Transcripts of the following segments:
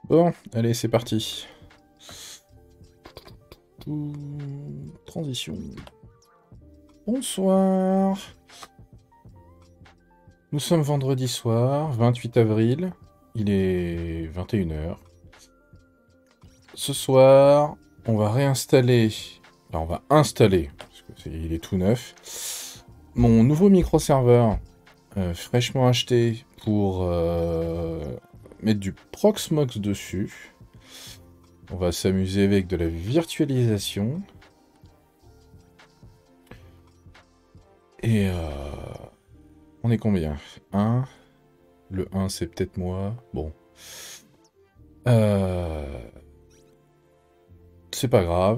Bon, allez, c'est parti. Transition. Bonsoir. Nous sommes vendredi soir, 28 avril. Il est 21 h. Ce soir, on va réinstaller... Enfin, on va installer, parce que il est tout neuf, mon nouveau micro-serveur fraîchement acheté pour mettre du Proxmox dessus. On va s'amuser avec de la virtualisation. Et on est combien? 1. Le 1, c'est peut-être moi. Bon. C'est pas grave.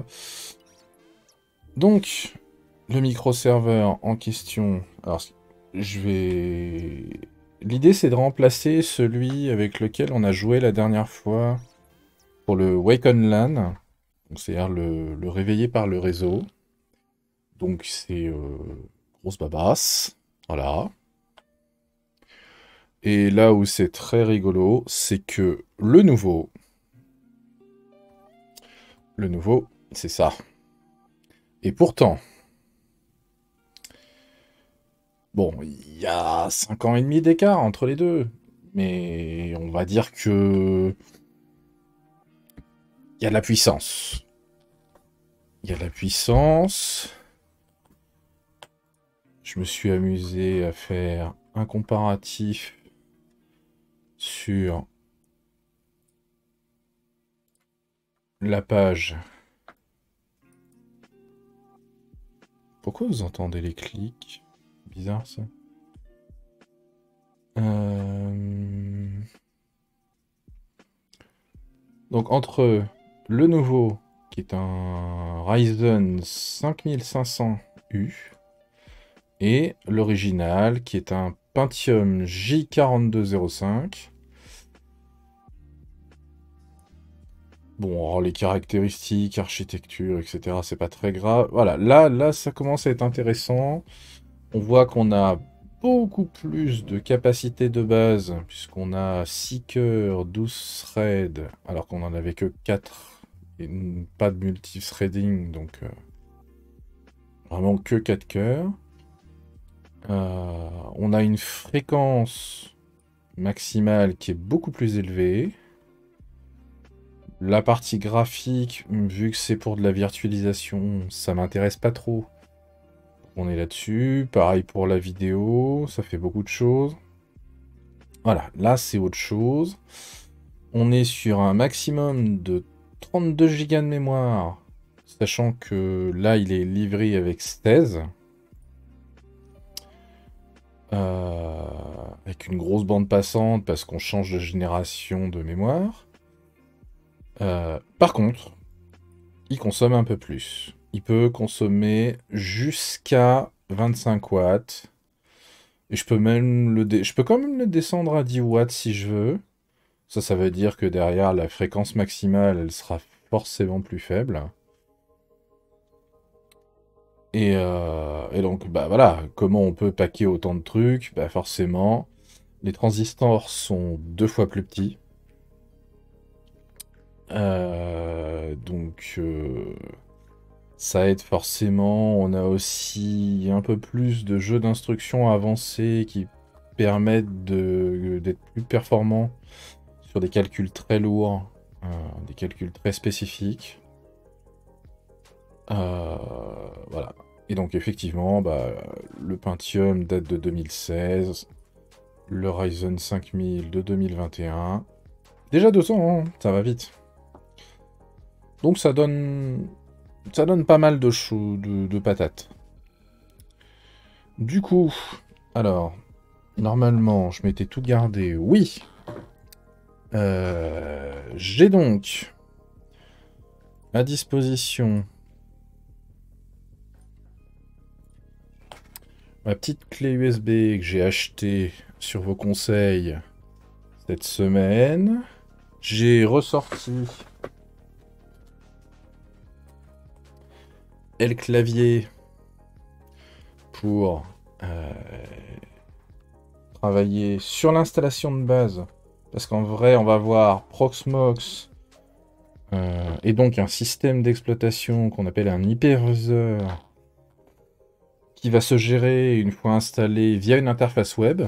Donc, le micro-serveur en question... Alors, je vais... L'idée, c'est de remplacer celui avec lequel on a joué la dernière fois pour le Wake on LAN. C'est-à-dire le réveiller par le réseau. Donc, c'est grosse babasse. Voilà. Et là où c'est très rigolo, c'est que le nouveau, c'est ça. Et pourtant, bon, il y a 5 ans et demi d'écart entre les deux. Mais on va dire que il y a de la puissance. Il y a de la puissance. Je me suis amusé à faire un comparatif sur la page. Pourquoi vous entendez les clics? Bizarre ça. Donc entre le nouveau, qui est un Ryzen 5500U, et l'original, qui est un Pentium J4205. Bon, alors les caractéristiques, architecture, etc., c'est pas très grave. Voilà, là, ça commence à être intéressant. On voit qu'on a beaucoup plus de capacité de base, puisqu'on a 6 cœurs, 12 threads, alors qu'on en avait que 4, et pas de multithreading, donc vraiment que 4 cœurs. On a une fréquence maximale qui est beaucoup plus élevée. La partie graphique, vu que c'est pour de la virtualisation, ça m'intéresse pas trop. On est là-dessus. Pareil pour la vidéo, ça fait beaucoup de choses. Voilà, là c'est autre chose. On est sur un maximum de 32 Go de mémoire, sachant que là il est livré avec 16. Avec une grosse bande passante parce qu'on change de génération de mémoire. Par contre, il consomme un peu plus. Il peut consommer jusqu'à 25 watts. Et je peux même je peux quand même le descendre à 10 watts si je veux. Ça veut dire que derrière, la fréquence maximale, elle sera forcément plus faible. Et donc, bah voilà, comment on peut packer autant de trucs? Bah forcément, les transistors sont 2 fois plus petits. Donc, ça aide forcément. On a aussi un peu plus de jeux d'instructions avancés qui permettent d'être plus performants sur des calculs très lourds, des calculs très spécifiques. Voilà. Et donc effectivement, bah, le Pentium date de 2016, le Ryzen 5000 de 2021. Déjà 200, hein, ça va vite. Donc ça donne pas mal de patates. Du coup, alors, normalement, je m'étais tout gardé. Oui. J'ai donc à disposition ma petite clé USB que j'ai achetée sur vos conseils cette semaine. J'ai ressorti le clavier pour travailler sur l'installation de base. Parce qu'en vrai, on va voir Proxmox et donc un système d'exploitation qu'on appelle un hyperviseur qui va se gérer une fois installé via une interface web.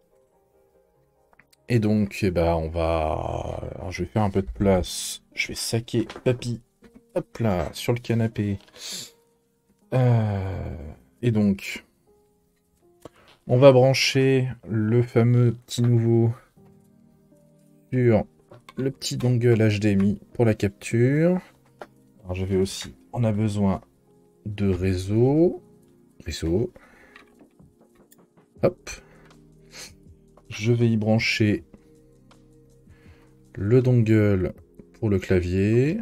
Et donc, eh ben, on va... Alors, je vais faire un peu de place. Je vais saquer Papy. Hop là, sur le canapé. Et donc, on va brancher le fameux petit nouveau sur le petit dongle HDMI pour la capture. Alors, je vais aussi... On a besoin de réseau. Réseau. Hop. Je vais y brancher le dongle pour le clavier.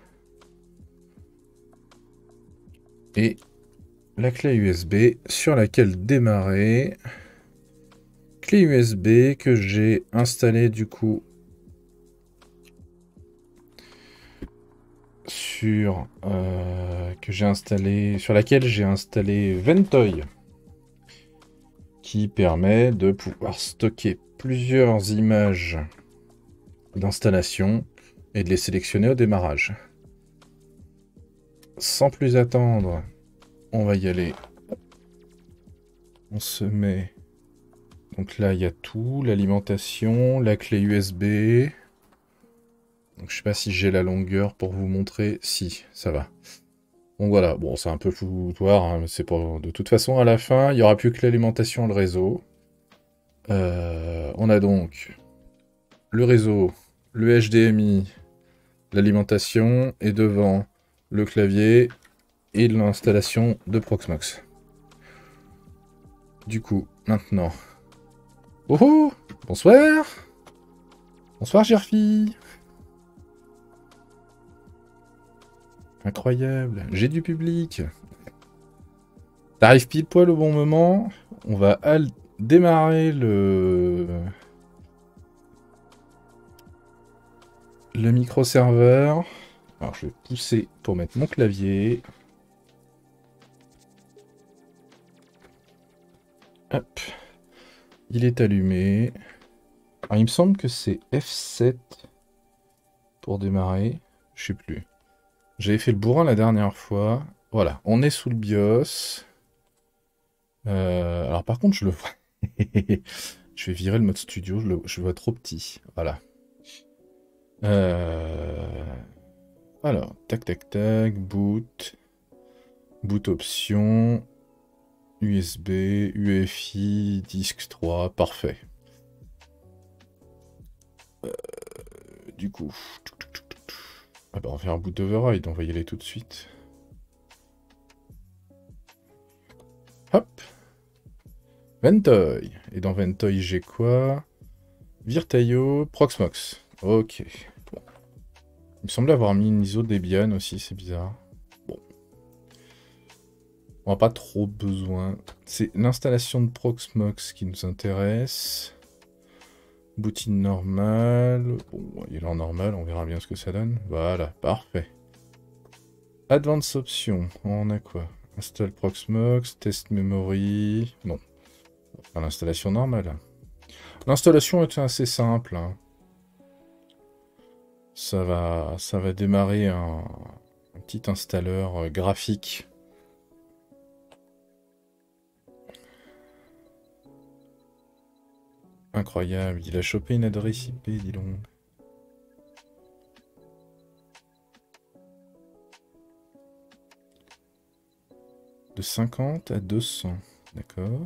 Et la clé USB sur laquelle démarrer. Clé USB que j'ai installée du coup sur sur laquelle j'ai installé Ventoy, qui permet de pouvoir stocker plusieurs images d'installation et de les sélectionner au démarrage. Sans plus attendre, on va y aller. On se met... Donc là, il y a tout, l'alimentation, la clé USB. Donc je sais pas si j'ai la longueur pour vous montrer. Si, ça va. Donc voilà, bon, c'est un peu foutoir, hein, mais c'est pas... De toute façon, à la fin, il n'y aura plus que l'alimentation et le réseau. On a donc le réseau, le HDMI, l'alimentation, et devant le clavier et l'installation de Proxmox. Du coup, maintenant... Oh oh, bonsoir. Bonsoir, chère fille. Incroyable, j'ai du public. T'arrives pile poil au bon moment. On va démarrer le micro-serveur. Alors je vais pousser pour mettre mon clavier. Hop. Il est allumé. Alors, il me semble que c'est F7 pour démarrer. Je sais plus. J'avais fait le bourrin la dernière fois. Voilà, on est sous le BIOS. Alors par contre, je le vois. Je vais virer le mode studio, je le vois trop petit. Voilà. Alors, tac tac tac, boot. Boot option. USB, UEFI, disque 3, parfait. Du coup... Ah bah on va faire un boot override, on va y aller tout de suite. Hop. Ventoy. Et dans Ventoy, j'ai quoi? Virtaio, Proxmox. Ok. Bon. Il me semblait avoir mis une ISO Debian aussi, c'est bizarre. Bon. On n'a pas trop besoin. C'est l'installation de Proxmox qui nous intéresse. Bootine normale. Bon, il est en normal, on verra bien ce que ça donne. Voilà, parfait. Advanced options, on a quoi? Install Proxmox, test memory... Non. Enfin, l'installation normale. L'installation est assez simple. Hein. Ça va démarrer un petit installeur graphique. Incroyable, il a chopé une adresse IP, dis donc. De 50 à 200, d'accord.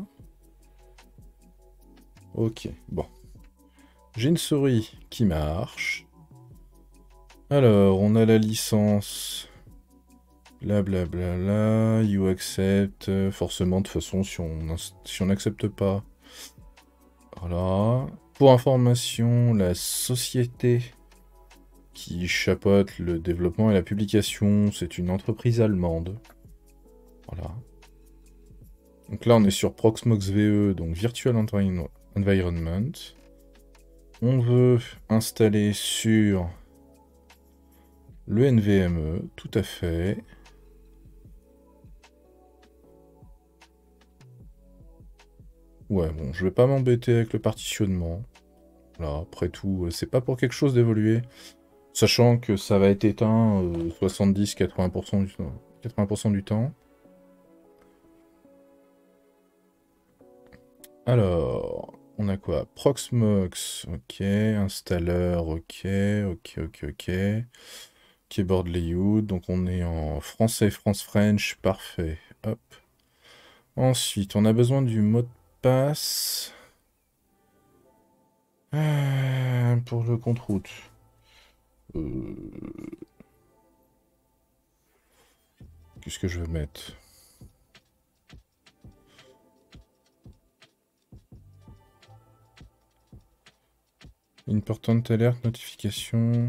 Ok, bon. J'ai une souris qui marche. Alors, on a la licence. Blablabla, là, you accept. Forcément, de toute façon, si on n'accepte pas. Voilà. Pour information, la société qui chapeaute le développement et la publication, c'est une entreprise allemande. Voilà. Donc là, on est sur Proxmox VE, donc Virtual Environment. On veut installer sur le NVMe, tout à fait. Ouais, bon, je vais pas m'embêter avec le partitionnement. Là, après tout, c'est pas pour quelque chose d'évoluer. Sachant que ça va être éteint 70-80% du temps. 80% du temps. Alors, on a quoi? Proxmox, ok. Installeur, ok. Ok, ok, ok. Keyboard layout, donc on est en français, France-French, parfait. Hop. Ensuite, on a besoin du mot de passe pour le compte-route. Qu'est-ce que je veux mettre? Important alert, notification.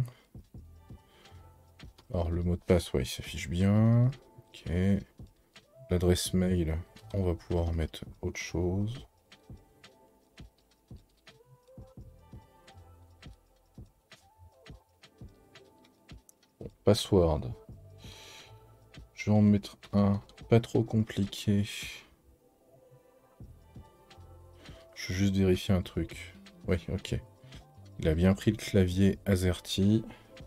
Alors, le mot de passe, ouais, il s'affiche bien. Ok. L'adresse mail, on va pouvoir mettre autre chose. Bon, password. Je vais en mettre un pas trop compliqué. Je veux juste vérifier un truc. Oui, ok. Il a bien pris le clavier AZERTY.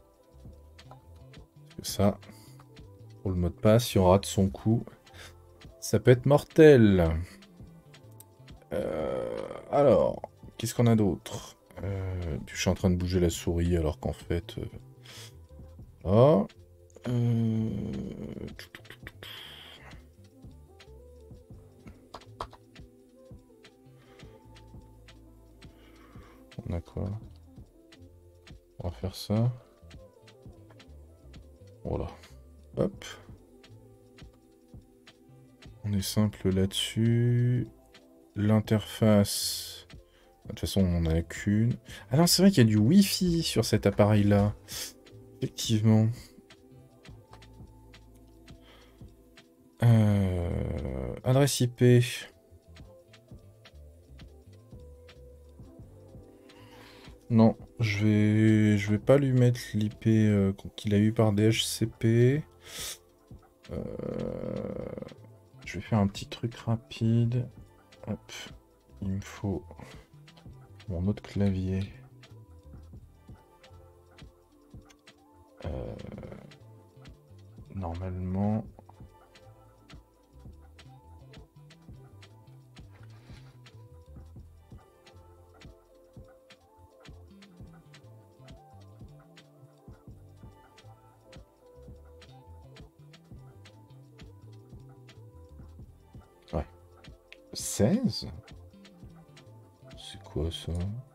Ça, pour le mot de passe, si on rate son coup, ça peut être mortel. Alors, qu'est-ce qu'on a d'autre? Je suis en train de bouger la souris alors qu'en fait... Oh. On a quoi? On va faire ça. Voilà. Hop. On est simple là-dessus. L'interface. De toute façon, on en a qu'une. Ah non, c'est vrai qu'il y a du Wi-Fi sur cet appareil-là. Effectivement. Adresse IP. Non, je vais pas lui mettre l'IP qu'il a eu par DHCP. Je vais faire un petit truc rapide. Hop, il me faut mon autre clavier. Normalement. Ouais. 16? C'est quoi ça?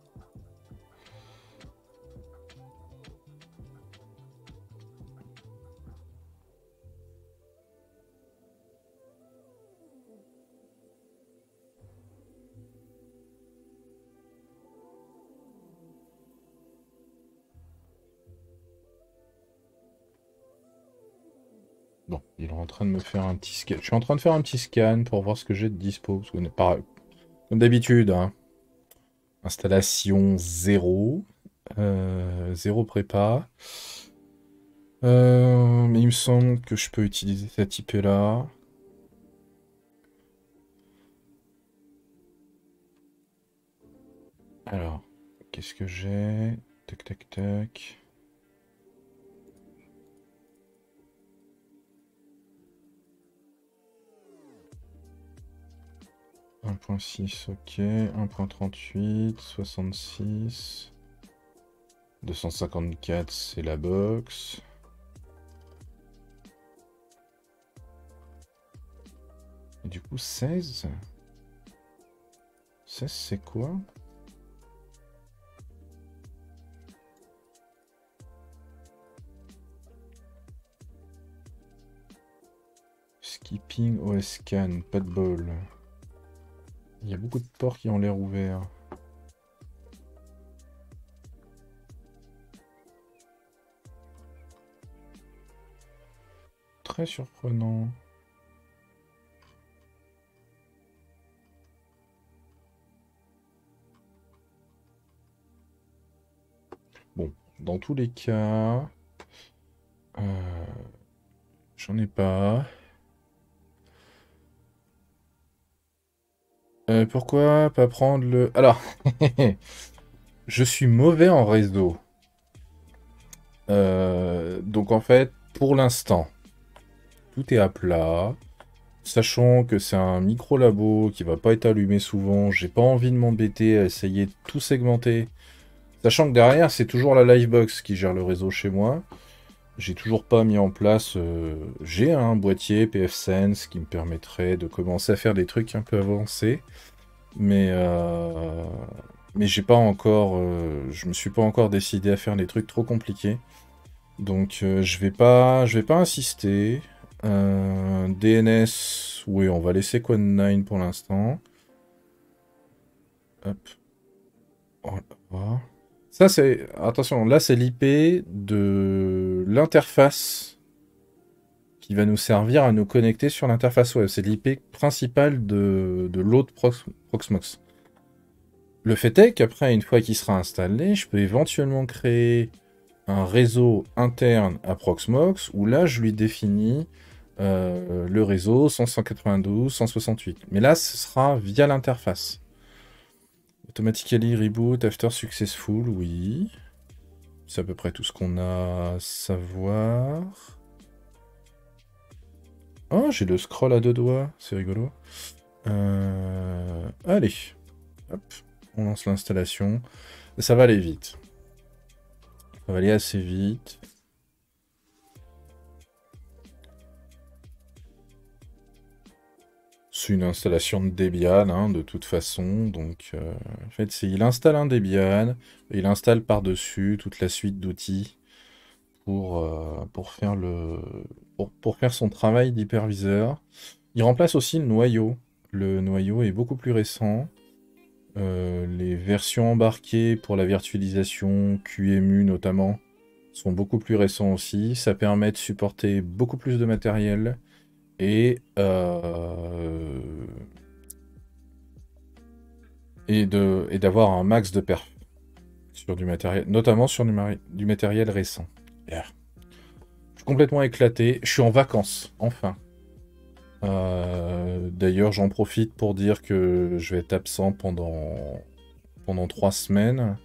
Bon, il est en train de me faire un petit scan. Je suis en train de faire un petit scan pour voir ce que j'ai de dispo. Parce qu'on est pareil. Comme d'habitude, hein. Installation 0. 0 prépa. Mais il me semble que je peux utiliser cette IP-là. Alors, qu'est-ce que j'ai? Tac, tac, tac. 1.6, ok. 1.38, 66. 254, c'est la box. Et du coup, 16? 16, c'est quoi? Skipping OS scan, pas de bol. Il y a beaucoup de ports qui ont l'air ouverts. Très surprenant. Bon, dans tous les cas... j'en ai pas. Pourquoi pas prendre le... Alors, Je suis mauvais en réseau. Donc en fait, pour l'instant, tout est à plat. Sachant que c'est un micro-labo qui va pas être allumé souvent, j'ai pas envie de m'embêter à essayer de tout segmenter. Sachant que derrière, c'est toujours la Livebox qui gère le réseau chez moi. J'ai toujours pas mis en place... J'ai un boîtier pfSense qui me permettrait de commencer à faire des trucs un peu avancés. Mais j'ai pas encore... je me suis pas encore décidé à faire des trucs trop compliqués. Donc je vais pas insister. DNS, oui, on va laisser Quad9 pour l'instant. Hop. Voilà. Ça c'est... Attention, là c'est l'IP de l'interface qui va nous servir à nous connecter sur l'interface web. C'est l'IP principale de l'autre Proxmox. Le fait est qu'après, une fois qu'il sera installé, je peux éventuellement créer un réseau interne à Proxmox où là je lui définis le réseau 192, 168. Mais là ce sera via l'interface. Automatically reboot after successful, oui. C'est à peu près tout ce qu'on a à savoir. Oh, j'ai le scroll à deux doigts, c'est rigolo. Allez, hop, on lance l'installation. Ça va aller vite. Ça va aller assez vite. C'est une installation de Debian, hein, de toute façon. Donc, en fait, il installe un Debian, et il installe par-dessus toute la suite d'outils pour faire pour faire son travail d'hyperviseur. Il remplace aussi le noyau. Le noyau est beaucoup plus récent. Les versions embarquées pour la virtualisation, QEMU notamment, sont beaucoup plus récents aussi. Ça permet de supporter beaucoup plus de matériel et d'avoir un max de perf sur du matériel, notamment sur du matériel récent. Yeah. Je suis complètement éclaté. Je suis en vacances, enfin. D'ailleurs, j'en profite pour dire que je vais être absent pendant 3 semaines.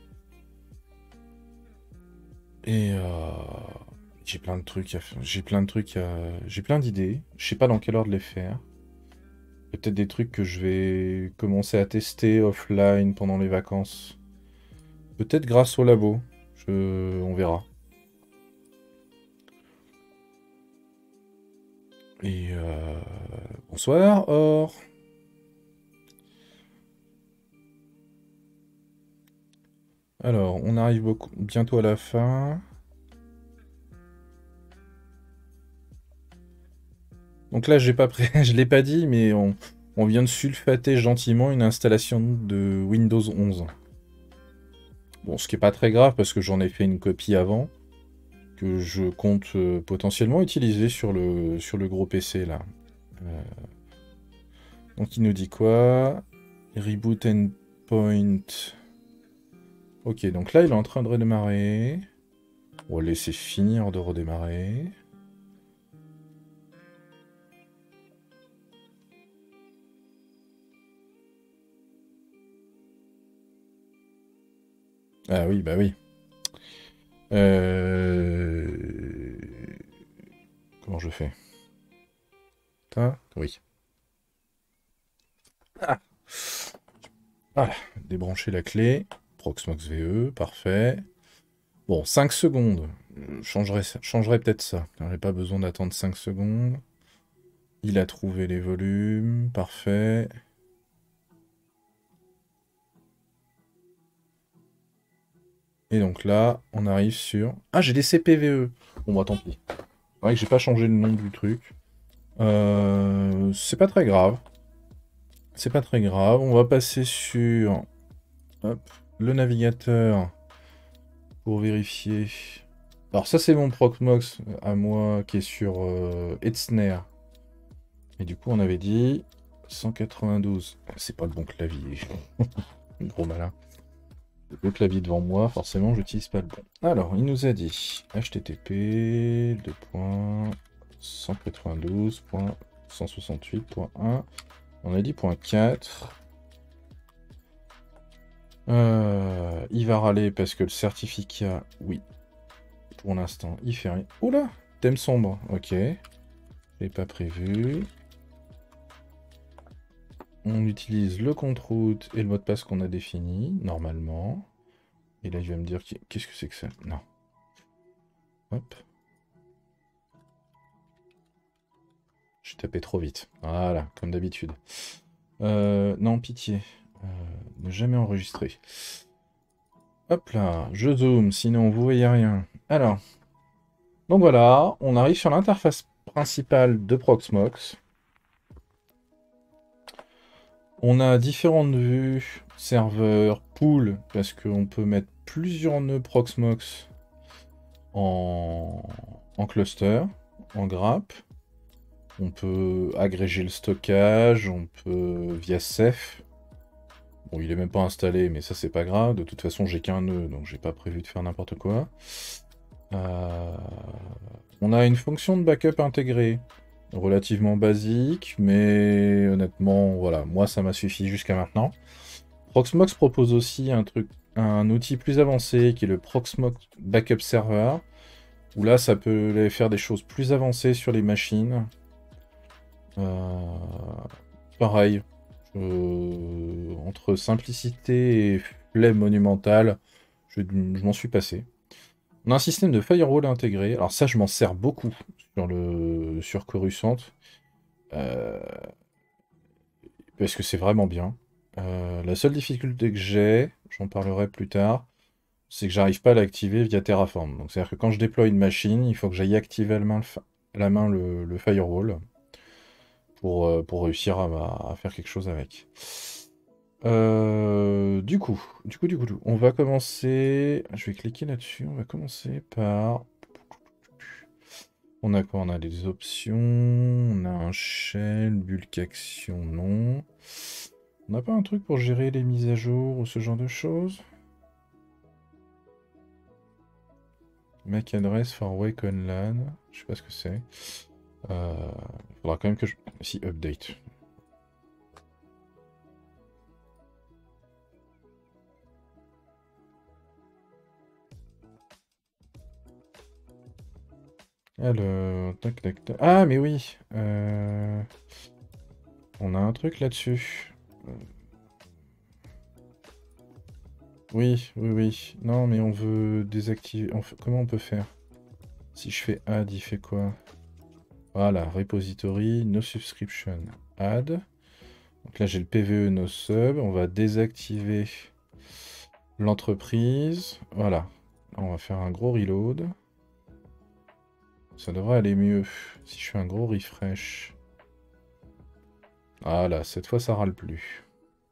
Et j'ai plein de trucs à faire. J'ai plein d'idées. Je sais pas dans quelle ordre les faire. Il y a peut-être des trucs que je vais commencer à tester offline pendant les vacances. Peut-être grâce au labo. On verra. Et bonsoir, Or. Alors, on arrive bientôt à la fin. Donc là, j'ai pas je l'ai pas dit, mais on vient de sulfater gentiment une installation de Windows 11. Bon, ce qui est pas très grave parce que j'en ai fait une copie avant, que je compte potentiellement utiliser sur le gros PC là. Donc il nous dit quoi? Reboot endpoint. Ok, donc là il est en train de redémarrer. On va laisser finir de redémarrer. Ah oui, bah oui. Comment je fais? Oui. Ah. Voilà, débrancher la clé. Proxmox VE, parfait. Bon, 5 secondes. Je changerai peut-être ça. J'aurais pas besoin d'attendre 5 secondes. Il a trouvé les volumes, parfait. Et donc là, on arrive sur... Ah, j'ai des CPVE. Bon, bah tant pis. C'est vrai que j'ai pas changé le nom du truc. C'est pas très grave. C'est pas très grave. On va passer sur... Hop, le navigateur. Pour vérifier. Alors ça, c'est mon Proxmox à moi qui est sur Etzner. Et du coup, on avait dit 192. C'est pas le bon clavier. Gros malin. Le clavier devant moi, forcément, j'utilise pas le bon. Alors, il nous a dit http 2.192.168.1. On a dit .4. Il va râler parce que le certificat, oui, pour l'instant, il fait rien. Oula, thème sombre, ok. J'ai pas prévu. On utilise le compte route et le mot de passe qu'on a défini, normalement. Et là, il va me dire, qu'est-ce que c'est que ça? Non. Hop. J'ai tapé trop vite. Voilà, comme d'habitude. Non, pitié. Ne jamais enregistrer. Hop là, je zoome, sinon vous voyez rien. Alors, donc voilà, on arrive sur l'interface principale de Proxmox. On a différentes vues, serveur, pool, parce qu'on peut mettre plusieurs nœuds Proxmox en cluster, en grappe. On peut agréger le stockage, on peut via Ceph. Bon, il est même pas installé, mais ça c'est pas grave. De toute façon, j'ai qu'un nœud, donc j'ai pas prévu de faire n'importe quoi. On a une fonction de backup intégrée, relativement basique, mais honnêtement, voilà, moi ça m'a suffi jusqu'à maintenant. Proxmox propose aussi un outil plus avancé qui est le Proxmox Backup Server, où là ça peut faire des choses plus avancées sur les machines. Pareil, entre simplicité et flemme monumentale, je m'en suis passé. On a un système de firewall intégré. Alors ça, je m'en sers beaucoup sur Coruscant. Parce que c'est vraiment bien. La seule difficulté que j'ai, j'en parlerai plus tard, c'est que j'arrive pas à l'activer via Terraform. Donc c'est-à-dire que quand je déploie une machine, il faut que j'aille activer la main le firewall pour réussir à faire quelque chose avec. Du coup, on va commencer. Je vais cliquer là-dessus. On va commencer par. On a quoi? On a des options. On a un shell, bulk action, non. On n'a pas un truc pour gérer les mises à jour ou ce genre de choses? MAC address for wake on LAN. Je sais pas ce que c'est. Il faudra quand même que je. Si, update. Alors, tac, tac, tac. Ah, mais oui. On a un truc là-dessus. Oui, oui, oui. Non, mais on veut désactiver. Comment on peut faire? Si je fais add, il fait quoi? Voilà, repository, no subscription, add. Donc là, j'ai le PVE, no sub. On va désactiver l'entreprise. Voilà. On va faire un gros reload. Ça devrait aller mieux si je fais un gros refresh. Voilà, cette fois, ça râle plus.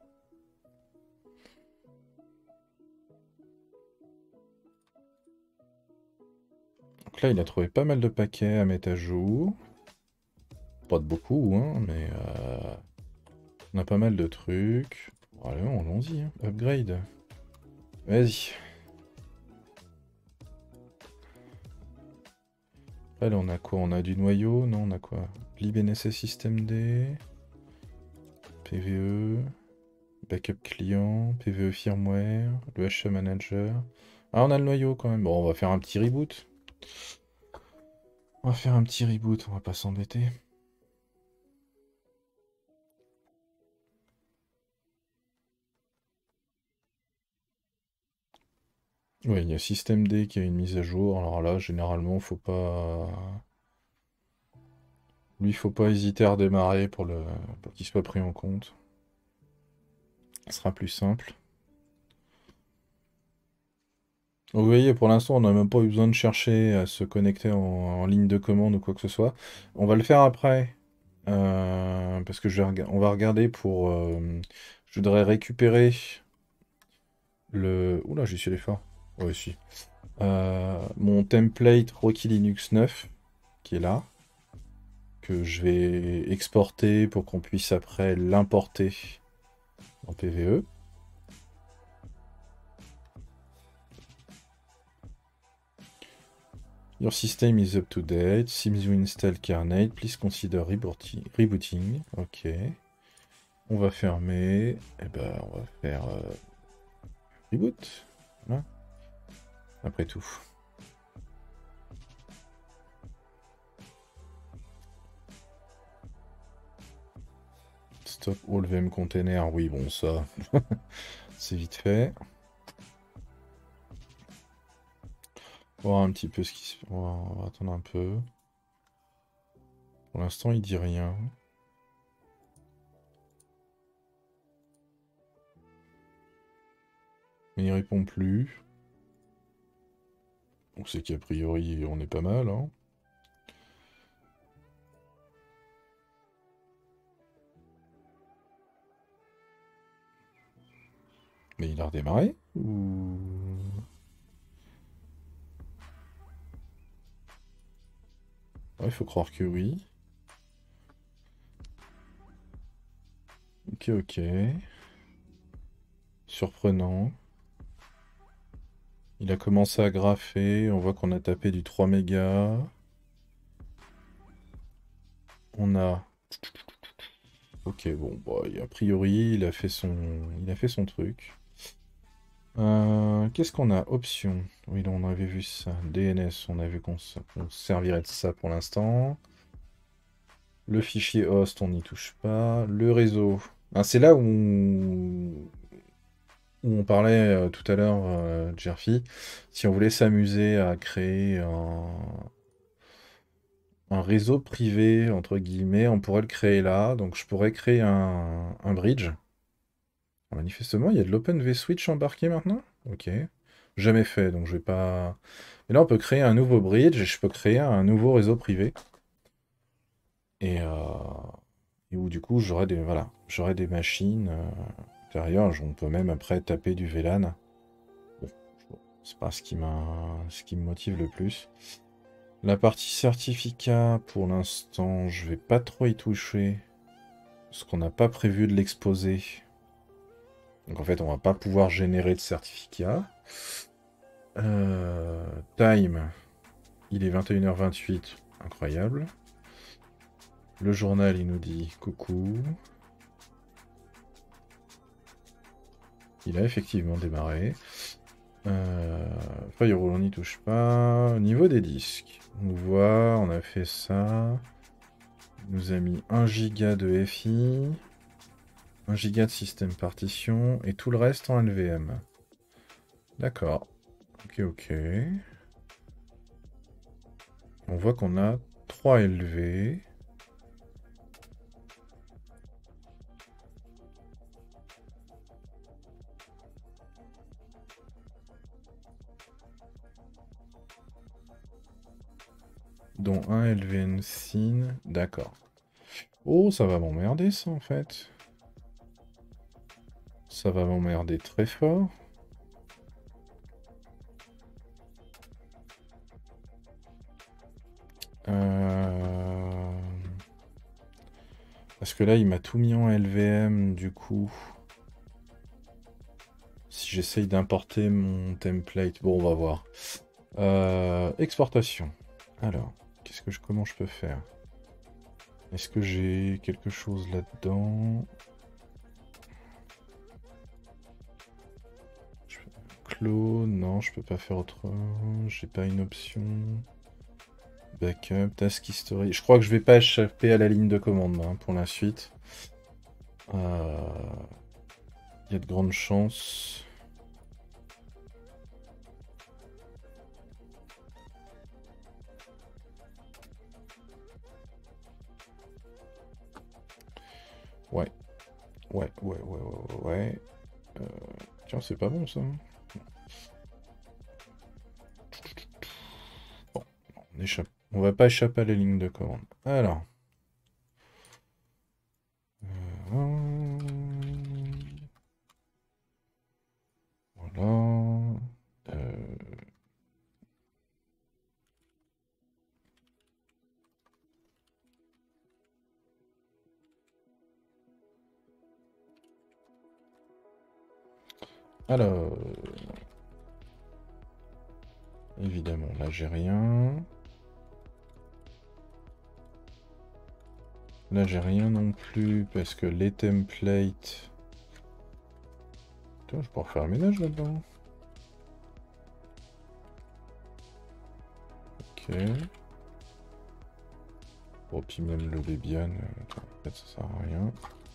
Donc là, il a trouvé pas mal de paquets à mettre à jour. Pas de beaucoup, hein, mais on a pas mal de trucs. Bon, allez, allons-y, hein. Upgrade. Vas-y. Là, on a quoi? On a du noyau? Non, on a quoi? LibNSS systemd, PVE, backup client, PVE firmware, le HA manager. Ah, on a le noyau quand même. Bon, on va faire un petit reboot. On va pas s'embêter. Oui, il y a systemd qui a une mise à jour. Alors là, généralement, faut pas. Lui, faut pas hésiter à redémarrer pour qu'il soit pris en compte. Ce sera plus simple. Vous voyez, pour l'instant, on n'a même pas eu besoin de chercher à se connecter en ligne de commande ou quoi que ce soit. On va le faire après. Parce que on va regarder pour... je voudrais récupérer le... Oula, j'y suis allé fort. Ouais, si. Mon template Rocky Linux 9, qui est là, que je vais exporter pour qu'on puisse après l'importer en PVE. Your system is up to date. Seems you install kernel. Please consider rebooting. Ok. On va fermer. Et ben, on va faire Reboot. Voilà. Après tout. Stop all VM container. Oui, bon, ça, c'est vite fait. On va voir un petit peu ce qui se... On va attendre un peu. Pour l'instant, il dit rien. Mais il répond plus. Donc c'est qu'a priori, on est pas mal, hein. Mais il a redémarré ou... Ouais, il faut croire que oui. Ok, ok. Surprenant. Il a commencé à graffer. On voit qu'on a tapé du 3 mégas. On a... Ok, bon, bah, a priori, il a fait son truc. Qu'est-ce qu'on a? Options. Oui, là, on avait vu ça. DNS, on a vu qu'on servirait de ça pour l'instant. Le fichier host, on n'y touche pas. Le réseau. Ah, c'est là où on parlait tout à l'heure, Jerfy. Si on voulait s'amuser à créer un réseau privé, entre guillemets, on pourrait le créer là. Donc je pourrais créer un bridge. Manifestement, il y a de l'Open vSwitch embarqué maintenant? Ok. Jamais fait, donc je vais pas... Et là, on peut créer un nouveau bridge et je peux créer un nouveau réseau privé. Et, euh, et où du coup, j'aurai des, voilà, j'aurai des machines intérieures. On peut même après taper du VLAN. Bon, c'est pas ce qui me motive le plus. La partie certificat, pour l'instant, je vais pas trop y toucher. Parce qu'on n'a pas prévu de l'exposer. Donc en fait, on va pas pouvoir générer de certificat. Time, il est 21h28, incroyable. Le journal, il nous dit coucou. Il a effectivement démarré. Firewall, on n'y touche pas. Au niveau des disques, on voit, on a fait ça. Il nous a mis 1 giga de FI, 1 giga de système partition et tout le reste en LVM. D'accord. Ok, ok. On voit qu'on a 3 LV. Dont un LVN SYN. D'accord. Oh, ça va m'emmerder ça en fait. Ça va m'emmerder très fort. Parce que là, il m'a tout mis en LVM du coup. Si j'essaye d'importer mon template. Bon, on va voir. Exportation. Alors, comment je peux faire? Est-ce que j'ai quelque chose là-dedans? Clone, non, je peux pas faire autrement. J'ai pas une option. Backup, task history. Je crois que je vais pas échapper à la ligne de commande hein, pour la suite. Il y a de grandes chances. Ouais. Ouais. Tiens, c'est pas bon ça. Bon, on échappe. On va pas échapper à la ligne de commande. Alors. Euh, Voilà. Alors. Évidemment, là j'ai rien. Là j'ai rien non plus parce que les templates. Putain, je peux refaire un ménage là-dedans. Ok. Bon, puis même le Debian, en fait, ça sert à rien.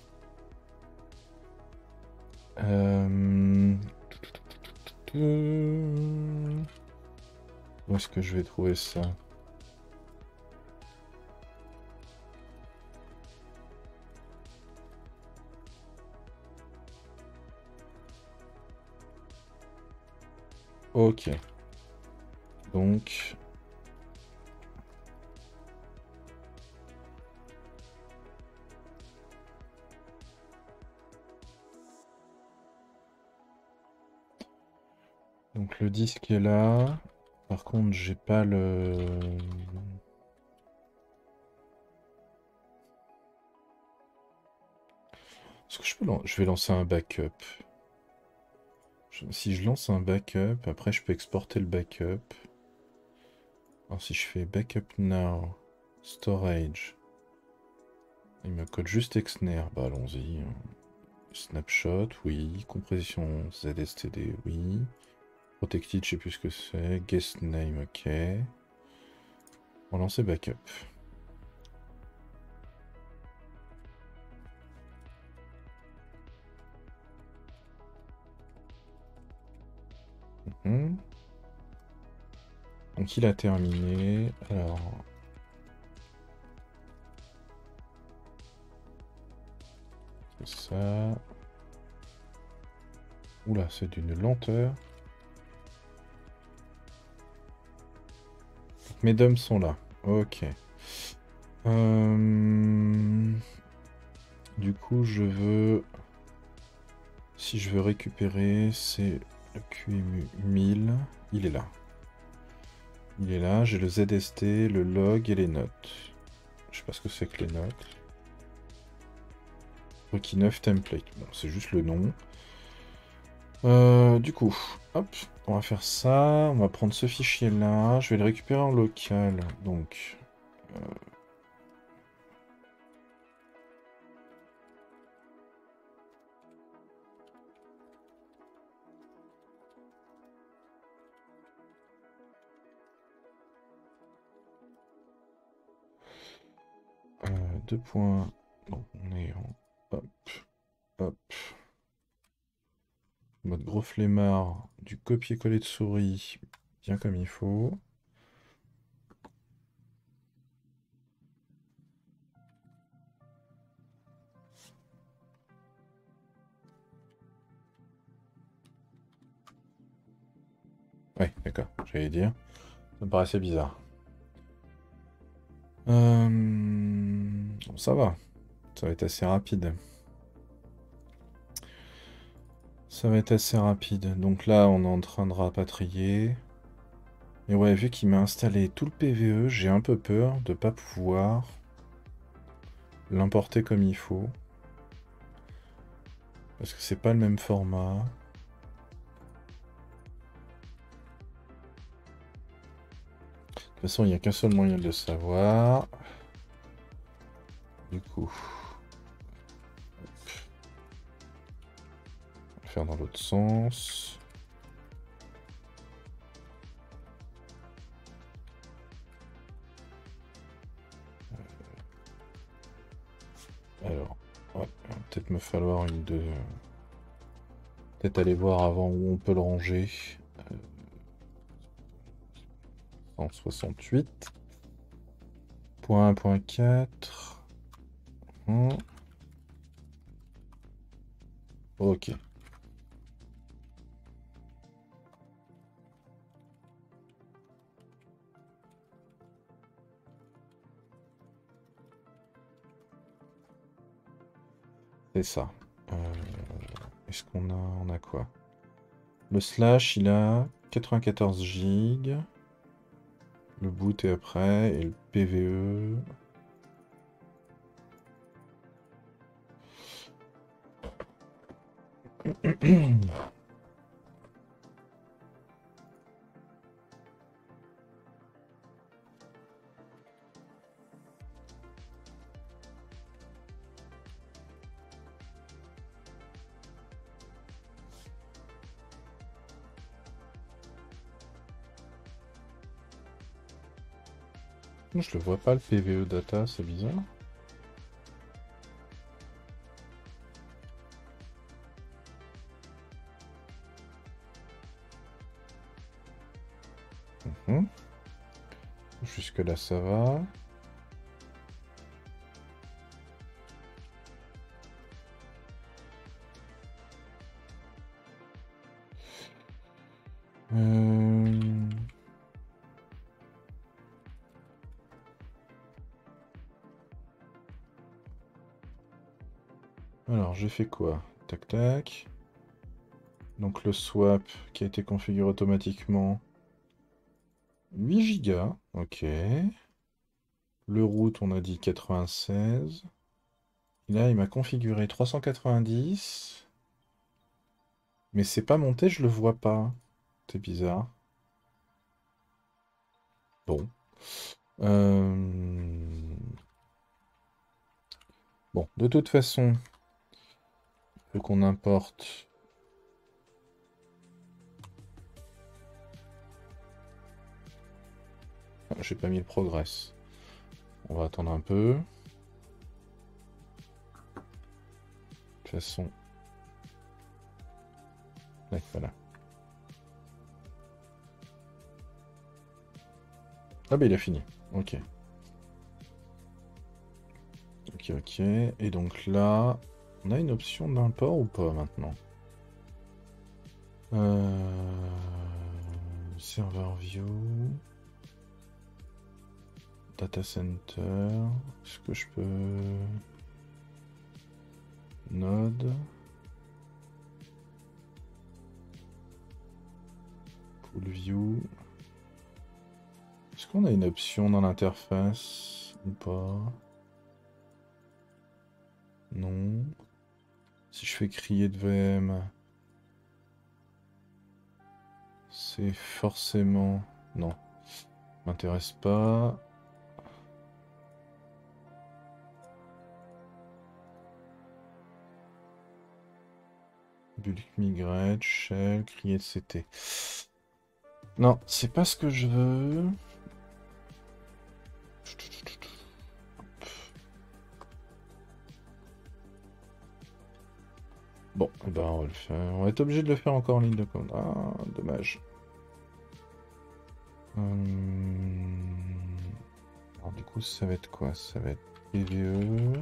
Où est-ce que je vais trouver ça? Ok. Donc... Donc le disque est là. Par contre, j'ai pas le... Est-ce que je vais lancer un backup. Si je lance un backup, après je peux exporter le backup. Alors si je fais backup now, storage, il me code juste Exner, bah allons-y. Snapshot, oui. Compression ZSTD, oui. Protected, je sais plus ce que c'est. Guest name, ok. On va lancer backup. Donc il a terminé. Alors... C'est ça. Oula, c'est d'une lenteur. Mes DOMs sont là. Ok. Du coup, je veux... Si je veux récupérer, c'est le QEMU 1000. Il est là. Il est là. J'ai le ZST, le log et les notes. Je sais pas ce que c'est que les notes. Requis 9 template. Bon, c'est juste le nom. Du coup, hop, on va faire ça. On va prendre ce fichier-là. Je vais le récupérer en local. Donc... 2 points. Donc on est en... Hop, hop. Mode gros flemmard, du copier-coller de souris, bien comme il faut. Ouais, d'accord, j'allais dire. Ça me paraissait bizarre. Bon, ça va. Ça va être assez rapide. Ça va être assez rapide. Donc là, on est en train de rapatrier. Et ouais, vu qu'il m'a installé tout le PVE, j'ai un peu peur de pas pouvoir l'importer comme il faut. Parce que c'est pas le même format. De toute façon, il n'y a qu'un seul moyen de le savoir. Du coup, on va faire dans l'autre sens. Alors, ouais, il va peut-être me falloir une de... Peut-être aller voir avant où on peut le ranger. 168. Point 1.4. Ok. C'est ça. Est-ce qu'on a... On a quoi? Le slash, il a 94 gigs. Le boot est après. Et le PVE... Je le vois pas le PVE data, c'est bizarre. Mhm. Jusque là ça va. Alors j'ai fait quoi? Tac tac. Donc le swap qui a été configuré automatiquement. 8 Go, ok. Le route, on a dit 96. Et là, il m'a configuré 390. Mais c'est pas monté, je le vois pas. C'est bizarre. Bon. Bon, de toute façon, il faut qu'on importe. Ah, j'ai pas mis le progress. On va attendre un peu. De toute façon. Ouais, voilà. Ah bah il a fini. Ok. Ok, ok. Et donc là, on a une option d'import ou pas maintenant? Server view. Data center. Est-ce que je peux... Node. Pool view. Est-ce qu'on a une option dans l'interface ou pas? Non. Si je fais crier de VM, c'est forcément... Non. M'intéresse pas. Bulk migrate, shell, crier de CT. Non, c'est pas ce que je veux. Bon, eh ben on va le faire. On va être obligé de le faire encore en ligne de commande. Ah, dommage. Alors du coup, ça va être quoi? Ça va être PVE.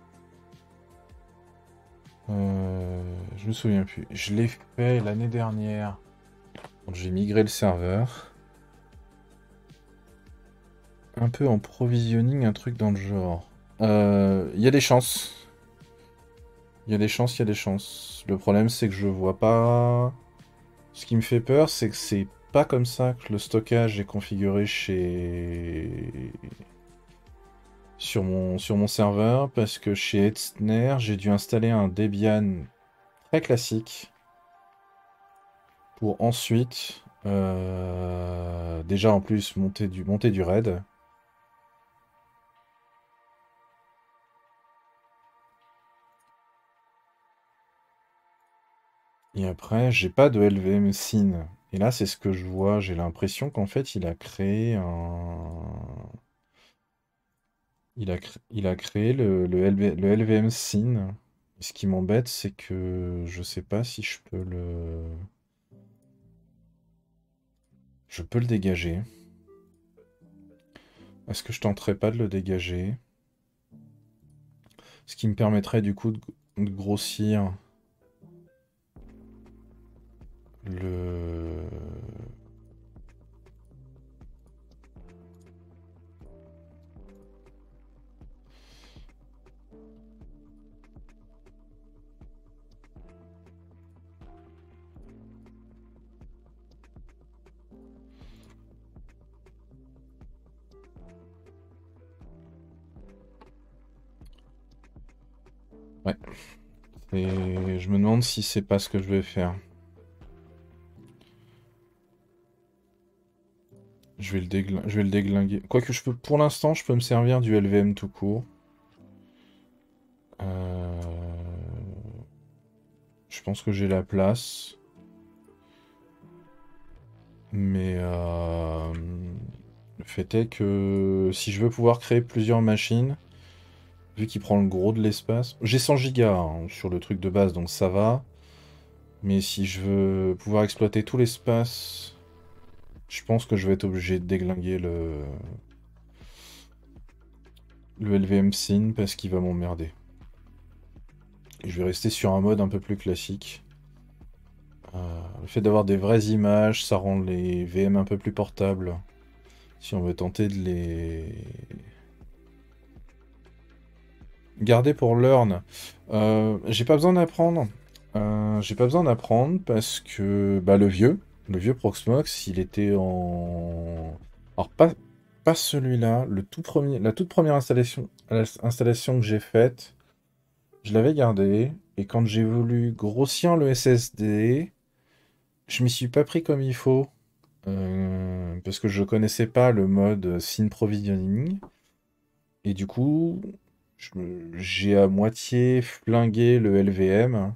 Je me souviens plus. Je l'ai fait l'année dernière. Donc j'ai migré le serveur. Un peu en provisioning, un truc dans le genre. Il y a des chances. Il y a des chances, il y a des chances. Le problème, c'est que je vois pas... Ce qui me fait peur, c'est que c'est pas comme ça que le stockage est configuré chez... sur mon serveur, parce que chez Etzner, j'ai dû installer un Debian très classique pour ensuite, déjà en plus, monter du RAID. Et après, j'ai pas de LVM SYN. Et là, c'est ce que je vois. J'ai l'impression qu'en fait, il a créé un... il a créé le LVM SYN. Et ce qui m'embête, c'est que je sais pas si je peux le... Je peux le dégager. Est-ce que je tenterais pas de le dégager? Ce qui me permettrait du coup de grossir le... Ouais. Et je me demande si c'est pas ce que je vais faire. Je vais le déglinguer. Quoique je peux, pour l'instant, je peux me servir du LVM tout court. Je pense que j'ai la place. Mais fait est que si je veux pouvoir créer plusieurs machines, vu qu'il prend le gros de l'espace, j'ai 100 gigas hein, sur le truc de base, donc ça va. Mais si je veux pouvoir exploiter tout l'espace, je pense que je vais être obligé de déglinguer le LVM Scene parce qu'il va m'emmerder. Et je vais rester sur un mode un peu plus classique. Le fait d'avoir des vraies images, ça rend les VM un peu plus portables. Si on veut tenter de les garder pour learn, j'ai pas besoin d'apprendre. J'ai pas besoin d'apprendre parce que bah, le vieux Proxmox, il était en... Alors pas celui-là, le tout premier, la toute première installation que j'ai faite, je l'avais gardé. Et quand j'ai voulu grossir le SSD, je m'y suis pas pris comme il faut. Parce que je connaissais pas le mode Scene Provisioning. Et du coup, j'ai à moitié flingué le LVM.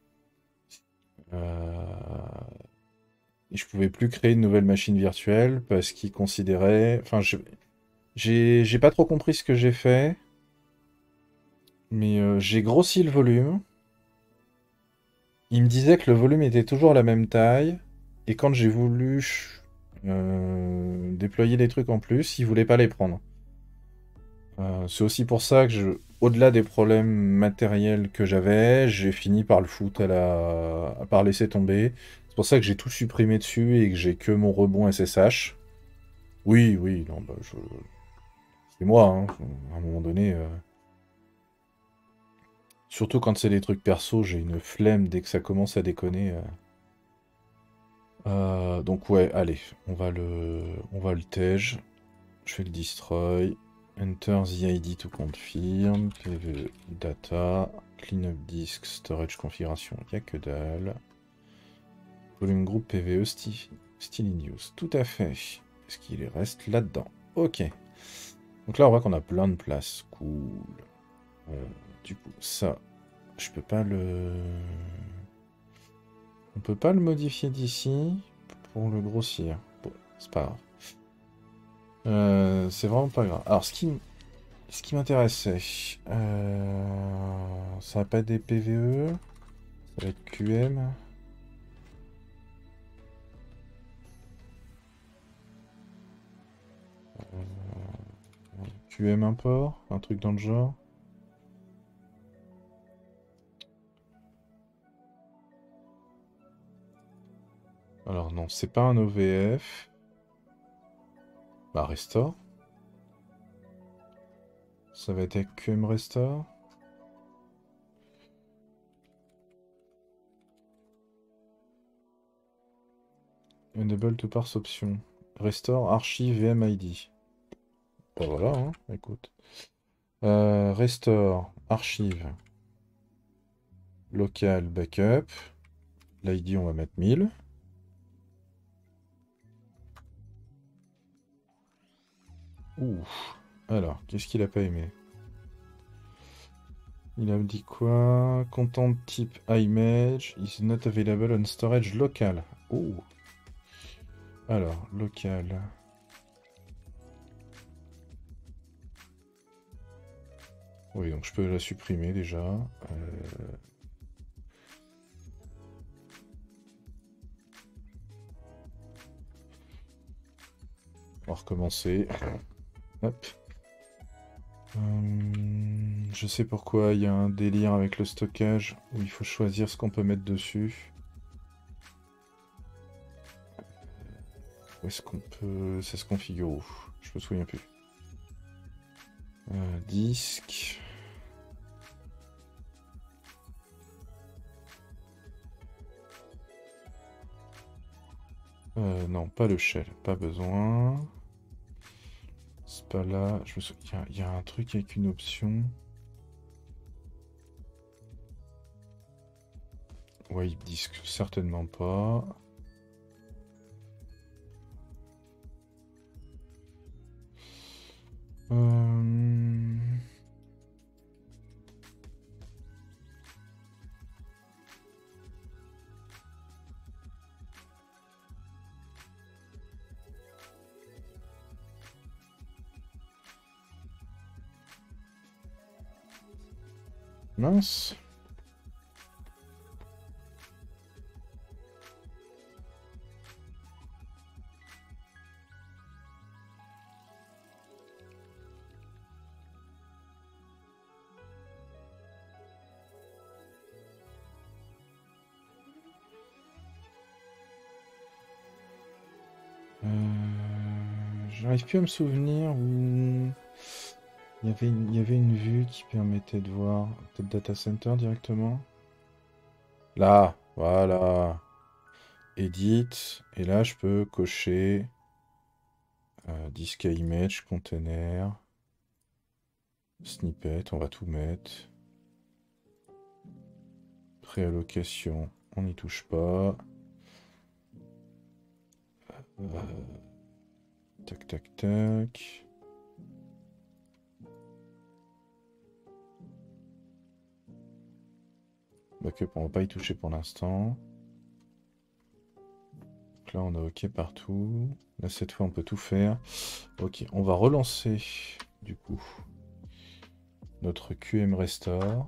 Euh, et je pouvais plus créer une nouvelle machine virtuelle parce qu'il considérait... Enfin, j'ai pas trop compris ce que j'ai fait. Mais j'ai grossi le volume. Il me disait que le volume était toujours la même taille. Et quand j'ai voulu déployer des trucs en plus, il voulait pas les prendre. C'est aussi pour ça que au-delà des problèmes matériels que j'avais, j'ai fini par le foutre par laisser tomber. C'est pour ça que j'ai tout supprimé dessus et que j'ai que mon rebond SSH. Oui, oui, non, bah, c'est moi, hein. À un moment donné, surtout quand c'est des trucs perso, j'ai une flemme dès que ça commence à déconner. Donc ouais, allez, on va le tège. Je fais le destroy. Enter the ID to confirm. PVE data. Cleanup disk. Storage configuration. Il n'y a que dalle. Volume groupe PVE still in use. Tout à fait. Est-ce qu'il reste là-dedans? Ok. Donc là, on voit qu'on a plein de places. Cool. Du coup, ça, je peux pas le... On peut pas le modifier d'ici pour le grossir. Bon, c'est pas grave. C'est vraiment pas grave. Alors, ce qui m'intéressait, ça va pas être des PVE, ça va être QM. QM import, un truc dans le genre. Alors non, c'est pas un OVF. Bah restore. Ça va être avec QM restore. Enable to parse option. Restore archive VMID. Bah voilà, hein, écoute. Restore archive. Local backup. L'ID on va mettre 1000. Ouh. Alors, qu'est-ce qu'il a pas aimé? Il a dit quoi? Content type image is not available on storage local. Oh. Alors, local. Oui, donc je peux la supprimer déjà. On va recommencer. Hop. Je sais pourquoi il y a un délire avec le stockage où il faut choisir ce qu'on peut mettre dessus. Où est-ce qu'on peut... Ça se configure où? Je me souviens plus. Disque. Non, pas le shell, pas besoin. C'est pas là. Je me souviens, il y a un truc avec une option. Wipe disk, certainement pas. Mince. J'arrive plus à me souvenir où il y avait une vue qui permettait de voir peut-être data center directement. Là, voilà. Edit. Et là, je peux cocher disk à image, container, snippet, on va tout mettre. Préallocation, on n'y touche pas. Tac, tac, tac. Backup, on va pas y toucher pour l'instant. Donc là, on a OK partout. Là, cette fois, on peut tout faire. OK, on va relancer, du coup, notre QM Restore.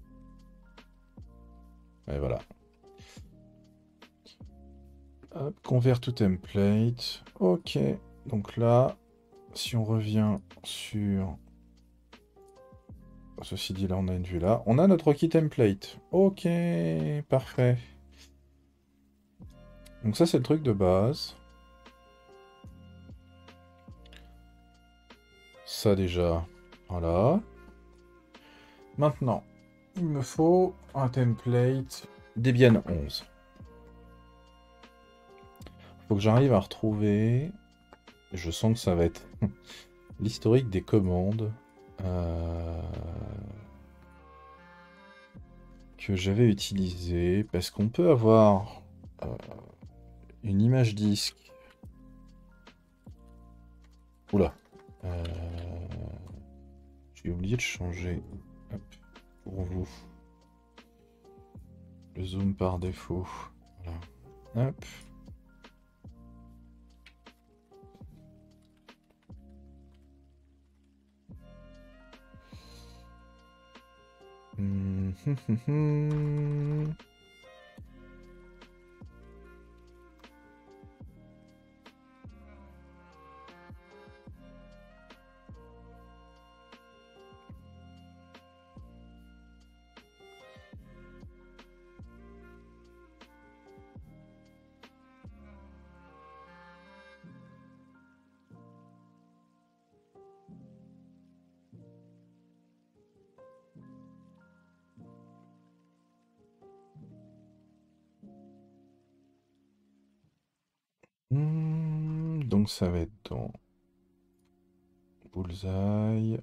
Et voilà. Hop, convert to template. OK. Donc là, si on revient sur... Ceci dit, là, on a une vue là. On a notre key template. OK, parfait. Donc ça, c'est le truc de base. Ça, déjà. Voilà. Maintenant, il me faut un template Debian 11. Faut que j'arrive à retrouver... Je sens que ça va être l'historique des commandes que j'avais utilisées. Parce qu'on peut avoir une image disque. Oula. J'ai oublié de changer. Hop, pour vous. Le zoom par défaut. Voilà. Hop. Donc ça va être dans Bullseye.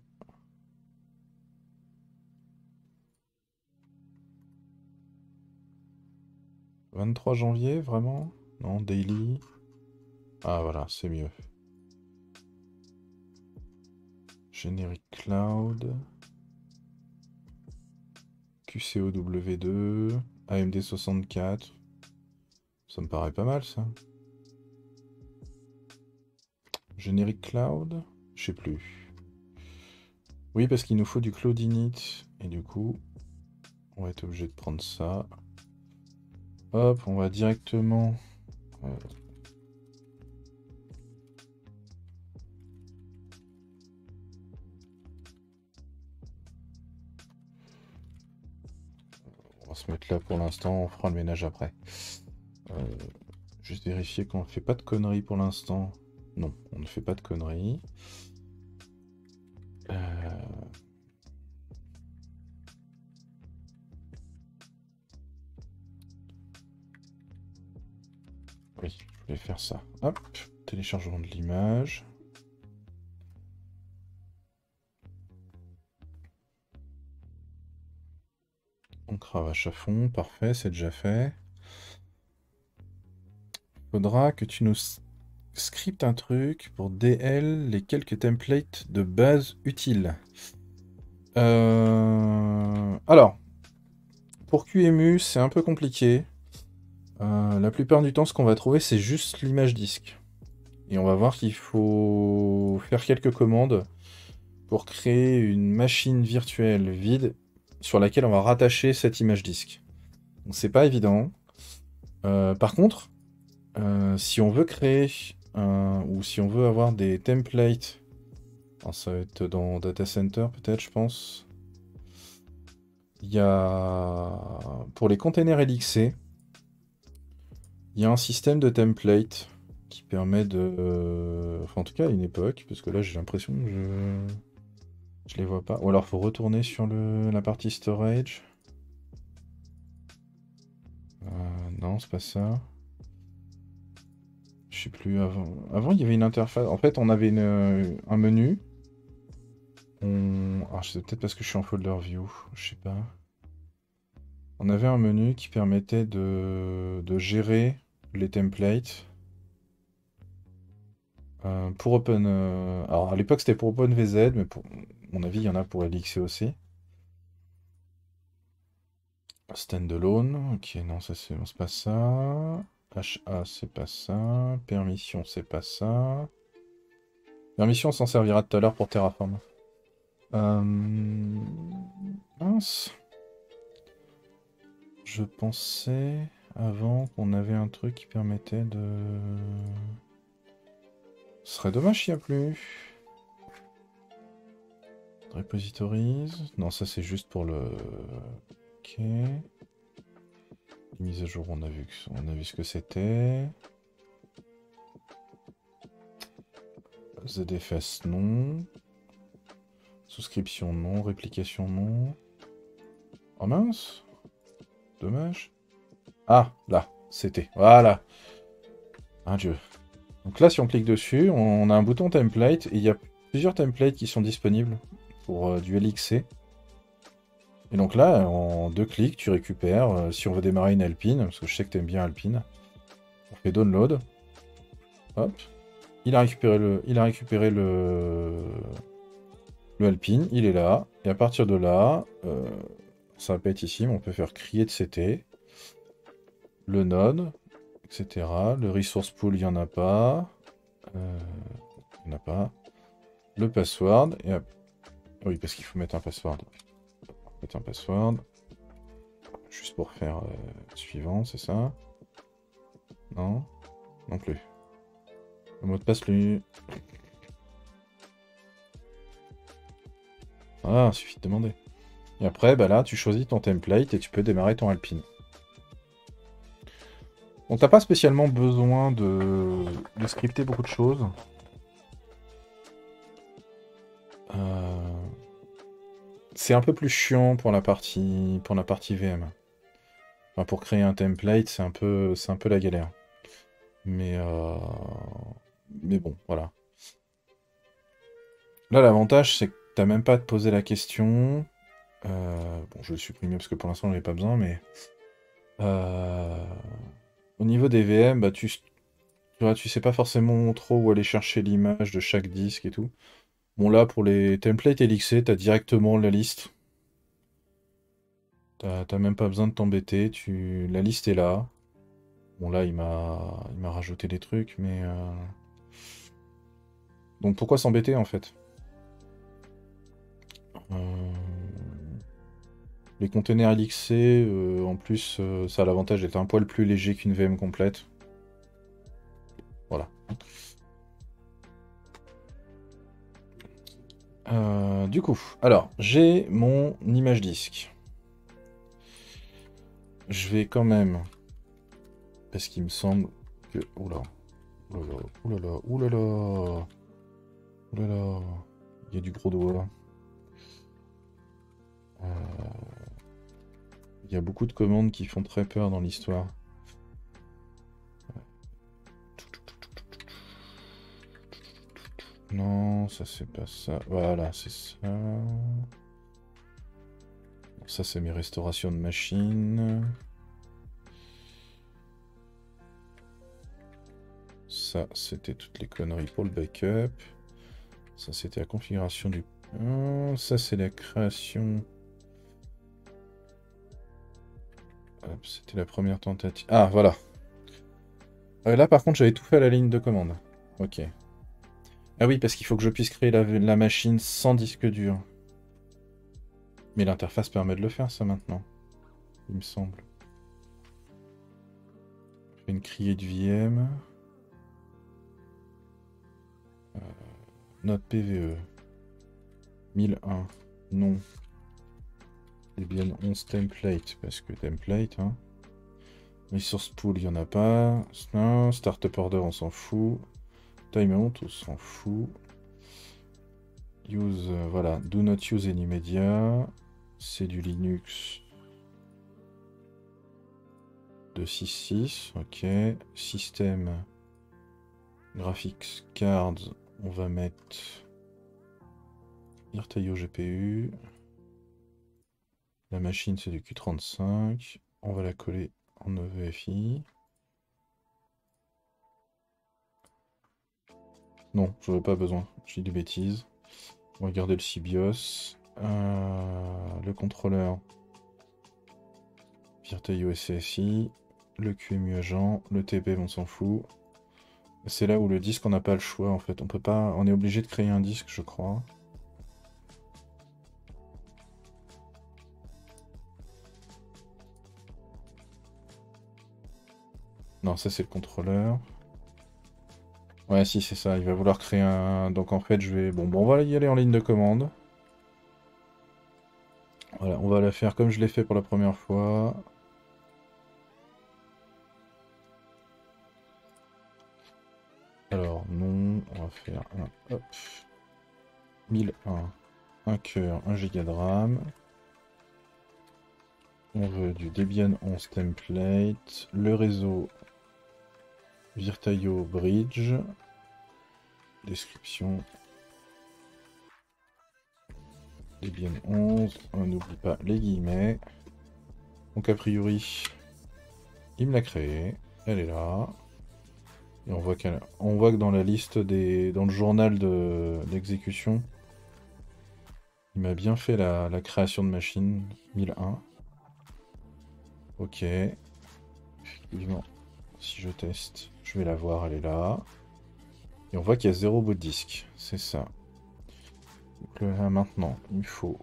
« 23 janvier, vraiment? Non, daily. Ah voilà, c'est mieux. Generic Cloud. QCOW2. AMD 64. Ça me paraît pas mal, ça. Generic Cloud? Je sais plus. Oui, parce qu'il nous faut du Cloud Init. Et du coup, on va être obligé de prendre ça. Hop, on va directement... on va se mettre là pour l'instant, on fera le ménage après. Juste vérifier qu'on ne fait pas de conneries pour l'instant. Non, on ne fait pas de conneries. Oui, je vais faire ça. Hop, téléchargement de l'image. On cravache à fond, parfait, c'est déjà fait. Faudra que tu nous scriptes un truc pour DL les quelques templates de base utiles. Alors, pour QEMU, c'est un peu compliqué. La plupart du temps, ce qu'on va trouver, c'est juste l'image disque. Et on va voir qu'il faut faire quelques commandes pour créer une machine virtuelle vide sur laquelle on va rattacher cette image disque. Donc c'est pas évident. Par contre, si on veut créer ou si on veut avoir des templates, alors ça va être dans Data Center peut-être, je pense. Il y a pour les containers LXC, il y a un système de template qui permet de... Enfin, en tout cas, à une époque, parce que là, j'ai l'impression que je les vois pas. Ou alors, faut retourner sur la partie storage. Non, c'est pas ça. Je sais plus, avant, il y avait une interface. En fait, on avait un menu. Alors, c'est peut-être parce que je suis en folder view, je sais pas. On avait un menu qui permettait de gérer les templates. Pour Open... Alors, à l'époque, c'était pour OpenVZ, mais pour à mon avis, il y en a pour LXC aussi. Standalone, ok, non, ça c'est pas ça. HA, c'est pas ça. Permission, c'est pas ça. Permission, on s'en servira tout à l'heure pour Terraform. Mince. Je pensais avant qu'on avait un truc qui permettait de... Ce serait dommage s'il n'y a plus. Repositories. Non, ça c'est juste pour le... Ok. Mise à jour, on a vu ce que c'était. ZFS, non. Souscription, non. Réplication, non. Oh mince. Dommage. Ah, là, c'était. Voilà. Un dieu. Donc là, si on clique dessus, on a un bouton template. Et il y a plusieurs templates qui sont disponibles pour du LXC. Et donc là, en 2 clics, tu récupères. Si on veut démarrer une Alpine, parce que je sais que tu aimes bien Alpine, on fait download. Hop. Il a récupéré le Alpine, il est là. Et à partir de là, ça va pas être ici, mais on peut faire create-ct, le node, etc. Le resource pool, il n'y en a pas. Il n'y en a pas. Le password. Et oui, parce qu'il faut mettre un password. Mettre un password. Juste pour faire suivant, c'est ça? Non? Non plus. Le mot de passe, lui. Ah, il suffit de demander. Et après, bah là, tu choisis ton template et tu peux démarrer ton Alpine. Donc t'as pas spécialement besoin de scripter beaucoup de choses. C'est un peu plus chiant pour la partie VM. Enfin, pour créer un template, c'est un peu la galère. Mais bon, voilà. Là, l'avantage, c'est que t'as même pas à te poser la question. Bon, je vais le supprimer parce que pour l'instant, j'en ai pas besoin, mais... Au niveau des VM, bah, tu vois, tu sais pas forcément trop où aller chercher l'image de chaque disque et tout. Bon, là, pour les templates LXC, t'as directement la liste. T'as même pas besoin de t'embêter, la liste est là. Bon, là, il m'a rajouté des trucs, mais... Donc, pourquoi s'embêter, en fait? Les containers LXC, en plus, ça a l'avantage d'être un poil plus léger qu'une VM complète. Voilà. Du coup, alors, j'ai mon image disque. Je vais quand même... Parce qu'il me semble que... Oula. Oulala, oulala, oulala. Oulala. Il y a du gros doigt. Il y a beaucoup de commandes qui font très peur dans l'histoire. Non, ça c'est pas ça. Voilà, c'est ça. Ça c'est mes restaurations de machines. Ça c'était toutes les conneries pour le backup. Ça c'était la configuration du... ça c'est la création... Hop, c'était la première tentative. Ah, voilà. Là par contre j'avais tout fait à la ligne de commande. Ok. Ah oui, parce qu'il faut que je puisse créer la machine sans disque dur. Mais l'interface permet de le faire, ça, maintenant. Il me semble. Je fais une criée de VM. Note PVE. 1001. Non. Debian 11 template. Parce que template, hein. Resource pool, il n'y en a pas. Non. Startup order, on s'en fout. Timeout, on s'en fout. Use, voilà. Do not use any media. C'est du Linux. 266, ok. Système. Graphics cards, on va mettre Irtaio GPU. La machine c'est du Q35. On va la coller en EVFI. Non, j'en ai pas besoin. J'ai des bêtises. On va garder le CBIOS. Le contrôleur. Irtaio SCSI. Le QEMU agent. Le TP, on s'en fout. C'est là où le disque, on n'a pas le choix en fait. On peut pas. On est obligé de créer un disque, je crois. Non, ça c'est le contrôleur. Ouais, si, c'est ça. Il va vouloir créer un... Donc en fait, je vais... Bon, on va y aller en ligne de commande. Voilà, on va la faire comme je l'ai fait pour la première fois. Alors, non, on va faire un... Hop. 1001. Un cœur, 1 giga de RAM. On veut du Debian 11 template. Le réseau Virtaio Bridge. Description. Debian 11. On n'oublie pas les guillemets. Donc a priori, il me l'a créé. Elle est là. Et on voit que dans la liste dans le journal d'exécution, il m'a bien fait la création de machine 1001. Ok. Effectivement, si je teste, je vais la voir, elle est là. Et on voit qu'il y a 0 bout de disque, c'est ça. Donc là maintenant, il faut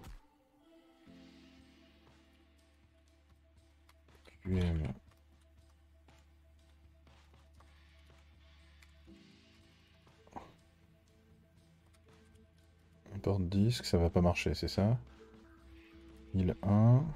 QM. Import disque, ça va pas marcher, c'est ça 1001.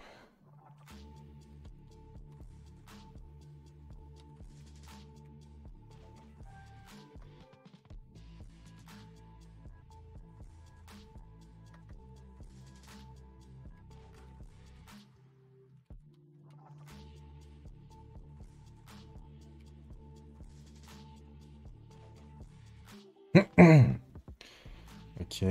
Ok.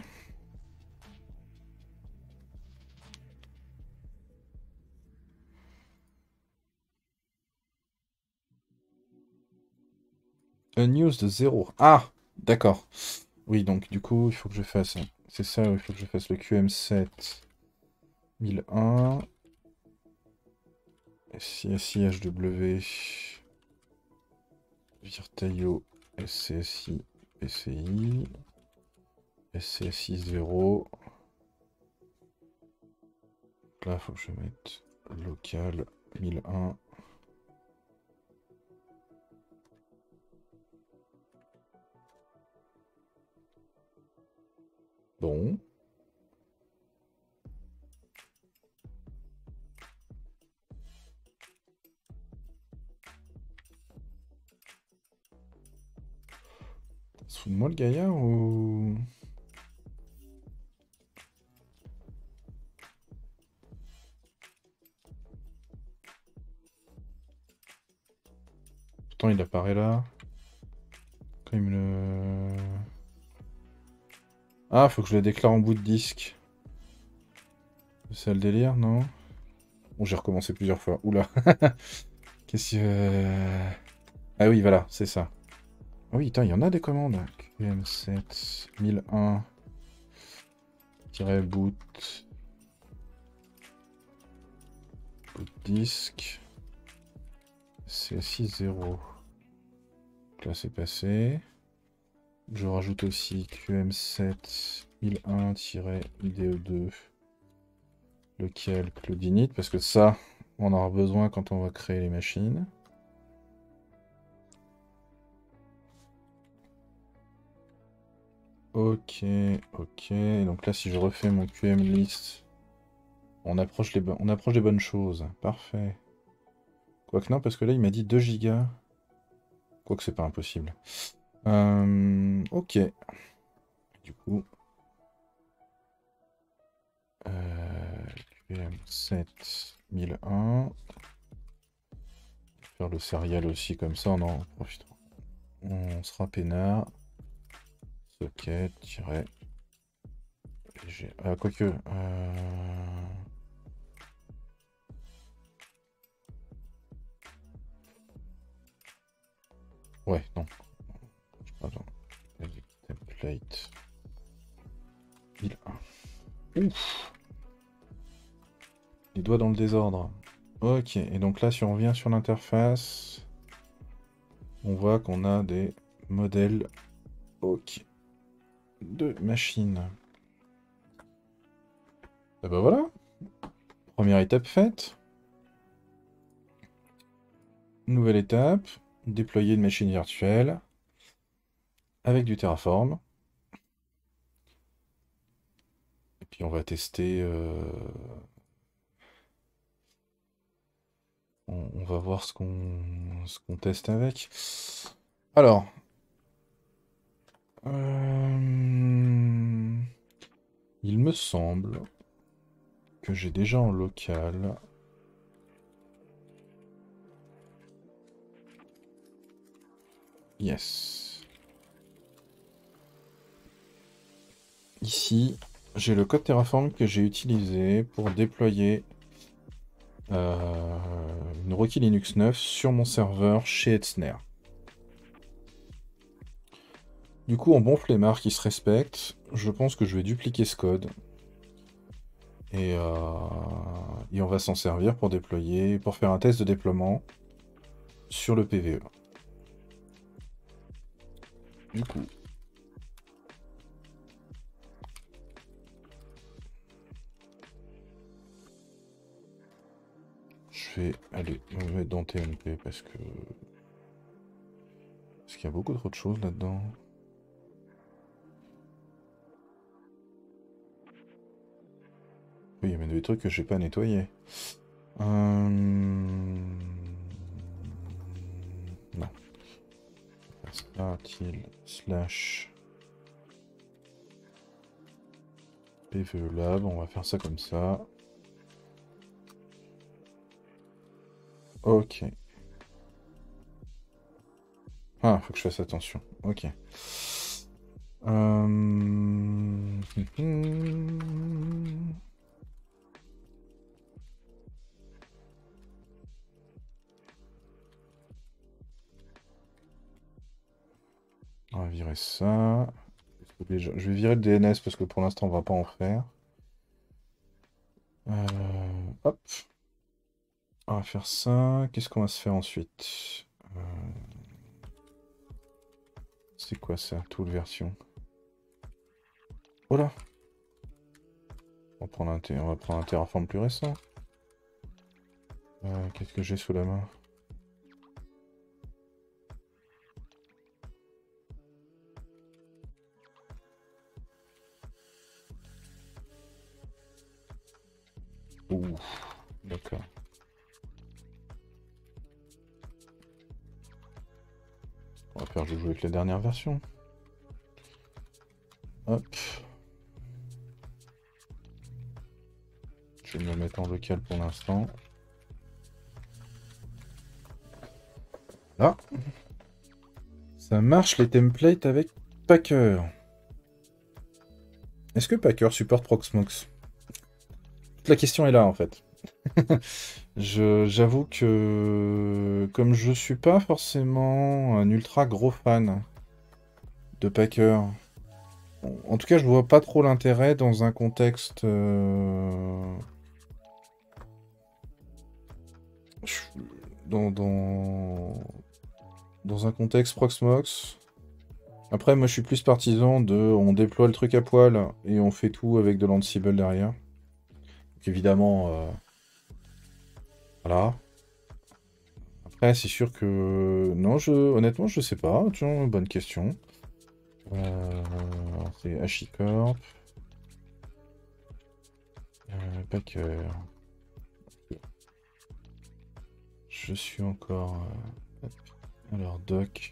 Unused de 0. Ah, d'accord. Oui, donc du coup, il faut que je fasse... C'est ça, il faut que je fasse le QM7 1001. SCSI-HW. Virtaio SCSI PCI. SCSI 0. Là, il faut que je mette local 1001. Bon. Se fout de moi le gaillard ou... Pourtant il apparaît là. Quand il me le... Ah, faut que je le déclare en bout de disque. C'est ça le délire, non? Bon, j'ai recommencé plusieurs fois. Oula. Qu'est-ce que... Ah oui, voilà, c'est ça. Ah oui, il y en a des commandes. QM7 1001 boot disque CSI 0. Donc là c'est passé. Je rajoute aussi QM7 1001-IDE2 Lequel? Claudinite, parce que ça, on en aura besoin quand on va créer les machines. Ok, ok. Donc là, si je refais mon QM list, on approche des bonnes choses. Parfait. Quoique non, parce que là, il m'a dit 2 gigas. Quoique c'est pas impossible. Ok. Du coup... QM 7001. Faire le serial aussi, comme ça, on en profitera. On sera peinard. Socket, tiret. Quoique... Ouais, non. Attends. Template. 1001. Ouf. Les doigts dans le désordre. Ok, et donc là, si on revient sur l'interface, on voit qu'on a des modèles ok de machines. Et ben voilà. Première étape faite. Nouvelle étape. Déployer une machine virtuelle avec du Terraform. Et puis on va tester... On va voir ce qu'on teste avec. Alors. Il me semble que j'ai déjà en local. Yes. Ici, j'ai le code Terraform que j'ai utilisé pour déployer une Rocky Linux 9 sur mon serveur chez Etzner. Du coup, en bon flemmard qui se respecte, je pense que je vais dupliquer ce code. Et on va s'en servir pour déployer, pour faire un test de déploiement sur le PVE. Du coup, je vais aller me mettre dans TNP parce qu'il y a beaucoup trop de choses là-dedans. Oui, il y a même des trucs que j'ai pas nettoyés. Non. Start-il slash PVE lab, on va faire ça comme ça. Ok. Ah, faut que je fasse attention. Ok. On va virer ça. Je vais virer le DNS parce que pour l'instant on va pas en faire. Hop. On va faire ça. Qu'est-ce qu'on va se faire ensuite? C'est quoi ça? Tool version. Oh là! On va prendre un Terraform plus récent. Qu'est-ce que j'ai sous la main? Ouh, d'accord. On va faire jouer avec la dernière version. Hop. Je vais me mettre en local pour l'instant. Là. Ça marche les templates avec Packer. Est-ce que Packer supporte Proxmox? Toute la question est là en fait. J'avoue que comme je suis pas forcément un ultra gros fan de Packer, en tout cas je vois pas trop l'intérêt dans un contexte dans un contexte Proxmox. Après moi je suis plus partisan de on déploie le truc à poil et on fait tout avec de l'Ansible derrière. Donc évidemment, voilà. Après, c'est sûr que... Non, honnêtement, je sais pas. Tiens, bonne question. C'est HICorp. Packer. Je suis encore... hop. Alors, doc.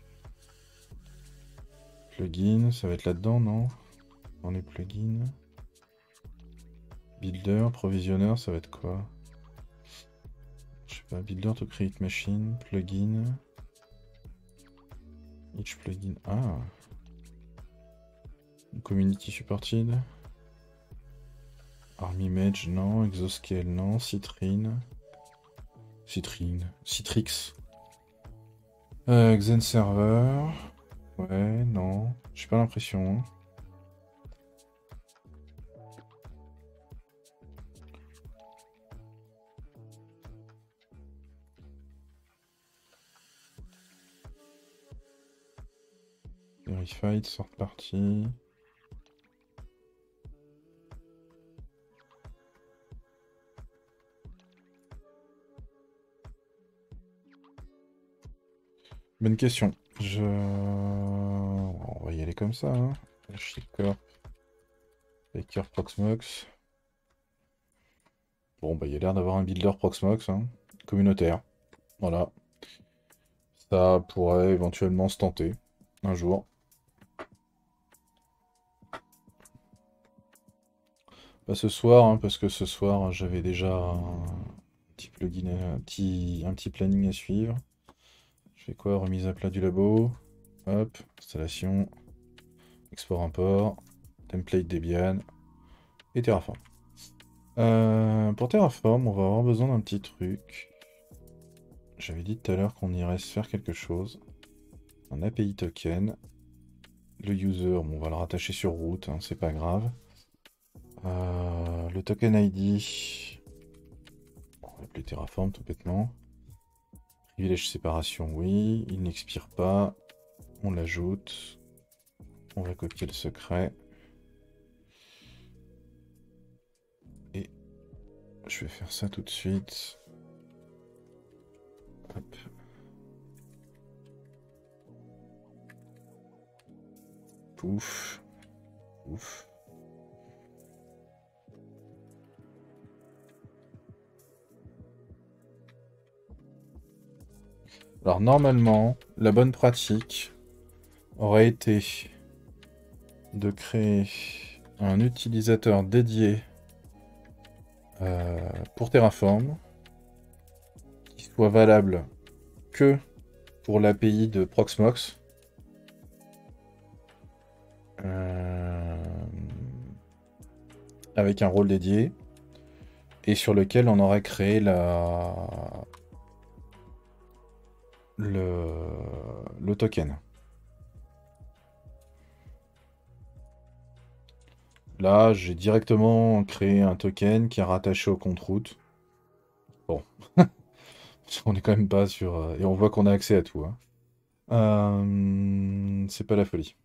Plugin, ça va être là-dedans, non? Dans les plugins. Builder, provisionneur, ça va être quoi? Je sais pas, builder to create machine, plugin. Each plugin. Ah! Community supported. Arm image, non. Exoscale, non. Citrine. Citrix. Xen server. Ouais, non. J'ai pas l'impression. Verified, sort party. Bonne question. On va y aller comme ça. Hein. HICorp. Baker Proxmox. Bon, bah, il y a l'air d'avoir un builder Proxmox. Hein. Communautaire. Voilà. Ça pourrait éventuellement se tenter. Un jour. Pas ce soir, hein, parce que ce soir, j'avais déjà un petit plugin, un petit planning à suivre. Je fais quoi? Remise à plat du labo. Hop, installation. Export-import. Template Debian. Et Terraform. Pour Terraform, on va avoir besoin d'un petit truc. J'avais dit tout à l'heure qu'on irait se faire quelque chose. Un API token. Le user, bon, on va le rattacher sur route, hein, c'est pas grave. Le token ID. On va appeler Terraform tout bêtement. Privilège séparation, oui. Il n'expire pas. On l'ajoute. On va copier le secret. Et je vais faire ça tout de suite. Hop. Pouf. Ouf. Alors normalement, la bonne pratique aurait été de créer un utilisateur dédié pour Terraform qui soit valable que pour l'API de Proxmox. Avec un rôle dédié et sur lequel on aurait créé le token. Là, j'ai directement créé un token qui est rattaché au compte route. Bon. On est quand même pas sur... et on voit qu'on a accès à tout. Hein. C'est pas la folie.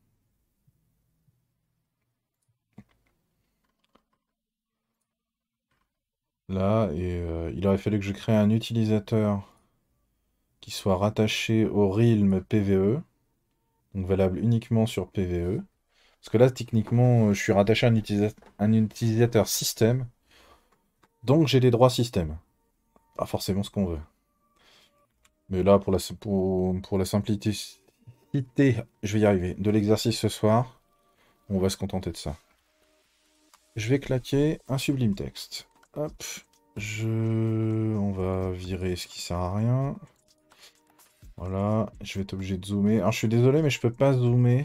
Là, et il aurait fallu que je crée un utilisateur qui soit rattaché au realm PVE. Donc valable uniquement sur PVE. Parce que là, techniquement, je suis rattaché à un utilisateur système. Donc j'ai des droits système. Pas forcément ce qu'on veut. Mais là, pour la simplicité, je vais y arriver, de l'exercice ce soir, on va se contenter de ça. Je vais claquer un sublime texte. Hop. On va virer ce qui sert à rien. Voilà. Je vais être obligé de zoomer. Alors je suis désolé, mais je peux pas zoomer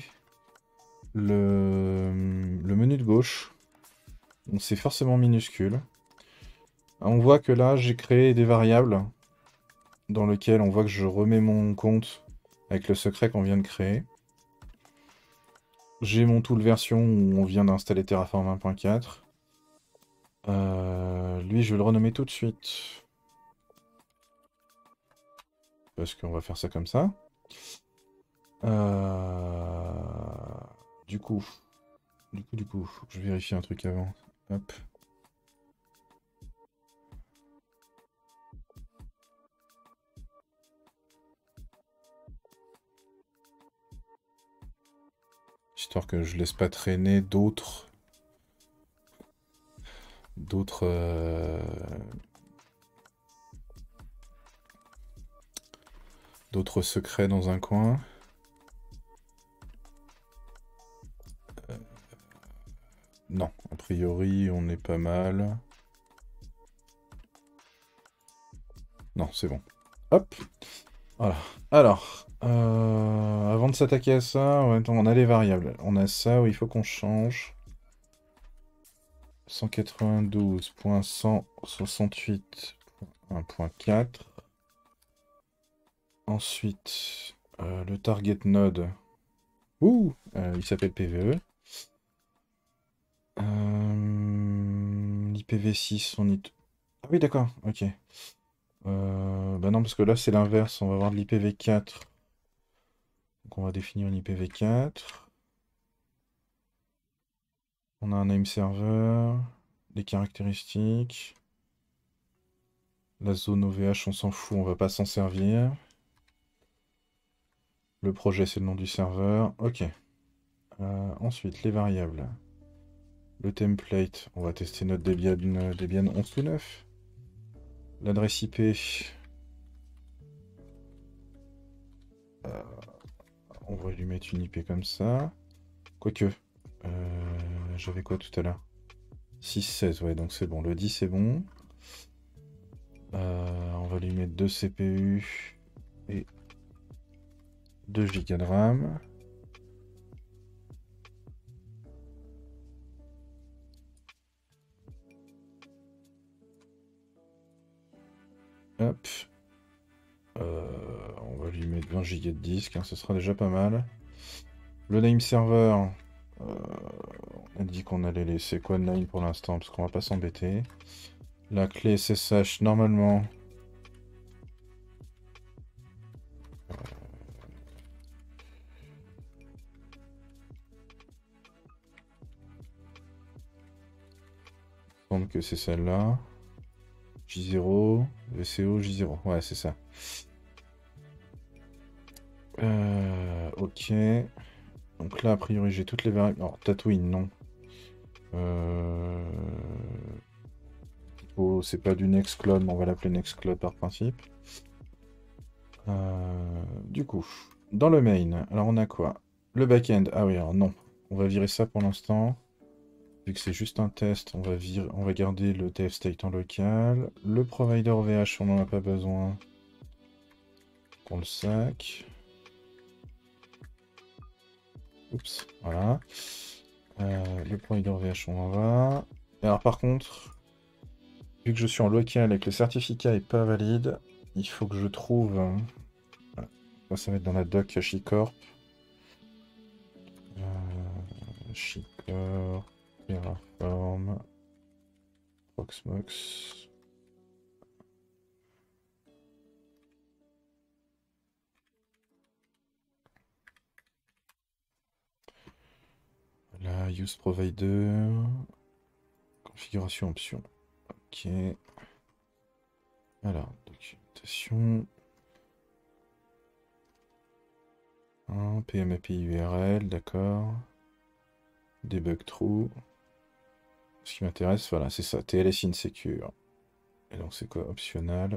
le menu de gauche. Donc c'est forcément minuscule. On voit que là, j'ai créé des variables dans lesquelles on voit que je remets mon compte avec le secret qu'on vient de créer. J'ai mon tool version où on vient d'installer Terraform 1.4. Lui, je vais le renommer tout de suite. Parce qu'on va faire ça comme ça. Du coup, faut que je vérifie un truc avant. Hop. histoire que je laisse pas traîner d'autres d'autres secrets dans un coin. Non, a priori on est pas mal. Non, c'est bon. Hop. Voilà. Alors, avant de s'attaquer à ça, ouais, attends, on a les variables. On a ça où il faut qu'on change. 192.168.1.4. Ensuite, le target node. Ouh, il s'appelle PVE. l'IPv6, on y... Ah oui, d'accord, ok. Bah non, parce que là, c'est l'inverse. On va avoir de l'IPv4. Donc, on va définir une IPv4. On a un name server, des caractéristiques. La zone OVH, on s'en fout, on va pas s'en servir. Le projet, c'est le nom du serveur. Ok. Ensuite, les variables. Le template, on va tester notre Debian 11 tout 9. L'adresse IP. On va lui mettre une IP comme ça. Quoique. J'avais quoi tout à l'heure? 6-16, ouais, donc c'est bon. Le 10 c'est bon. On va lui mettre 2 CPU et 2 Go de RAM. Hop. On va lui mettre 20 Go de disque, hein, ce sera déjà pas mal. Le name server, on a dit qu'on allait laisser quoi de name pour l'instant, parce qu'on va pas s'embêter. La clé SSH, normalement... Il me semble que c'est celle-là. J0, VCO, J0. Ouais, c'est ça. Ok. Donc là, a priori, j'ai toutes les variables. Alors, Tatooine, non. Oh, c'est pas du Nextcloud, mais on va l'appeler Nextcloud par principe. Du coup, dans le main, alors on a quoi? Le backend. Ah oui, alors non. On va virer ça pour l'instant. Vu que c'est juste un test, on va garder le TF state en local. Le provider VH, on n'en a pas besoin. On le sac. Oups, voilà. Le provider VH, on en va. Alors par contre, vu que je suis en local et que le certificat est pas valide, il faut que je trouve... ça va être dans la doc HashiCorp. HashiCorp, Terraform, Proxmox. Là, use provider. Configuration option. Ok. Alors, documentation. PMAPI URL, d'accord. Debug true. Ce qui m'intéresse, voilà, c'est ça. TLS insecure. Et donc, c'est quoi? Optional.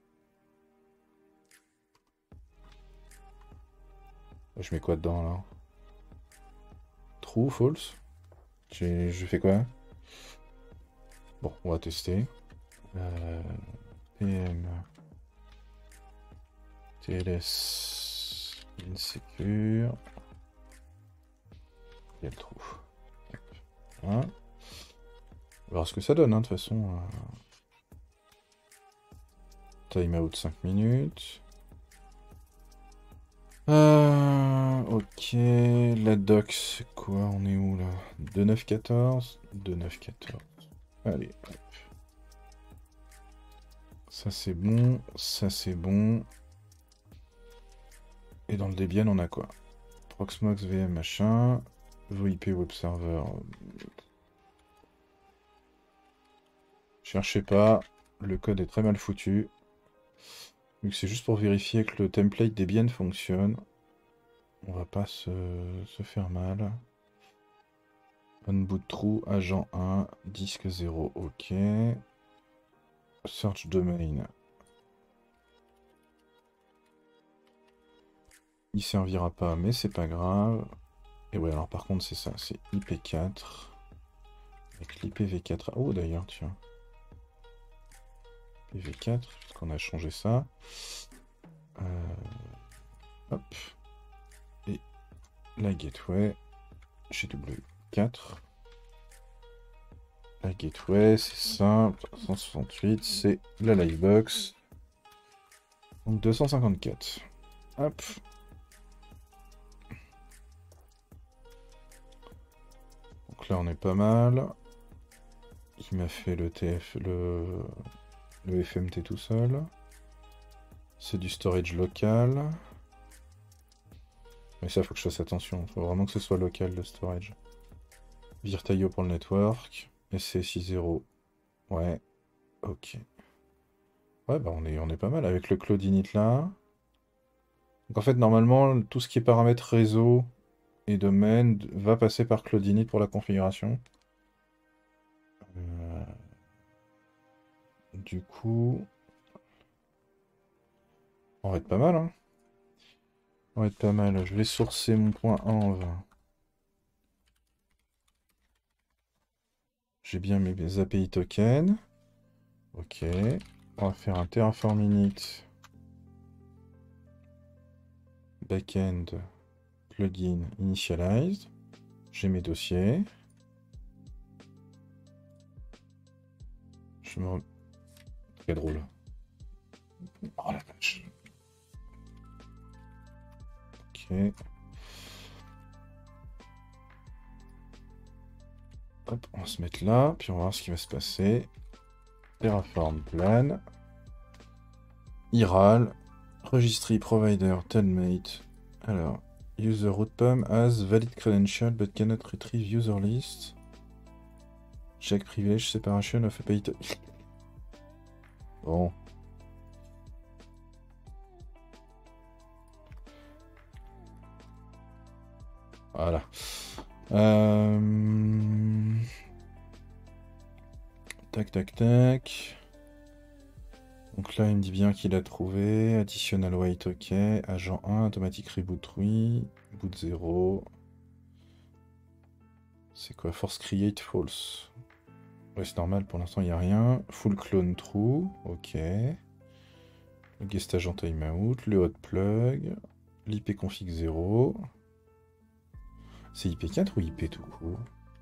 Je mets quoi dedans, là? True, false? Je fais quoi? Bon, on va tester. PM. TLS insecure. Il y a le trou. Voilà. On va voir ce que ça donne, hein, de toute façon. Timeout 5 minutes. Ok, la doc, c'est quoi? On est où là? 2.9.14 2.9.14. Allez, hop. Ça c'est bon, ça c'est bon. Et dans le Debian, on a quoi? Proxmox VM machin. VoIP web server. Cherchez pas, le code est très mal foutu. Vu que c'est juste pour vérifier que le template Debian fonctionne. On va pas se faire mal. Unboot true, agent 1, disque 0, ok. Search domain. Il servira pas, mais c'est pas grave. Et ouais, alors par contre, c'est ça, c'est IP4. Avec l'IPv4. Oh, d'ailleurs, tiens. IPv4, parce qu'on a changé ça. Hop. Et la gateway. GW4. La gateway, c'est simple. 168, c'est la livebox. Donc 254. Hop. Donc là, on est pas mal. Il m'a fait le TF, le FMT tout seul. C'est du storage local. Mais ça, faut que je fasse attention. Faut vraiment que ce soit local, le storage. Virtaio pour le network. SC60. Ouais. Ok. Ouais, bah on est pas mal avec le Cloud Init là. Donc en fait, normalement, tout ce qui est paramètres réseau et domaine va passer par Cloud Init pour la configuration. Du coup, on va être pas mal, hein. On va être pas mal. Je vais sourcer mon point env. J'ai bien mes API tokens. Ok. On va faire un Terraform init. Backend. Plugin initialized. J'ai mes dossiers. Je me... Très drôle. Oh la vache. Ok. Hop, on va se mettre là, puis on va voir ce qui va se passer. Terraform plan. IRAL. Registry provider telmate. Alors, user root pum has valid credential but cannot retrieve user list. Check privilege separation of API. Bon. Voilà. Tac, tac, tac. Donc là, il me dit bien qu'il a trouvé. Additional wait, ok. Agent 1, automatic reboot, oui. Boot 0. C'est quoi? Force create false. Ouais, c'est normal, pour l'instant, il n'y a rien. Full clone true, ok. Le guest agent timeout, le hot plug. L'IP config 0. C'est IP4 ou IP tout court?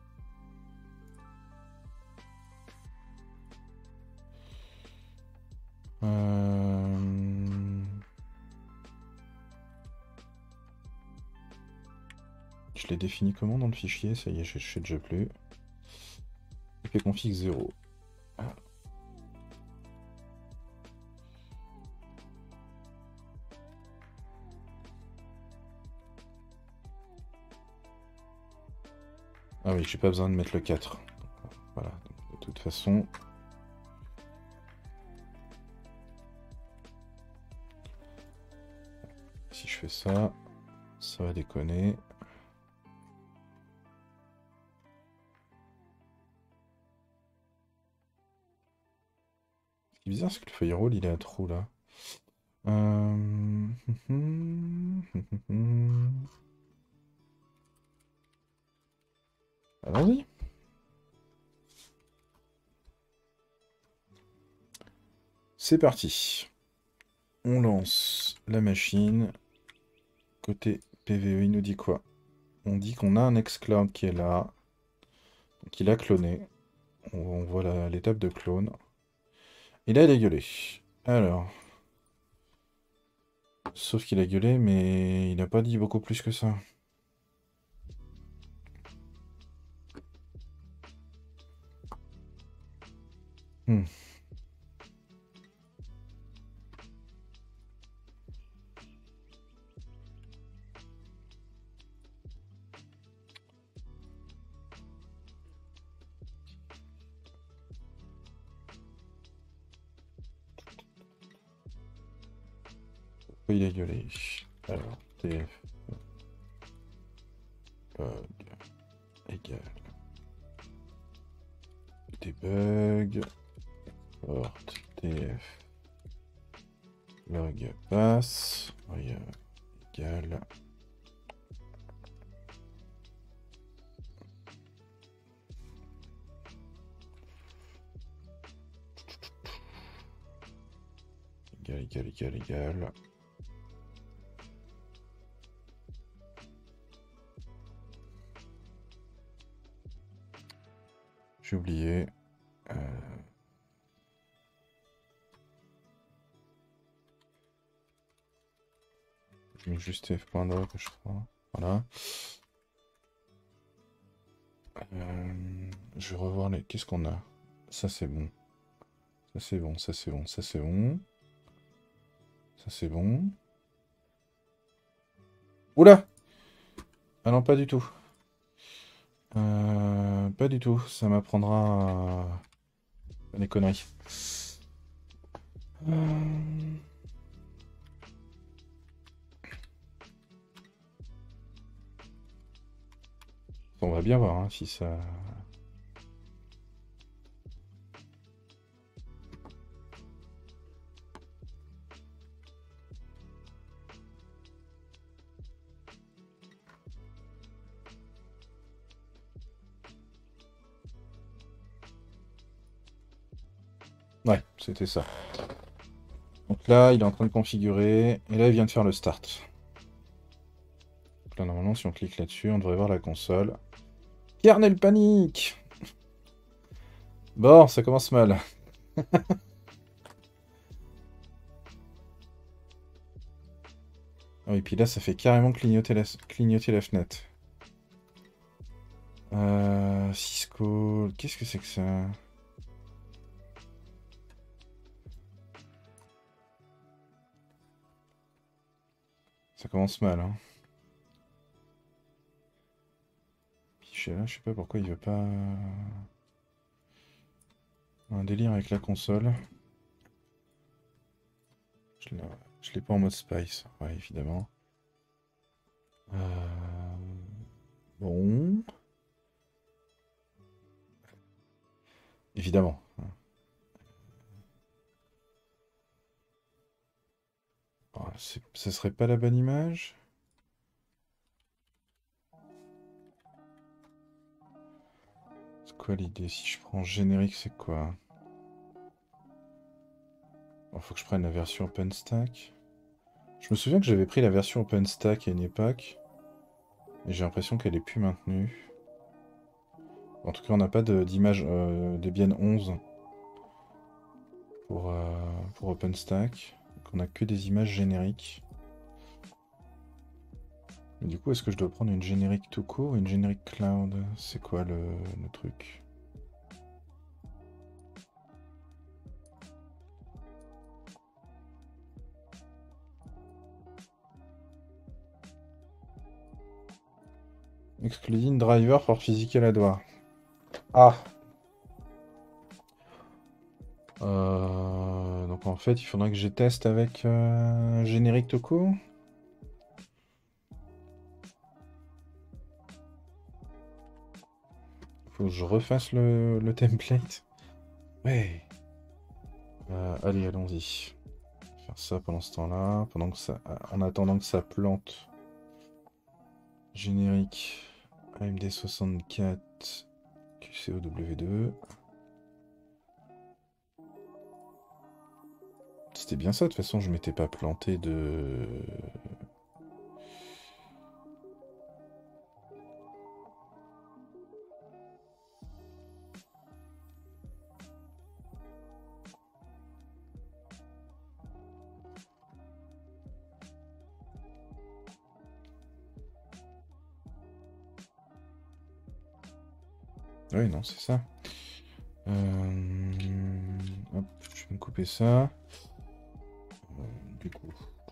Je l'ai défini comment dans le fichier? Ça y est, je sais déjà plus. IP config 0. Ah. Ah oui, j'ai pas besoin de mettre le 4. Voilà, donc, de toute façon... Si je fais ça, ça va déconner. Ce qui est bizarre, c'est que le firewall, il est à trou, là. Allons-y. C'est parti. On lance la machine. Côté PVE, il nous dit quoi? On dit qu'on a un Nextcloud qui est là. Donc il a cloné. On voit l'étape de clone. Et là, il a gueulé. Alors. Sauf qu'il a gueulé, mais il n'a pas dit beaucoup plus que ça. Hmm. Pourquoi il a gueulé? Alors, TF log égale debug, port df, log pass, égal. Égal. J'ai oublié. Je mets juste f.doc, je crois. Voilà. Je vais revoir les... Qu'est-ce qu'on a? Ça, c'est bon. Ça, c'est bon. Ça, c'est bon. Ça, c'est bon. Ça, c'est bon. Oula! Ah non, pas du tout. Pas du tout. Ça m'apprendra des conneries. On va bien voir hein, si ça... Ouais, c'était ça. Donc là, il est en train de configurer. Et là, il vient de faire le start. Donc là, normalement, si on clique là-dessus, on devrait voir la console. Kernel panique! Bon, ça commence mal. Ah oui, puis là, ça fait carrément clignoter la fenêtre. Cisco... Qu'est-ce que c'est que ça? Ça commence mal, hein. Puis je sais pas pourquoi il veut pas... Un délire avec la console. Je l'ai pas en mode Spice, ouais, évidemment. Bon... Évidemment. Oh, ça serait pas la bonne image? C'est quoi l'idée? Si je prends générique, c'est quoi? Il faut que je prenne la version OpenStack. Je me souviens que j'avais pris la version OpenStack à une époque. Et j'ai l'impression qu'elle est plus maintenue. En tout cas, on n'a pas d'image Debian 11 pour OpenStack. Donc on n'a que des images génériques. Mais du coup, est-ce que je dois prendre une générique tout court ou une générique cloud? C'est quoi le truc? Excluding driver for physical hardware. Ah! Donc en fait, il faudrait que je teste avec générique tout court. Faut que je refasse le template. Ouais. Allez, allons-y. Faire ça pendant ce temps-là, en attendant que ça plante. Générique AMD 64 QCOW2. C'était bien ça, de toute façon, je m'étais pas planté de... Oui, non, c'est ça. Hop, je vais me couper ça. Du coup...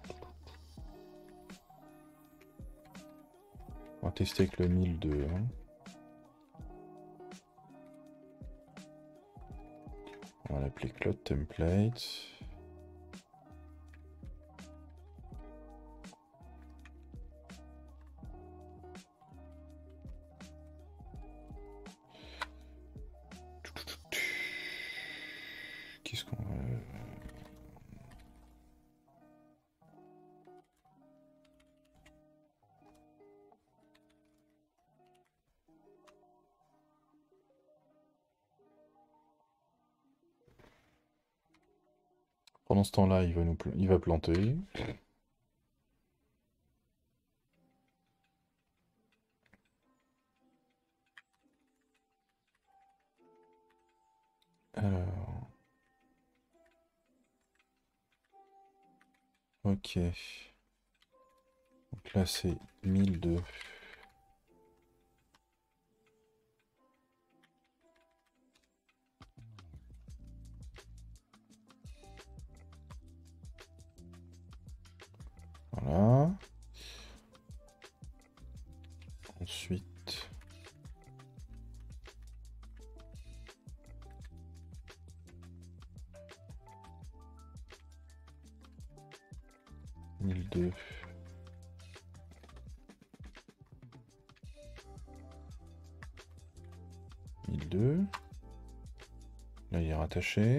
On va tester avec le 1002. Hein. On va l'appeler Cloud Template. Qu'est-ce qu'on... Pendant ce temps-là, il va planter. Alors... Ok. Donc là, c'est 1002. Voilà. Ensuite... 1002. 1002. Là, il est rattaché.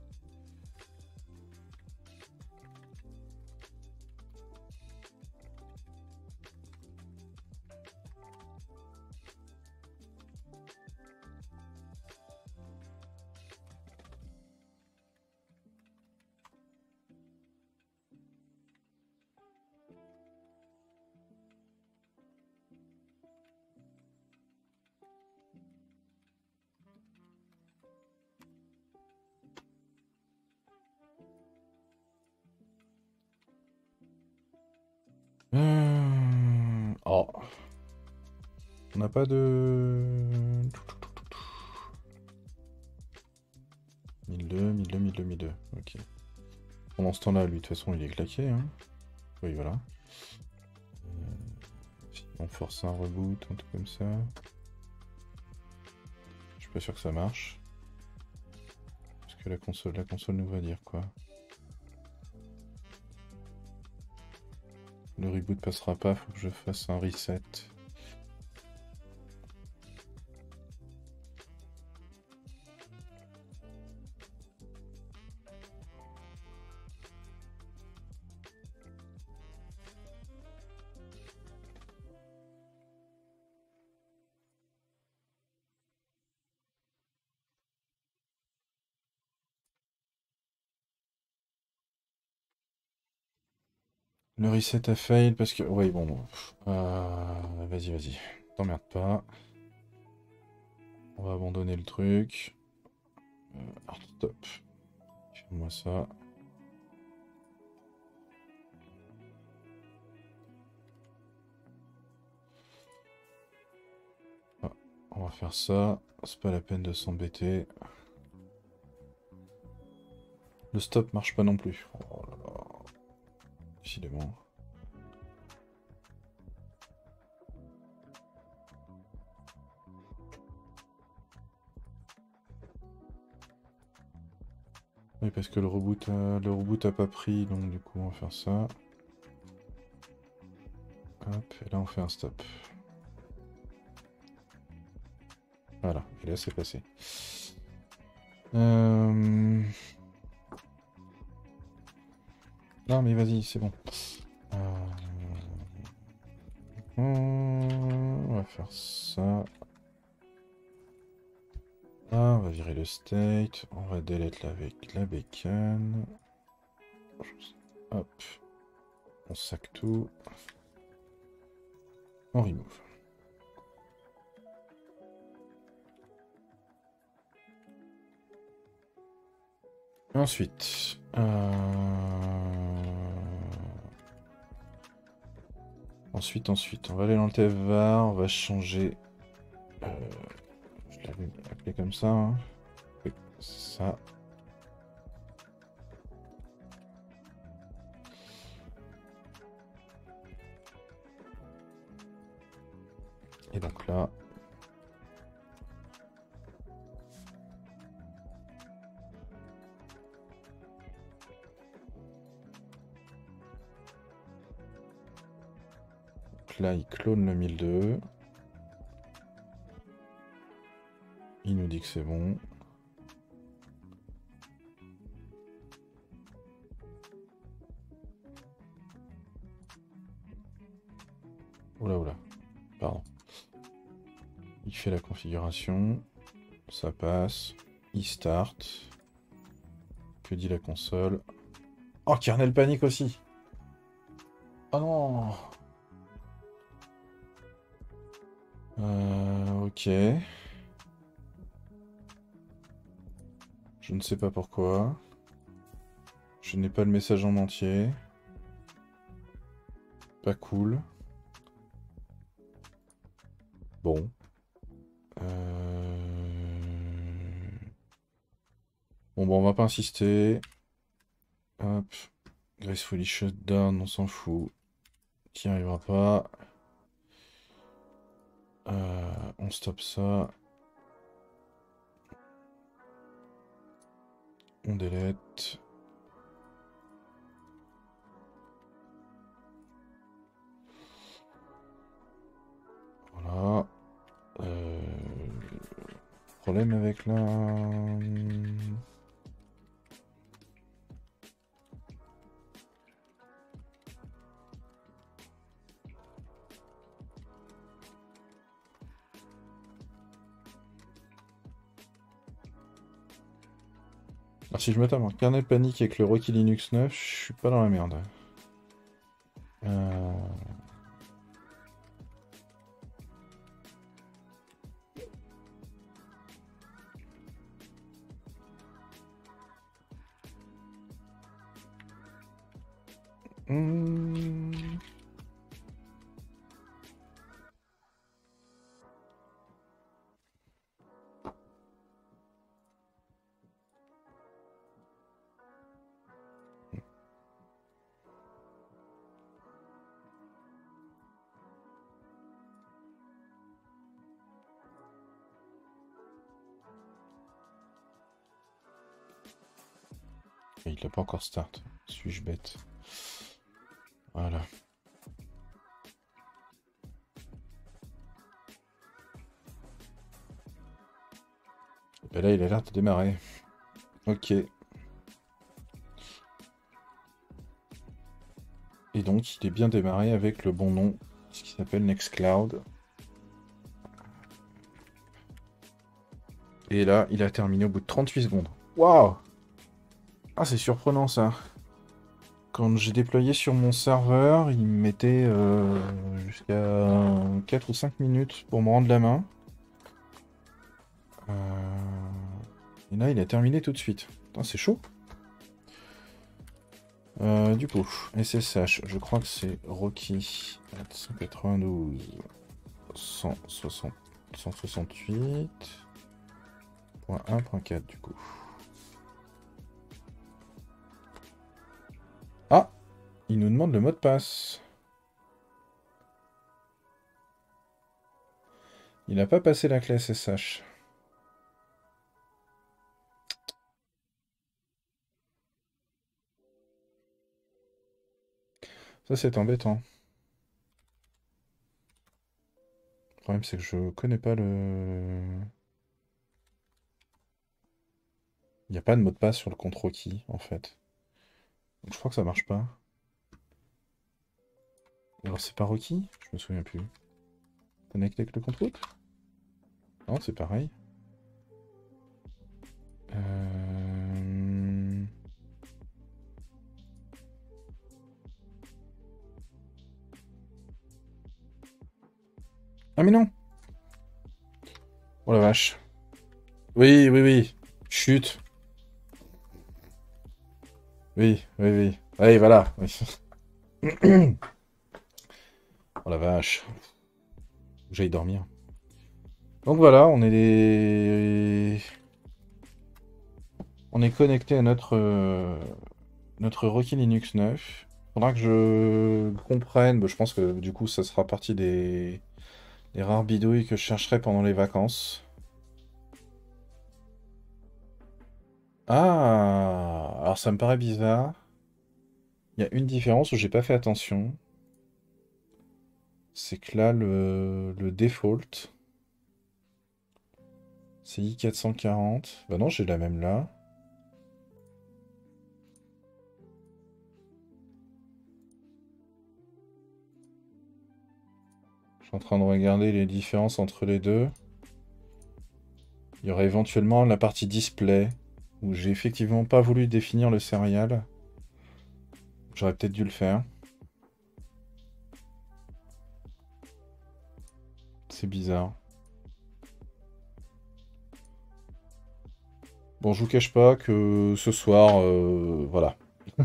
Oh. On n'a pas de... 1002. Ok. Pendant ce temps-là, lui, de toute façon, il est claqué. Hein. Oui, voilà. Si on force un reboot, un truc comme ça. Je suis pas sûr que ça marche. Parce que la console nous va dire quoi. Le reboot passera pas, faut que je fasse un reset. Le reset a fail parce que... Oui, bon. Vas-y. T'emmerde pas. On va abandonner le truc. Stop. Fais-moi ça. Ah, on va faire ça. C'est pas la peine de s'embêter. Le stop marche pas non plus. Oh là là. Décidément. Oui, parce que le reboot a pas pris, donc du coup on va faire ça. Hop, et là on fait un stop. Voilà, et là c'est passé. Non mais vas-y, c'est bon. On va faire ça. Là, on va virer le state. On va delete avec la bacon. Hop. On sac tout. On remove. Ensuite, on va aller dans le TF-var, on va changer. Je l'avais appelé comme ça. Hein. Oui, ça. Et donc là. Là, il clone le 1002. Il nous dit que c'est bon. Oula, oula. Pardon. Il fait la configuration. Ça passe. Il start. Que dit la console? Oh, kernel panique aussi. Oh non. Ok. Je ne sais pas pourquoi. Je n'ai pas le message en entier. Pas cool. Bon. Bon, on va pas insister. Hop. Gracefully Shutdown, on s'en fout. Qui arrivera pas. On stoppe ça. On delete. Voilà. Problème avec la... Alors si je me tape un kernel panique avec le Rocky Linux 9, je suis pas dans la merde. Euh... hmm. Il l'a pas encore start. Suis-je bête? Voilà. Et là, il a l'air de démarrer. Ok. Et donc, il est bien démarré avec le bon nom, ce qui s'appelle Nextcloud. Et là, il a terminé au bout de 38 secondes. Waouh! Ah, c'est surprenant ça. Quand j'ai déployé sur mon serveur, il me mettait jusqu'à 4 ou 5 minutes pour me rendre la main. Et là, il a terminé tout de suite. Putain, c'est chaud. Du coup, SSH, je crois que c'est Rocky 192 160 168.1.4 du coup. Ah! Il nous demande le mot de passe. Il n'a pas passé la clé SSH. Ça, c'est embêtant. Le problème, c'est que je connais pas le... Il n'y a pas de mot de passe sur le compte Rocky, en fait. Donc, je crois que ça marche pas. Alors, c'est pas Rocky? Je me souviens plus. Connecté avec le compte route? Non, c'est pareil. Ah mais non! Oh la vache. Oui, oui, oui. Chut. Oui, oui, oui. Allez, voilà. Oui. Oh la vache. Faut que j'aille dormir. Donc voilà, on est connecté à notre Rocky Linux 9. Faudra que je comprenne. Bah, je pense que du coup, ça sera partie des rares bidouilles que je chercherai pendant les vacances. Ah! Alors ça me paraît bizarre. Il y a une différence où j'ai pas fait attention. C'est que là, le default, c'est i440. Bah non, j'ai la même là. suis en train de regarder les différences entre les deux. Il y aurait éventuellement la partie display, où j'ai effectivement pas voulu définir le serial. J'aurais peut-être dû le faire. C'est bizarre. Bon, je vous cache pas que ce soir, voilà.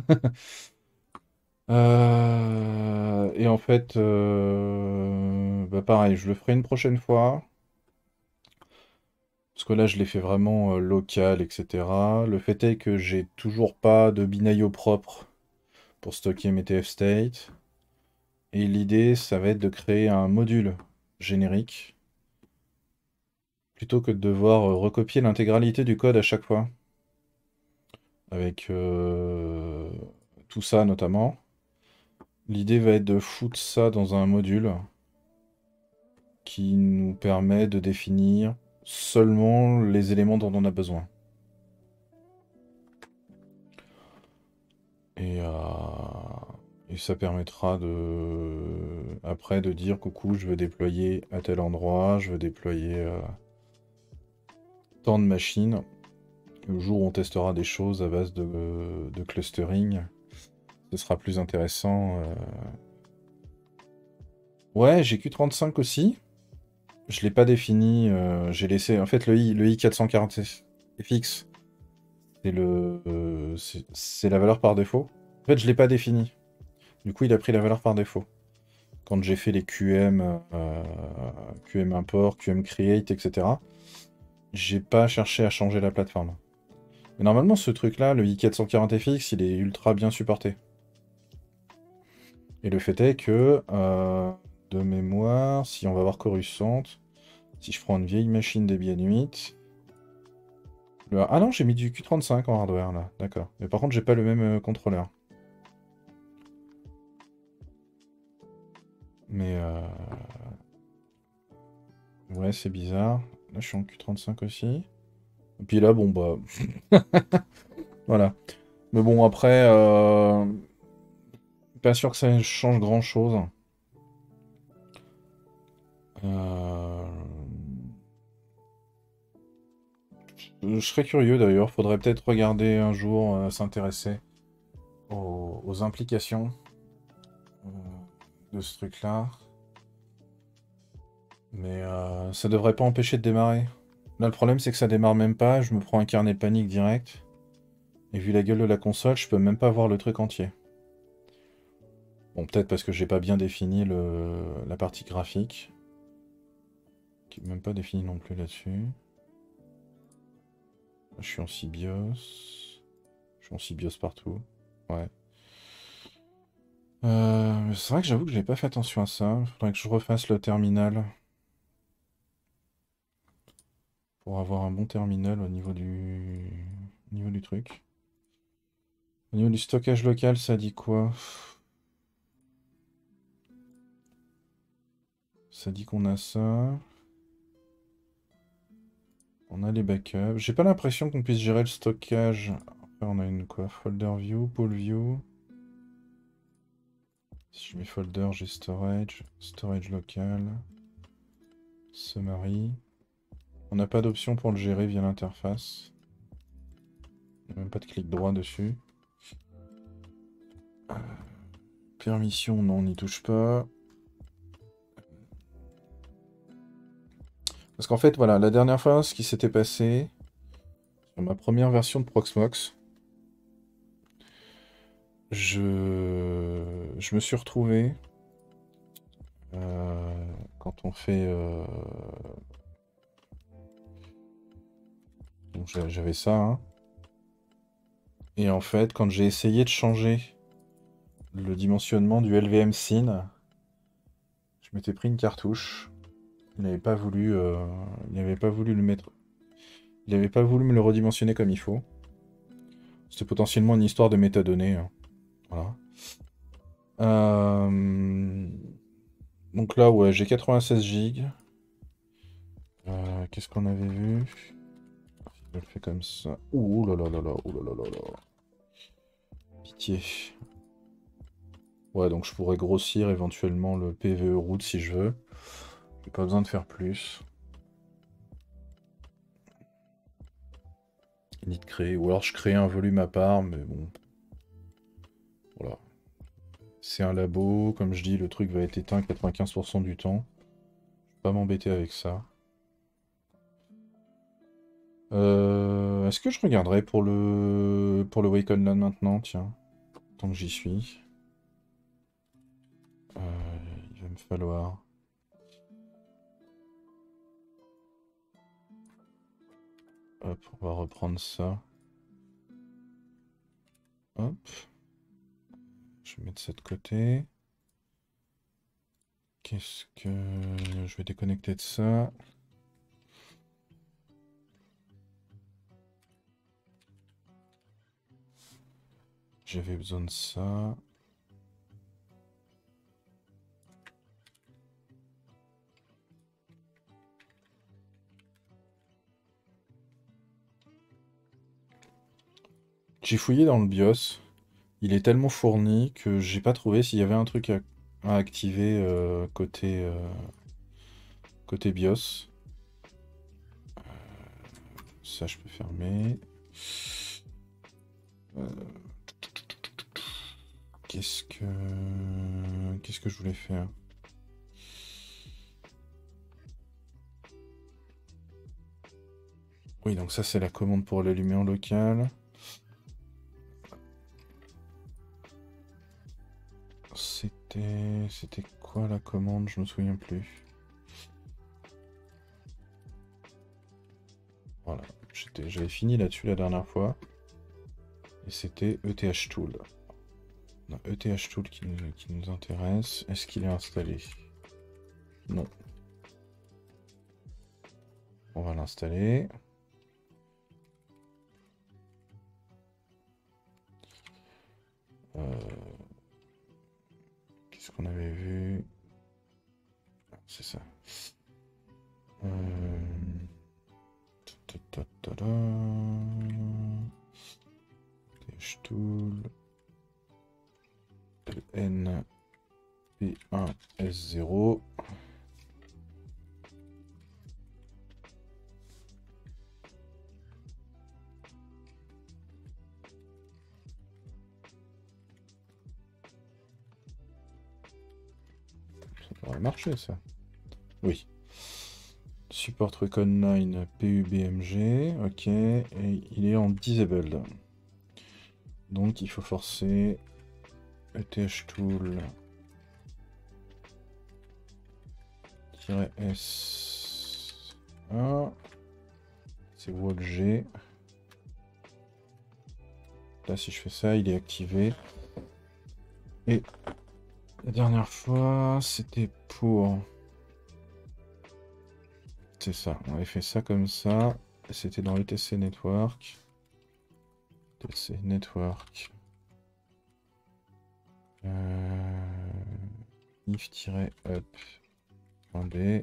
Et en fait, bah pareil, je le ferai une prochaine fois. Parce que là, je l'ai fait vraiment local, etc. Le fait est que j'ai toujours pas de binario propre pour stocker mes TF state. Et l'idée, ça va être de créer un module générique plutôt que de devoir recopier l'intégralité du code à chaque fois. Avec tout ça notamment. L'idée va être de foutre ça dans un module qui nous permet de définir seulement les éléments dont on a besoin. Et, et ça permettra après de dire coucou, je veux déployer à tel endroit, je veux déployer tant de machines. Le jour où on testera des choses à base de clustering, ce sera plus intéressant. Ouais, j'ai Q35 aussi. Je l'ai pas défini. J'ai laissé. En fait, le i440FX, c'est la valeur par défaut. En fait, je l'ai pas défini. Du coup, il a pris la valeur par défaut. Quand j'ai fait les QM import, QM create, etc., j'ai pas cherché à changer la plateforme. Mais normalement, ce truc-là, le i440FX, il est ultra bien supporté. Et le fait est que, de mémoire, si on va voir Coruscant, si je prends une vieille machine Debian 8... Ah non, j'ai mis du Q35 en hardware, là, d'accord. Mais par contre, j'ai pas le même contrôleur. Mais ouais, c'est bizarre. Là, je suis en Q35 aussi. Et puis là, bon, bah... voilà. Mais bon, après, pas sûr que ça change grand-chose. Euh... Je serais curieux, d'ailleurs. Faudrait peut-être regarder un jour, s'intéresser aux implications euh, de ce truc-là. Mais ça devrait pas empêcher de démarrer. Là, le problème, c'est que ça démarre même pas. Je me prends un carnet panique direct. Et vu la gueule de la console, je peux même pas voir le truc entier. Bon, peut-être parce que j'ai pas bien défini la partie graphique. Qui est même pas définie non plus là-dessus. Je suis en CBIOS. Je suis en CBIOS partout. Ouais. C'est vrai que j'avoue que j'ai pas fait attention à ça. Faudrait que je refasse le terminal. Pour avoir un bon terminal au niveau du truc. Au niveau du stockage local, ça dit quoi? Ça dit qu'on a ça. On a les backups. J'ai pas l'impression qu'on puisse gérer le stockage. Après, on a une quoi? Folder view, pool view. Si je mets folder, j'ai storage. Storage local. Summary. On n'a pas d'option pour le gérer via l'interface. Il n'y a même pas de clic droit dessus. Permission, non, on n'y touche pas. Parce qu'en fait, voilà, la dernière fois, ce qui s'était passé, sur ma première version de Proxmox, je me suis retrouvé, quand on fait... donc j'avais ça, hein. Et en fait, quand j'ai essayé de changer le dimensionnement du LVM scene, je m'étais pris une cartouche. Il n'avait pas voulu, il n'avait pas voulu le mettre. Il n'avait pas voulu me le redimensionner comme il faut. C'était potentiellement une histoire de métadonnées, hein. Voilà. Donc là, ouais, j'ai 96 gigs. Qu'est-ce qu'on avait vu? Je le fais comme ça. Ouh là là là là, ouh là là là là. Pitié. Ouais, donc je pourrais grossir éventuellement le PVE route si je veux. J'ai pas besoin de faire plus. Ni de créer. Ou alors je crée un volume à part, mais bon. Voilà. C'est un labo, comme je dis, le truc va être éteint 95% du temps. Je vais pas m'embêter avec ça. Est-ce que je regarderai pour le Wake On Land maintenant, tiens, tant que j'y suis. Il va me falloir. Hop, on va reprendre ça. Hop. Je vais mettre ça de côté. Qu'est-ce que... Je vais déconnecter de ça. J'avais besoin de ça. J'ai fouillé dans le BIOS. Il est tellement fourni que j'ai pas trouvé s'il y avait un truc à activer côté BIOS. Ça, je peux fermer. Qu'est-ce que je voulais faire? Oui, donc ça, c'est la commande pour l'allumer en local. C'était quoi la commande? Je me souviens plus. Voilà, j'avais fini là-dessus la dernière fois. Et c'était ETH Tool. Non, ETH Tool qui nous intéresse. Est-ce qu'il est installé? Non. On va l'installer. Qu'est-ce qu'on avait vu? C'est ça. Tool N P1 S0. Ça devrait marcher ça. Oui. Support Wake Online PUBMG. Ok. Et il est en disabled. Donc il faut forcer ETH Tool -S. Ah. C'est Wall G. Là, si je fais ça, il est activé. Et la dernière fois, c'était pour... C'est ça, on avait fait ça comme ça. C'était dans ETC Network. ETC Network. if-up.b.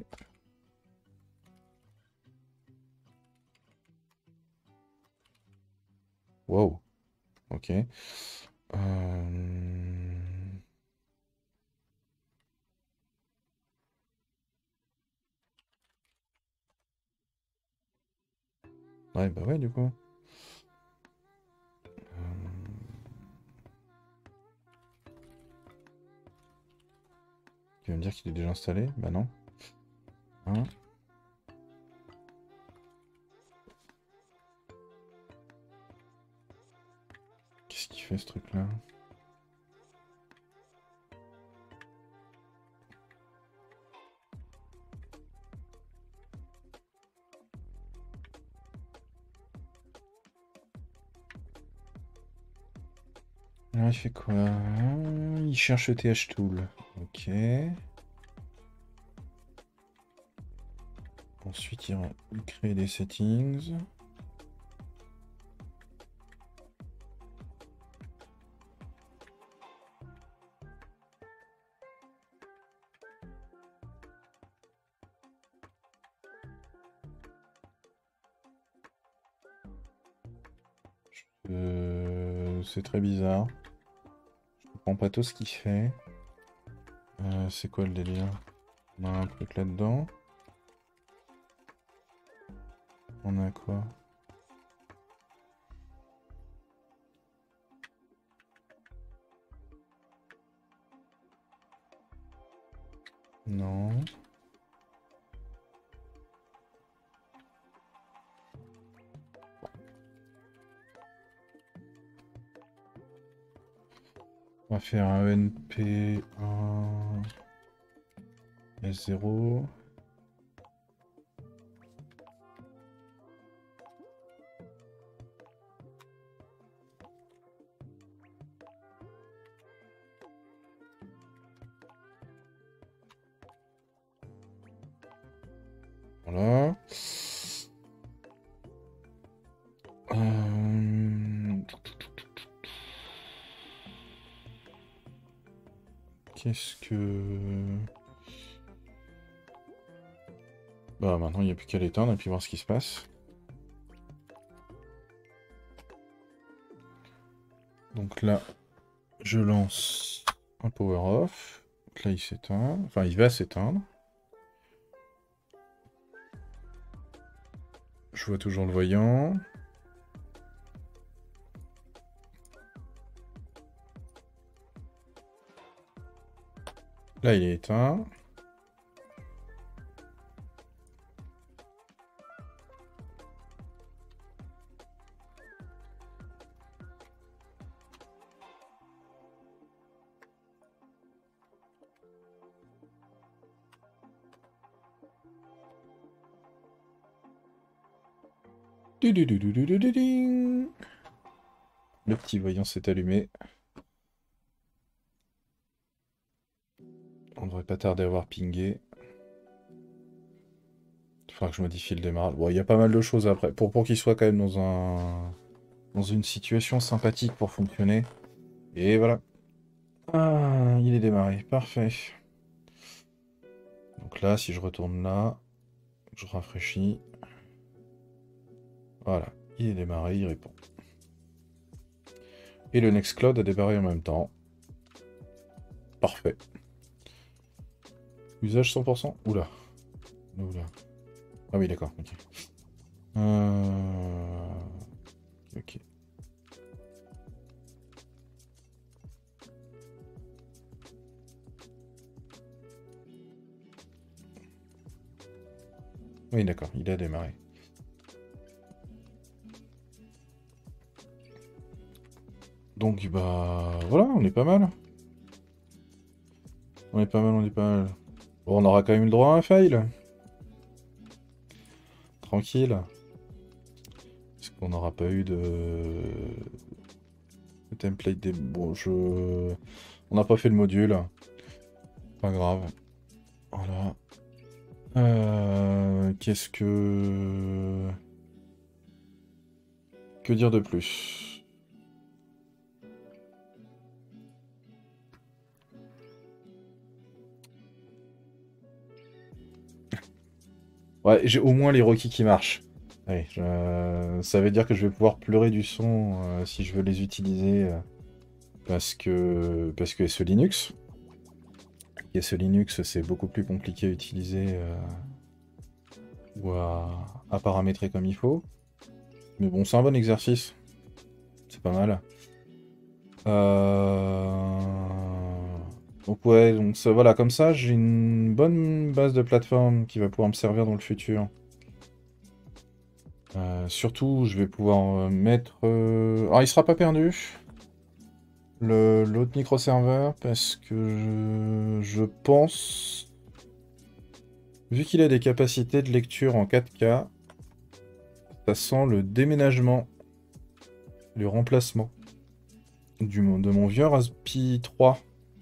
Wow. Ok. Ouais, bah ouais, du coup. Tu vas me dire qu'il est déjà installé? Bah non. Hein? Qu'est-ce qu'il fait ce truc-là? Alors, il fait quoi? Il cherche ETH Tool. Ok. Ensuite, il crée des settings. C'est très bizarre. Je comprends pas tout ce qu'il fait. C'est quoi le délire? On a un truc là-dedans. On a quoi? Non. On va faire un ENP, un S0. Voilà. Qu'est-ce que... Bah maintenant il n'y a plus qu'à l'éteindre et puis voir ce qui se passe. Donc là, je lance un power off. Donc là il s'éteint. Enfin il va s'éteindre. Je vois toujours le voyant. Là il est éteint. Le petit voyant s'est allumé. On devrait pas tarder à avoir pingé. Il faudra que je modifie le démarrage. Bon, il y a pas mal de choses après. Pour qu'il soit quand même dans une situation sympathique pour fonctionner. Et voilà. Ah, il est démarré. Parfait. Donc là, si je retourne là, je rafraîchis. Voilà. Il est démarré, il répond. Et le Nextcloud a démarré en même temps. Parfait. Usage 100%. Oula. Oula. Ah oui, d'accord. Ok. Ok. Oui, d'accord. Il a démarré. Donc, bah... Voilà, on est pas mal. On est pas mal, on est pas mal. Bon, on aura quand même eu le droit à un fail. Tranquille. Est-ce qu'on n'aura pas eu de... template des... Bon, on n'a pas fait le module. Pas grave. Voilà. Qu'est-ce que... Que dire de plus? Ouais, j'ai au moins les requis qui marchent. Ouais, ça veut dire que je vais pouvoir pleurer du son si je veux les utiliser parce que SE Linux. Et SE Linux, c'est beaucoup plus compliqué à utiliser ou à paramétrer comme il faut. Mais bon, c'est un bon exercice. C'est pas mal. Donc ouais, donc ça, voilà, comme ça, j'ai une bonne base de plateforme qui va pouvoir me servir dans le futur. Surtout, je vais pouvoir mettre... Alors, il sera pas perdu, l'autre microserveur, parce que je pense... Vu qu'il a des capacités de lecture en 4K, ça sent le déménagement, le remplacement de mon vieux Raspi 3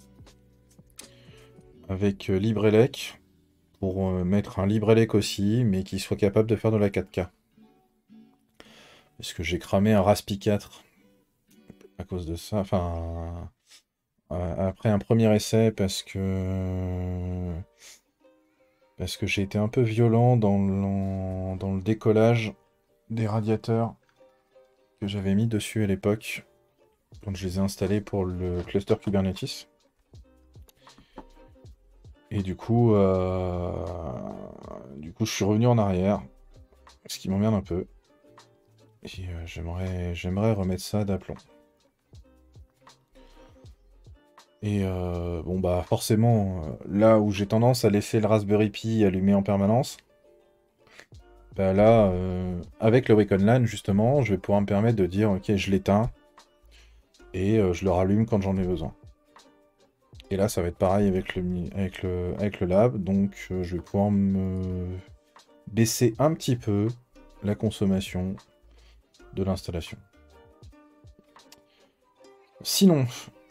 avec LibreElec pour mettre un LibreElec aussi, mais qui soit capable de faire de la 4K. Parce que j'ai cramé un Raspi 4 à cause de ça. Enfin, après un premier essai, parce que j'ai été un peu violent dans le décollage des radiateurs que j'avais mis dessus à l'époque, quand je les ai installés pour le cluster Kubernetes. Et du coup, je suis revenu en arrière, ce qui m'emmerde un peu. Et j'aimerais remettre ça d'aplomb. Et bon bah forcément, là où j'ai tendance à laisser le Raspberry Pi allumé en permanence, bah là, avec le Wacom LAN justement, je vais pouvoir me permettre de dire ok je l'éteins et je le rallume quand j'en ai besoin. Et là ça va être pareil avec le lab, donc je vais pouvoir me baisser un petit peu la consommation de l'installation. Sinon,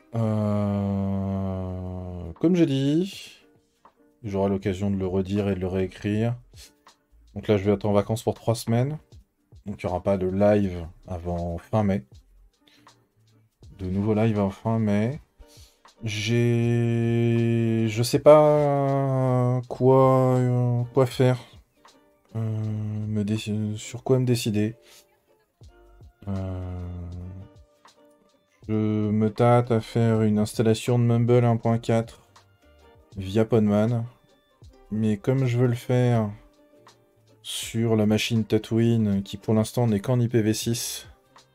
comme j'ai dit, j'aurai l'occasion de le redire et de le réécrire. Donc là, je vais être en vacances pour 3 semaines. Donc il n'y aura pas de live avant fin mai. De nouveaux lives en fin mai. Je sais pas quoi faire. Sur quoi me décider. Je me tâte à faire une installation de Mumble 1.4 via Podman. Mais comme je veux le faire sur la machine Tatooine, qui pour l'instant n'est qu'en IPv6,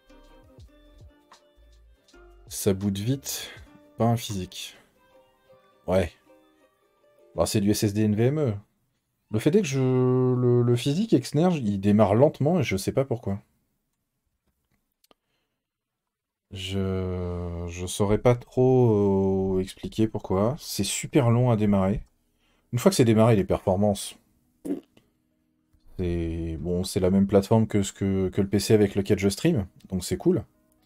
ça boot vite, pas un physique. Ouais. Bah, c'est du SSD NVMe. Le fait est que le physique Exnerge, il démarre lentement et je sais pas pourquoi. Je saurais pas trop expliquer pourquoi. C'est super long à démarrer. Une fois que c'est démarré, les performances, c'est bon, c'est la même plateforme que le PC avec lequel je stream, donc c'est cool.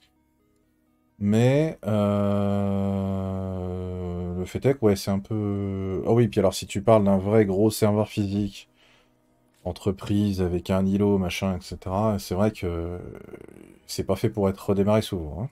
Mais le fait est que ouais, c'est un peu. Ah oui, puis alors si tu parles d'un vrai gros serveur physique, entreprise avec un îlot, machin, etc., c'est vrai que c'est pas fait pour être redémarré souvent, hein.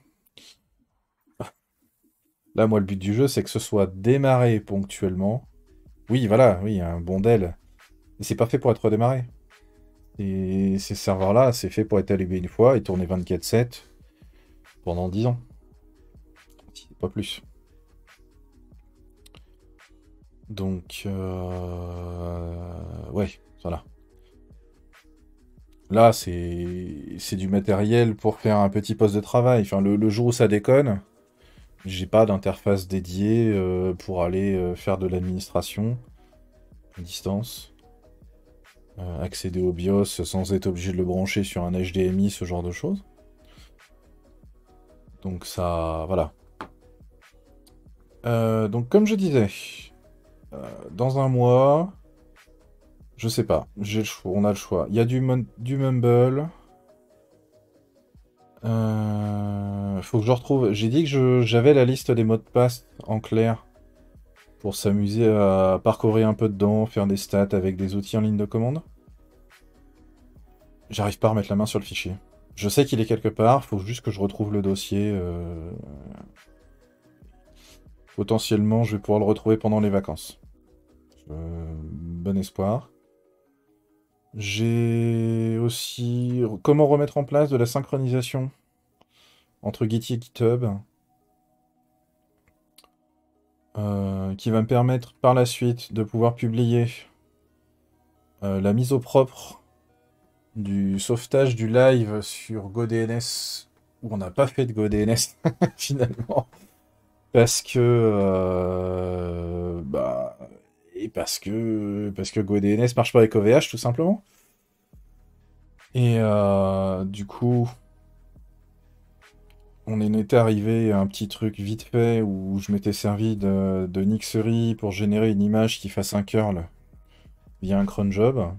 Là, moi, le but du jeu, c'est que ce soit démarré ponctuellement. Oui, voilà, oui, un bon DEL. Mais c'est pas fait pour être redémarré. Et ces serveurs-là, c'est fait pour être allumé une fois et tourner 24/7 pendant 10 ans. Pas plus. Donc, ouais, voilà. Là, c'est du matériel pour faire un petit poste de travail. Enfin, le jour où ça déconne, j'ai pas d'interface dédiée pour aller faire de l'administration à distance. Accéder au BIOS sans être obligé de le brancher sur un HDMI, ce genre de choses. Donc ça, voilà. Donc comme je disais, dans un mois, je sais pas, on a le choix. Il y a du Mumble. Faut que je retrouve. J'ai dit que j'avais la liste des mots de passe en clair pour s'amuser à parcourir un peu dedans, faire des stats avec des outils en ligne de commande. J'arrive pas à remettre la main sur le fichier. Je sais qu'il est quelque part, faut juste que je retrouve le dossier. Potentiellement, je vais pouvoir le retrouver pendant les vacances. Bon espoir. J'ai aussi comment remettre en place de la synchronisation entre Git et GitHub, qui va me permettre par la suite de pouvoir publier la mise au propre du sauvetage du live sur GoDNS, où on n'a pas fait de GoDNS finalement, parce que parce que GoDNS marche pas avec OVH tout simplement. Et du coup, on était arrivé à un petit truc vite fait où je m'étais servi de Nixery pour générer une image qui fasse un curl via un cron job.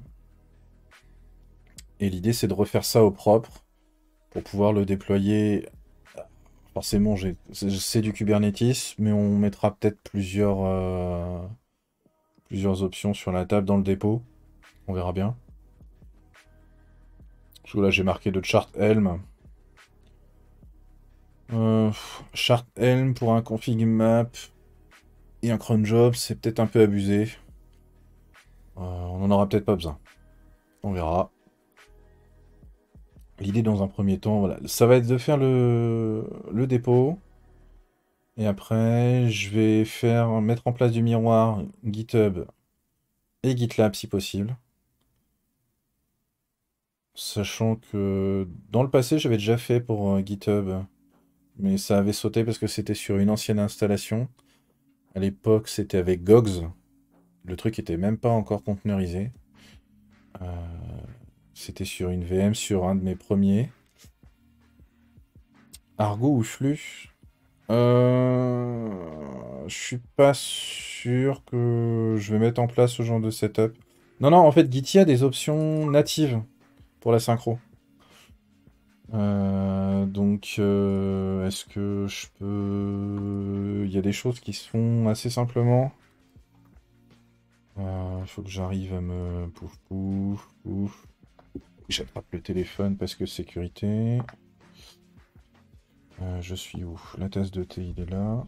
Et l'idée, c'est de refaire ça au propre pour pouvoir le déployer. Forcément, c'est du Kubernetes, mais on mettra peut-être plusieurs options sur la table dans le dépôt. On verra bien. Parce que là, j'ai marqué de chart Helm. Chart Helm pour un config map et un cron job, c'est peut-être un peu abusé. On en aura peut-être pas besoin. On verra. L'idée dans un premier temps, voilà, ça va être de faire le dépôt. Et après, je vais mettre en place du miroir GitHub et GitLab si possible. Sachant que dans le passé, j'avais déjà fait pour GitHub, mais ça avait sauté parce que c'était sur une ancienne installation. À l'époque, c'était avec Gogs. Le truc était même pas encore conteneurisé. Euh, C'était sur une VM, sur un de mes premiers. Argo ou Flux? Je suis pas sûr que je vais mettre en place ce genre de setup. Non, non, en fait, Git a des options natives pour la synchro. Est-ce que je peux... Il y a des choses qui se font assez simplement. Il faut que j'arrive à me... Pouf, pouf, pouf. J'attrape le téléphone parce que sécurité. Je suis où? La tasse de thé, il est là.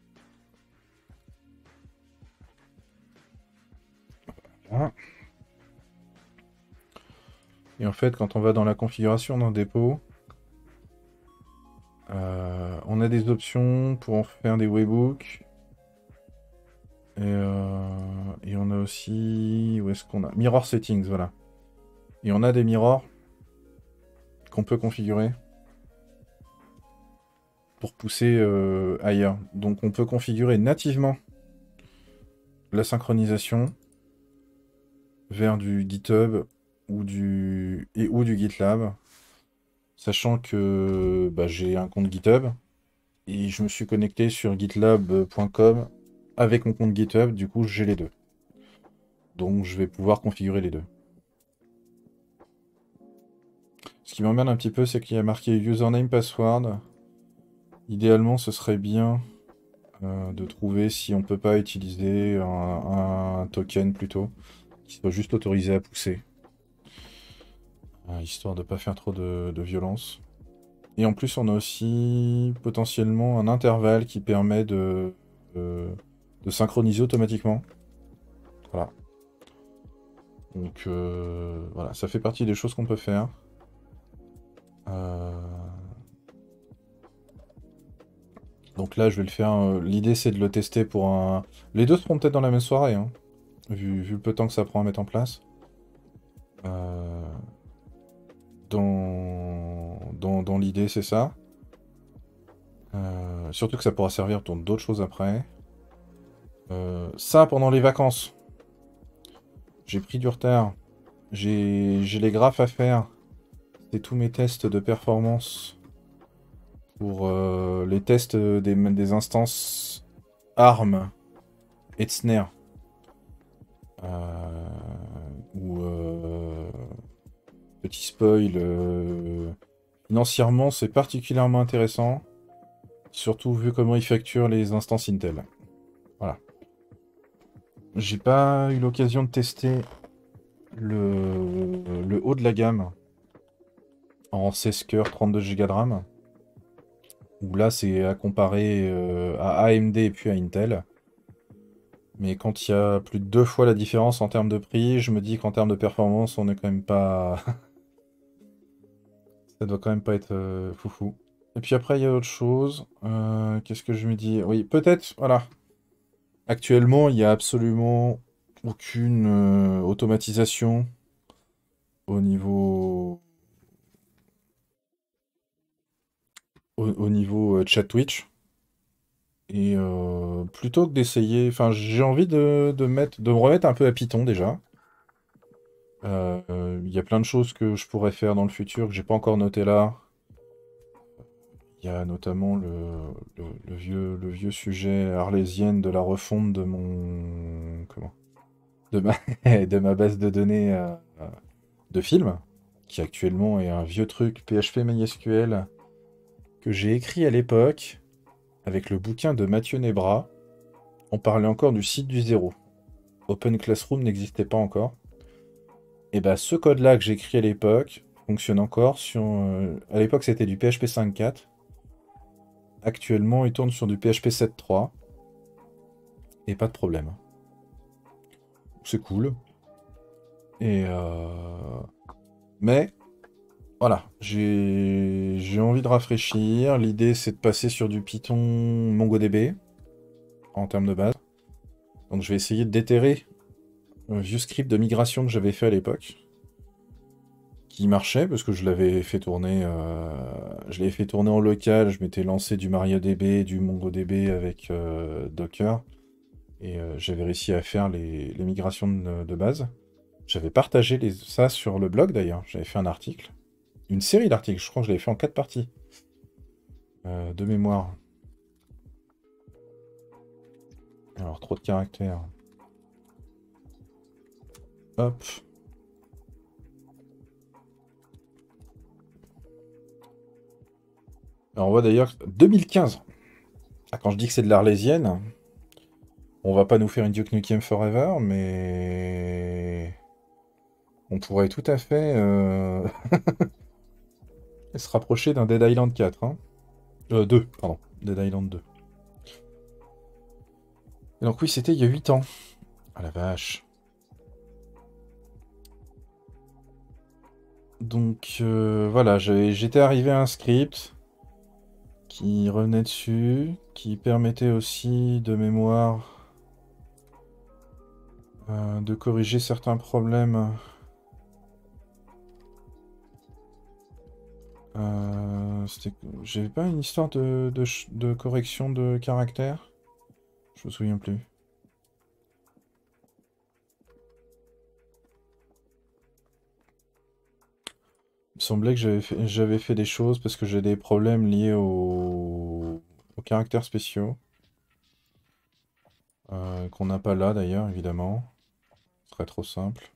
Voilà. Et en fait, quand on va dans la configuration d'un dépôt, on a des options pour en faire des webbooks. Et on a aussi... Où est-ce qu'on a? Mirror settings, voilà. Et on a des mirrors qu'on peut configurer pour pousser ailleurs. Donc on peut configurer nativement la synchronisation vers du GitHub ou du GitLab, sachant que bah, j'ai un compte GitHub et je me suis connecté sur gitlab.com avec mon compte GitHub, du coup j'ai les deux. Donc je vais pouvoir configurer les deux. Ce qui m'emmerde un petit peu, c'est qu'il y a marqué username password. Idéalement, ce serait bien de trouver si on peut pas utiliser un token plutôt, qui soit juste autorisé à pousser, histoire de pas faire trop de violence. Et en plus, on a aussi potentiellement un intervalle qui permet de synchroniser automatiquement. Voilà. Donc voilà, ça fait partie des choses qu'on peut faire. Euh, Donc là, je vais le faire. L'idée, c'est de le tester pour un. Les deux seront peut-être dans la même soirée, hein, vu le peu de temps que ça prend à mettre en place. Euh, dans l'idée, c'est ça. Surtout que ça pourra servir pour d'autres choses après. Ça, pendant les vacances, j'ai pris du retard. J'ai les graphes à faire. C'est tous mes tests de performance pour les tests des instances ARM et de Snare. Ou petit spoil, financièrement c'est particulièrement intéressant, surtout vu comment ils facturent les instances Intel. Voilà. J'ai pas eu l'occasion de tester le haut de la gamme en 16 cœurs 32 Go de RAM, où là c'est à comparer à AMD et puis à Intel. Mais quand il y a plus de 2 fois la différence en termes de prix, je me dis qu'en termes de performance, on est quand même pas... Ça doit quand même pas être foufou. Et puis après, il y a autre chose. Qu'est-ce que je me dis? Oui, peut-être, voilà. Actuellement, il n'y a absolument aucune automatisation au niveau, au niveau chat Twitch. Et plutôt que d'essayer, enfin, j'ai envie de me remettre un peu à Python déjà. Il y a plein de choses que je pourrais faire dans le futur que j'ai pas encore noté là. Il y a notamment le vieux sujet arlésienne de la refonte de mon... Comment? De ma, de ma base de données de films, qui actuellement est un vieux truc PHP MySQL que j'ai écrit à l'époque avec le bouquin de Mathieu Nebra. On parlait encore du site du zéro. Open Classroom n'existait pas encore. Et bah ce code-là que j'ai écrit à l'époque fonctionne encore sur... à l'époque c'était du PHP 5.4. Actuellement il tourne sur du PHP 7.3. Et pas de problème. C'est cool. Et mais Voilà, j'ai envie de rafraîchir. L'idée, c'est de passer sur du Python MongoDB en termes de base. Donc je vais essayer de déterrer un vieux script de migration que j'avais fait à l'époque, qui marchait parce que je l'avais fait tourner, je l'avais fait tourner en local. Je m'étais lancé du MariaDB, du MongoDB avec Docker, et j'avais réussi à faire les migrations de base. J'avais partagé ça sur le blog d'ailleurs. J'avais fait un article, une série d'articles. Je crois que je l'avais fait en 4 parties de mémoire. Alors trop de caractères. Hop. Alors on voit d'ailleurs 2015. Ah, quand je dis que c'est de l'Arlésienne, on va pas nous faire une Duke Nukem Forever, mais on pourrait tout à fait se rapprocher d'un Dead Island 4. Hein. 2, pardon. Dead Island 2. Et donc oui, c'était il y a 8 ans. Ah la vache. Donc voilà, j'étais arrivé à un script qui revenait dessus, qui permettait aussi de mémoire de corriger certains problèmes. J'avais pas une histoire de correction de caractère? Je me souviens plus. Il me semblait que j'avais fait des choses parce que j'ai des problèmes liés aux caractères spéciaux. Qu'on n'a pas là d'ailleurs, évidemment. Ce serait trop simple.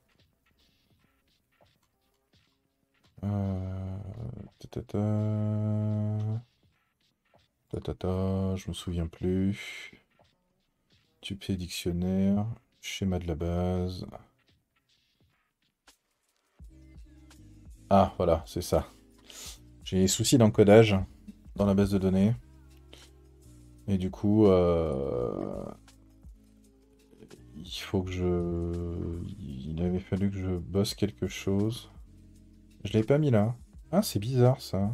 Ta-ta-ta. Ta-ta-ta, je me souviens plus. Tupé dictionnaire. Schéma de la base. Ah, voilà, c'est ça. J'ai des soucis d'encodage dans la base de données. Et du coup, il faut que il avait fallu que je bosse quelque chose. Je l'ai pas mis là. Ah, c'est bizarre ça.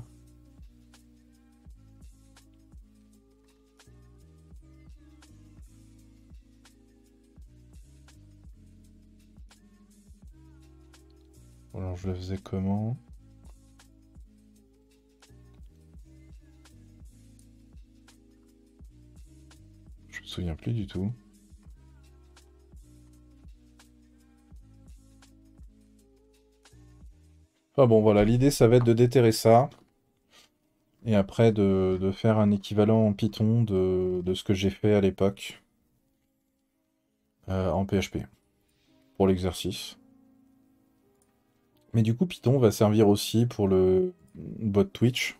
Alors je le faisais comment? Je me souviens plus du tout. Enfin bon, voilà, l'idée ça va être de déterrer ça. Et après de faire un équivalent en Python de ce que j'ai fait à l'époque en PHP pour l'exercice. Mais du coup, Python va servir aussi pour le bot Twitch.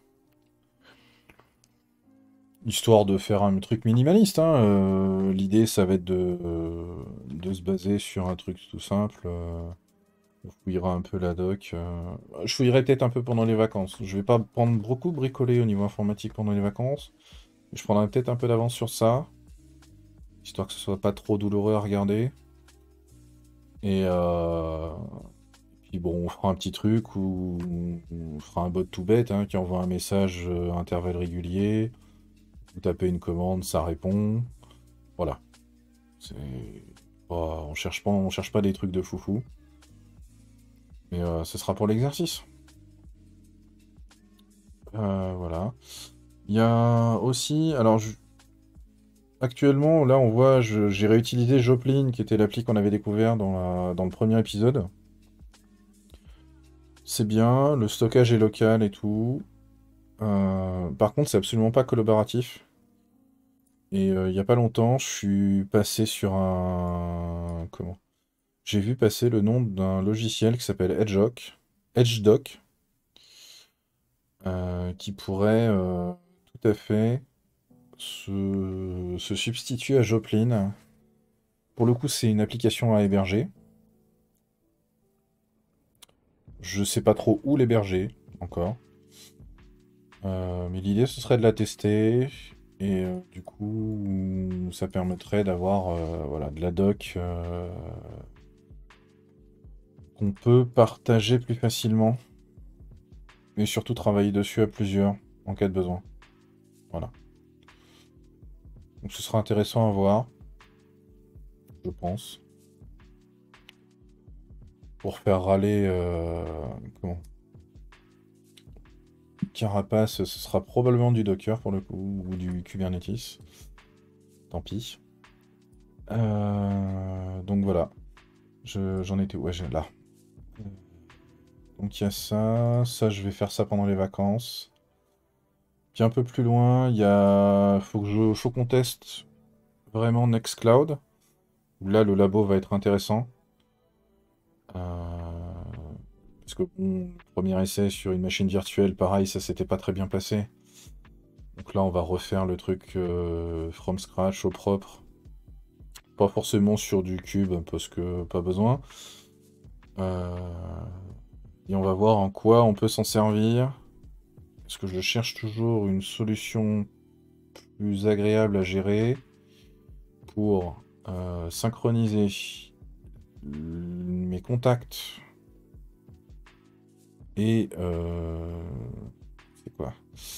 Histoire de faire un truc minimaliste. Hein. L'idée, ça va être de se baser sur un truc tout simple. On fouillera un peu la doc. Je fouillerai peut-être un peu pendant les vacances. Je vais pas prendre beaucoup bricolé au niveau informatique pendant les vacances. Je prendrai peut-être un peu d'avance sur ça. Histoire que ce soit pas trop douloureux à regarder. Et puis bon, on fera un petit truc où on fera un bot tout bête hein, qui envoie un message à intervalles réguliers. Vous tapez une commande, ça répond. Voilà. C'est... on cherche pas des trucs de foufou. Mais ce sera pour l'exercice. Voilà. Il y a aussi... Alors, actuellement, là, on voit... J'ai réutilisé Joplin, qui était l'appli qu'on avait découvert dans le premier épisode. C'est bien, le stockage est local et tout. Par contre, c'est absolument pas collaboratif. Et il y a pas longtemps, je suis passé sur un... Comment? J'ai vu passer le nom d'un logiciel qui s'appelle EdgeDoc, qui pourrait tout à fait se substituer à Joplin. Pour le coup, c'est une application à héberger. Je sais pas trop où l'héberger encore. Mais l'idée, ce serait de la tester. Et du coup, ça permettrait d'avoir voilà, de la doc qu'on peut partager plus facilement. Et surtout travailler dessus à plusieurs, en cas de besoin. Voilà. Donc ce sera intéressant à voir, je pense. Pour faire râler... comment? Carapace, ce sera probablement du Docker pour le coup, ou du Kubernetes. Tant pis. Donc voilà. J'en étais où? Ouais, là. Donc il y a ça. Ça, je vais faire ça pendant les vacances. Puis un peu plus loin, il y a... Faut qu'on teste vraiment Nextcloud. Où là, le labo va être intéressant. Parce que bon, le premier essai sur une machine virtuelle, pareil, ça s'était pas très bien passé. Donc là, on va refaire le truc from scratch, au propre. Pas forcément sur du cube, parce que pas besoin. Et on va voir en quoi on peut s'en servir. Parce que je cherche toujours une solution plus agréable à gérer pour synchroniser mes contacts et c'est quoi?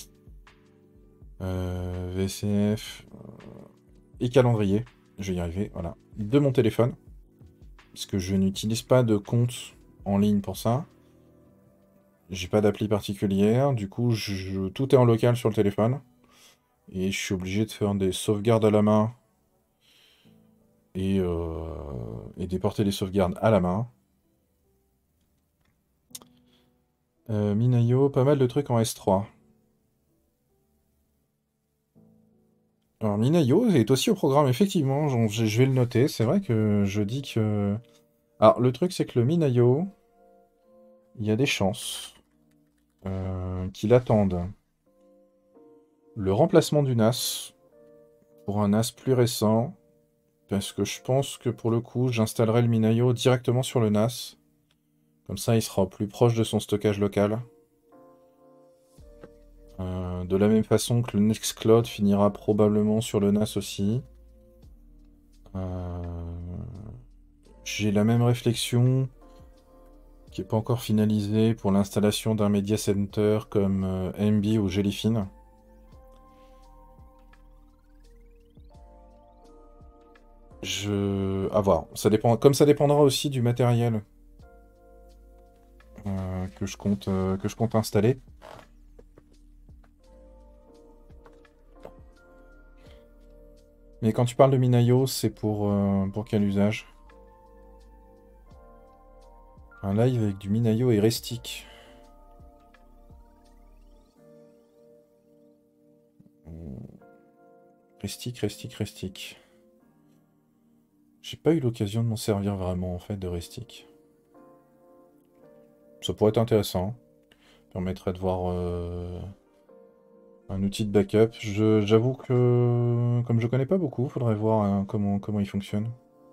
VCF et calendrier. Je vais y arriver, voilà. De mon téléphone. Parce que je n'utilise pas de compte en ligne pour ça. J'ai pas d'appli particulière. Du coup, tout est en local sur le téléphone. Et je suis obligé de faire des sauvegardes à la main. Et déporter les sauvegardes à la main. Minayo, pas mal de trucs en S3. Alors Minayo est aussi au programme, effectivement, je vais le noter. C'est vrai que je dis que... Alors le truc c'est que le Minayo, il y a des chances qu'il attende le remplacement du NAS pour un NAS plus récent. Parce que je pense que pour le coup, j'installerai le Minayo directement sur le NAS. Comme ça, il sera plus proche de son stockage local. De la même façon que le Nextcloud finira probablement sur le NAS aussi. J'ai la même réflexion qui n'est pas encore finalisée pour l'installation d'un media center comme MB ou Jellyfin. À voir. Ça dépend... Comme ça dépendra aussi du matériel que je compte installer. Mais quand tu parles de Minayo, c'est pour quel usage? Un live avec du Minayo et Restic. Restic. J'ai pas eu l'occasion de m'en servir vraiment en fait de Restic. Ça pourrait être intéressant. Permettrait de voir un outil de backup. J'avoue que comme je connais pas beaucoup, faudrait voir comment il fonctionne.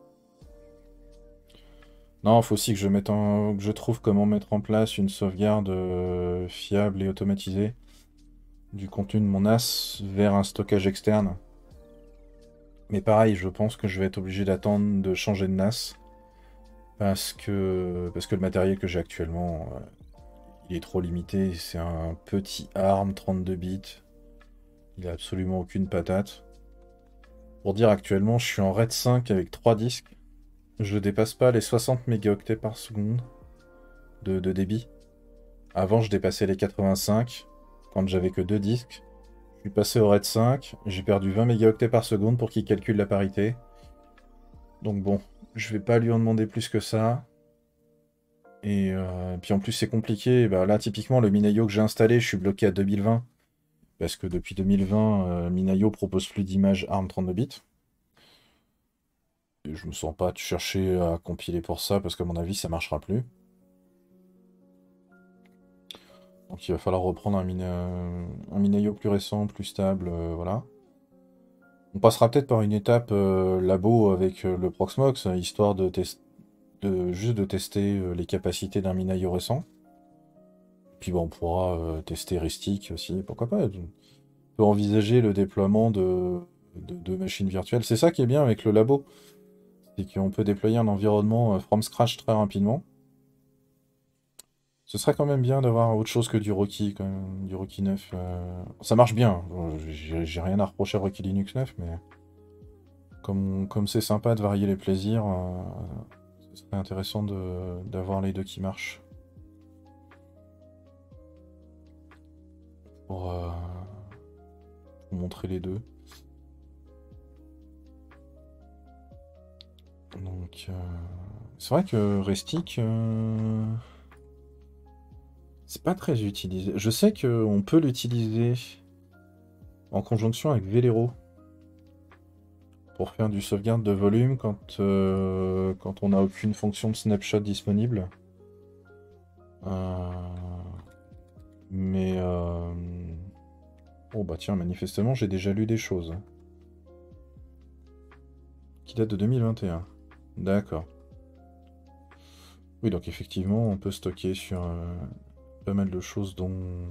Non, faut aussi que que je trouve comment mettre en place une sauvegarde fiable et automatisée du contenu de mon NAS vers un stockage externe. Mais pareil, je pense que je vais être obligé d'attendre de changer de NAS parce que le matériel que j'ai actuellement, il est trop limité. C'est un petit ARM 32 bits. Il a absolument aucune patate. Pour dire, actuellement, je suis en RAID 5 avec 3 disques. Je dépasse pas les 60 mégaoctets par seconde de débit. Avant, je dépassais les 85 quand j'avais que 2 disques. Je suis passé au RAID 5, j'ai perdu 20 mégaoctets par seconde pour qu'il calcule la parité. Donc bon, je vais pas lui en demander plus que ça. Et puis en plus c'est compliqué. Bah, là typiquement le Minayo que j'ai installé, je suis bloqué à 2020. Parce que depuis 2020, Minayo propose plus d'images ARM 32 bits. Et je me sens pas de chercher à compiler pour ça, parce qu'à mon avis ça marchera plus. Donc il va falloir reprendre un Minayo plus récent, plus stable, voilà. On passera peut-être par une étape labo avec le Proxmox, histoire juste de tester les capacités d'un Minayo récent. Puis bon, on pourra tester Ristic aussi, pourquoi pas. On peut envisager le déploiement de machines virtuelles. C'est ça qui est bien avec le labo, c'est qu'on peut déployer un environnement from scratch très rapidement. Ce serait quand même bien d'avoir autre chose que du Rocky, quand même, du Rocky 9. Ça marche bien. J'ai rien à reprocher à Rocky Linux 9, mais comme c'est sympa de varier les plaisirs, ce serait intéressant d'avoir les deux qui marchent. Pour, pour montrer les deux. Donc, c'est vrai que Restic, c'est pas très utilisé. Je sais qu'on peut l'utiliser en conjonction avec Velero pour faire du sauvegarde de volume quand on n'a aucune fonction de snapshot disponible. Mais... Oh bah tiens, manifestement, j'ai déjà lu des choses. Qui datent de 2021. D'accord. Oui, donc effectivement, on peut stocker sur pas mal de choses dont...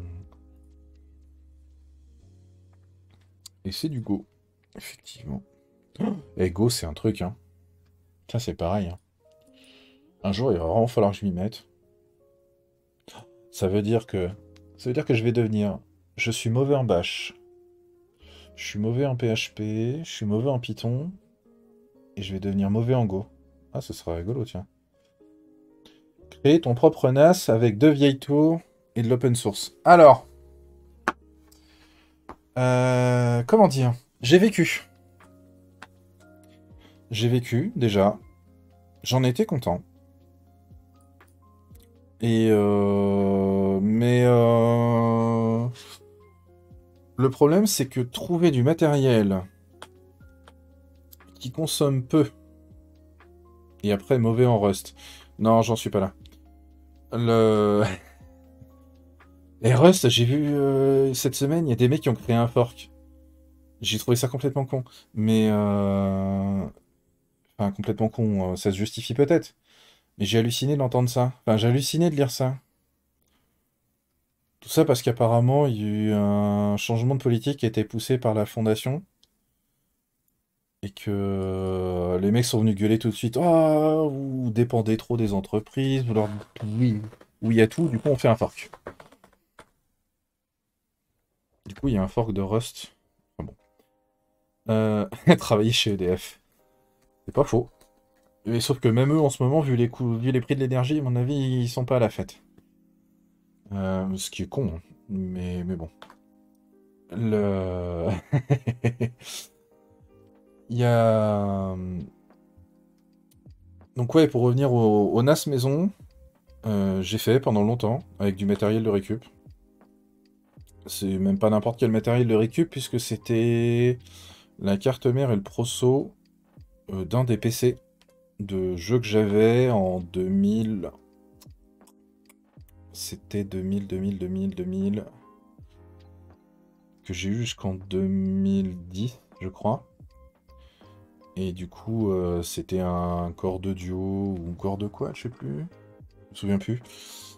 Et c'est du Go, effectivement. Et Go, c'est un truc, hein. Ça, c'est pareil, hein. Un jour, il va vraiment falloir que je m'y mette. Ça veut dire que... Ça veut dire que je vais devenir... Je suis mauvais en Bash. Je suis mauvais en PHP. Je suis mauvais en Python. Et je vais devenir mauvais en Go. Ah, ce sera rigolo, tiens. Créer ton propre NAS avec 2 vieilles tours et de l'open source. Alors... comment dire? J'ai vécu. J'ai vécu, déjà. J'en étais content. Et le problème, c'est que trouver du matériel qui consomme peu et après mauvais en Rust. Non, j'en suis pas là. Le... Et Rust, j'ai vu cette semaine, il y a des mecs qui ont créé un fork. J'ai trouvé ça complètement con. Mais... Enfin, complètement con, ça se justifie peut-être. Mais j'ai halluciné d'entendre ça. Enfin, j'ai halluciné de lire ça. Tout ça parce qu'apparemment, il y a eu un changement de politique qui a été poussé par la fondation. Et que les mecs sont venus gueuler tout de suite. Ah, vous dépendez trop des entreprises, vous leur dites oui, oui à tout, du coup on fait un fork. Du coup, il y a un fork de Rust. Enfin bon. Travailler chez EDF. C'est pas faux. Mais sauf que même eux, en ce moment, vu les coûts, vu les prix de l'énergie, à mon avis, ils sont pas à la fête. Ce qui est con, hein. Mais bon. Le... Il y a... Donc ouais, pour revenir au NAS maison, j'ai fait pendant longtemps, avec du matériel de récup. C'est même pas n'importe quel matériel de récup, puisque c'était la carte mère et le proso d'un des PC de jeux que j'avais en 2000. C'était 2000, que j'ai eu jusqu'en 2010, je crois. Et du coup, c'était un Core de Duo, ou Core de quoi, je sais plus. Je me souviens plus.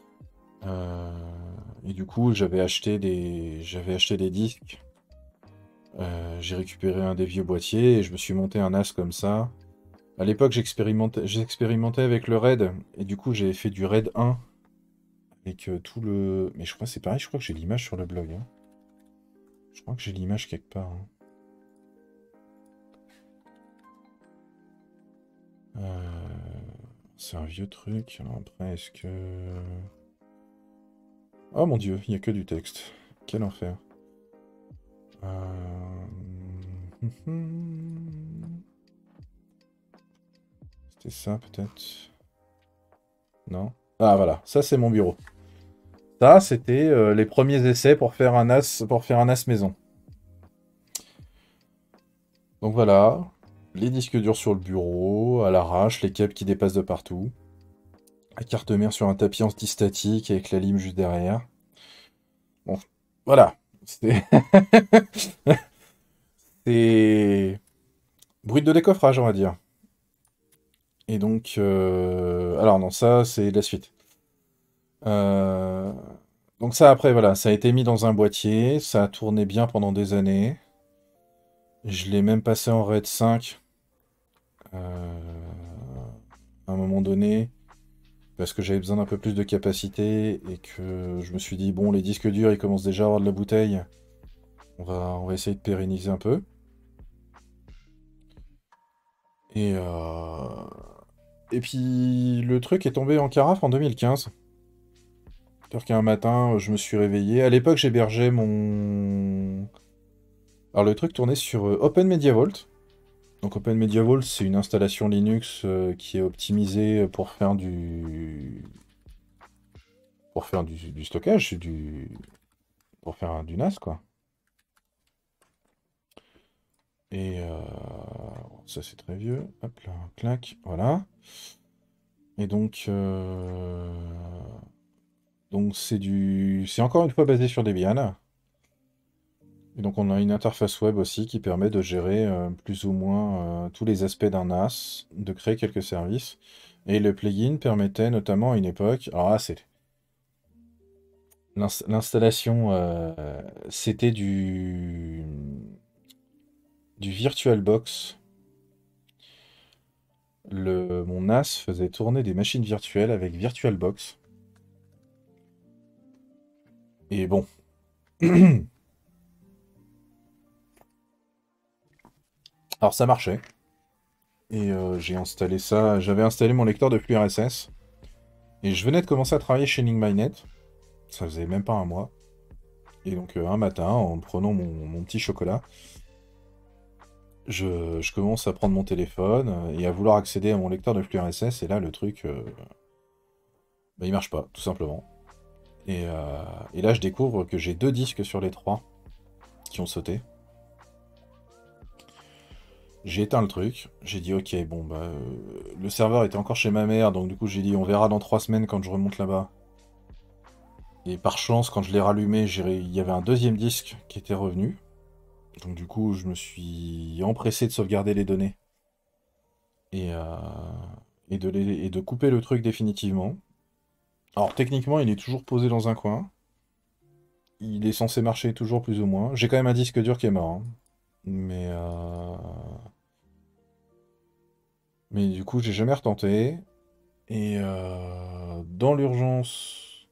Et du coup, j'avais acheté des disques. J'ai récupéré un des vieux boîtiers et je me suis monté un NAS comme ça. À l'époque, j'expérimentais avec le RAID et du coup, j'ai fait du RAID 1 avec tout le. Mais je crois que c'est pareil. Je crois que j'ai l'image sur le blog, hein. Je crois que j'ai l'image quelque part, hein. C'est un vieux truc. Alors après, est-ce que... Oh mon dieu, il n'y a que du texte. Quel enfer. C'était ça peut-être. Non? Ah voilà, ça c'est mon bureau. Ça, c'était les premiers essais pour faire un as maison. Donc voilà, les disques durs sur le bureau, à l'arrache, les câbles qui dépassent de partout. La carte mère sur un tapis anti-statique avec la lime juste derrière. Bon, voilà. C'est... C'est... Brut de décoffrage, on va dire. Et donc... Alors non, ça, c'est la suite. Euh, Donc ça, après, voilà, ça a été mis dans un boîtier, ça a tourné bien pendant des années. Je l'ai même passé en RAID 5 à un moment donné. parce que j'avais besoin d'un peu plus de capacité et que je me suis dit, bon, les disques durs, ils commencent déjà à avoir de la bouteille. On va essayer de pérenniser un peu. Et, euh, et puis, le truc est tombé en carafe en 2015. C'est-à-dire qu'un matin, je me suis réveillé. À l'époque, j'hébergeais mon... Alors, le truc tournait sur Open Media Vault. Donc, Open Media Vault, c'est une installation Linux qui est optimisée pour faire du stockage, pour faire du NAS, quoi. Et ça, c'est très vieux. Hop là, clac, voilà. Et donc c'est encore une fois basé sur Debian. Et donc on a une interface web aussi qui permet de gérer plus ou moins tous les aspects d'un NAS, de créer quelques services. Et le plugin permettait notamment à une époque, alors là c'est l'installation, c'était du VirtualBox. Mon NAS faisait tourner des machines virtuelles avec VirtualBox. Et bon. Alors ça marchait. Et j'ai installé ça. J'avais installé mon lecteur de flux RSS. Et je venais de commencer à travailler chez NingMyNet. Ça faisait même pas un mois. Et donc un matin, en prenant mon petit chocolat, je commence à prendre mon téléphone et à vouloir accéder à mon lecteur de flux RSS. Et là, le truc, bah, il marche pas, tout simplement. Et là, je découvre que j'ai 2 disques sur les 3 qui ont sauté. J'ai éteint le truc, j'ai dit ok, bon bah le serveur était encore chez ma mère, donc du coup j'ai dit on verra dans 3 semaines quand je remonte là-bas. Et par chance, quand je l'ai rallumé, il y avait un deuxième disque qui était revenu. Donc du coup je me suis empressé de sauvegarder les données et, euh, et de couper le truc définitivement. Alors techniquement il est toujours posé dans un coin. Il est censé marcher toujours plus ou moins. J'ai quand même un disque dur qui est mort, hein. Mais, mais du coup j'ai jamais retenté. Et dans l'urgence,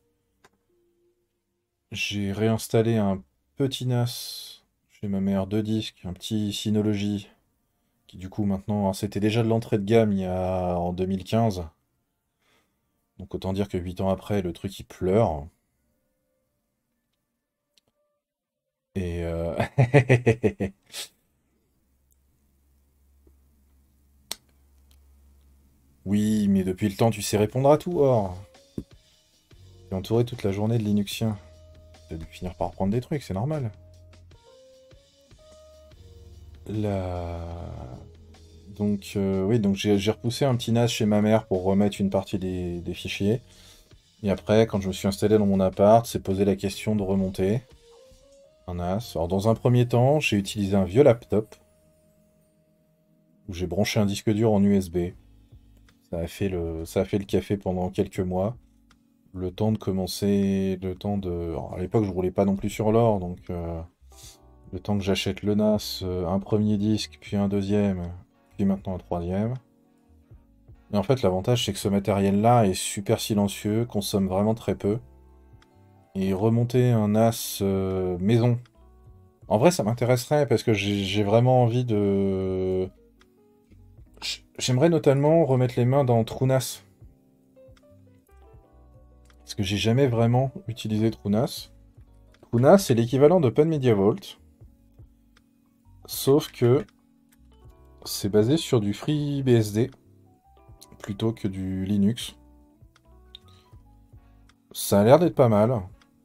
j'ai réinstallé un petit NAS chez ma mère, 2 disques, un petit Synology, qui du coup maintenant, alors, c'était déjà de l'entrée de gamme en 2015. Donc autant dire que 8 ans après, le truc il pleure. Et oui, mais depuis le temps, tu sais répondre à tout, Or. T'es entouré toute la journée de Linuxiens. T'as dû finir par reprendre des trucs, c'est normal. La... oui, donc j'ai repoussé un petit NAS chez ma mère pour remettre une partie des fichiers. Et après, quand je me suis installé dans mon appart, c'est posé la question de remonter un NAS. Alors dans un premier temps, j'ai utilisé un vieux laptop où j'ai branché un disque dur en USB. Ça a fait le café pendant quelques mois. Le temps de commencer, le temps de... alors, à l'époque, je roulais pas non plus sur l'or, donc le temps que j'achète le NAS, un premier disque, puis un deuxième, puis maintenant un troisième. Et en fait, l'avantage, c'est que ce matériel-là est super silencieux, consomme vraiment très peu. Et remonter un NAS maison. En vrai, ça m'intéresserait parce que j'ai vraiment envie de... J'aimerais notamment remettre les mains dans TrueNAS. Parce que j'ai jamais vraiment utilisé TrueNAS. TrueNAS, c'est l'équivalent d'Open Media Vault. Sauf que c'est basé sur du FreeBSD plutôt que du Linux. Ça a l'air d'être pas mal.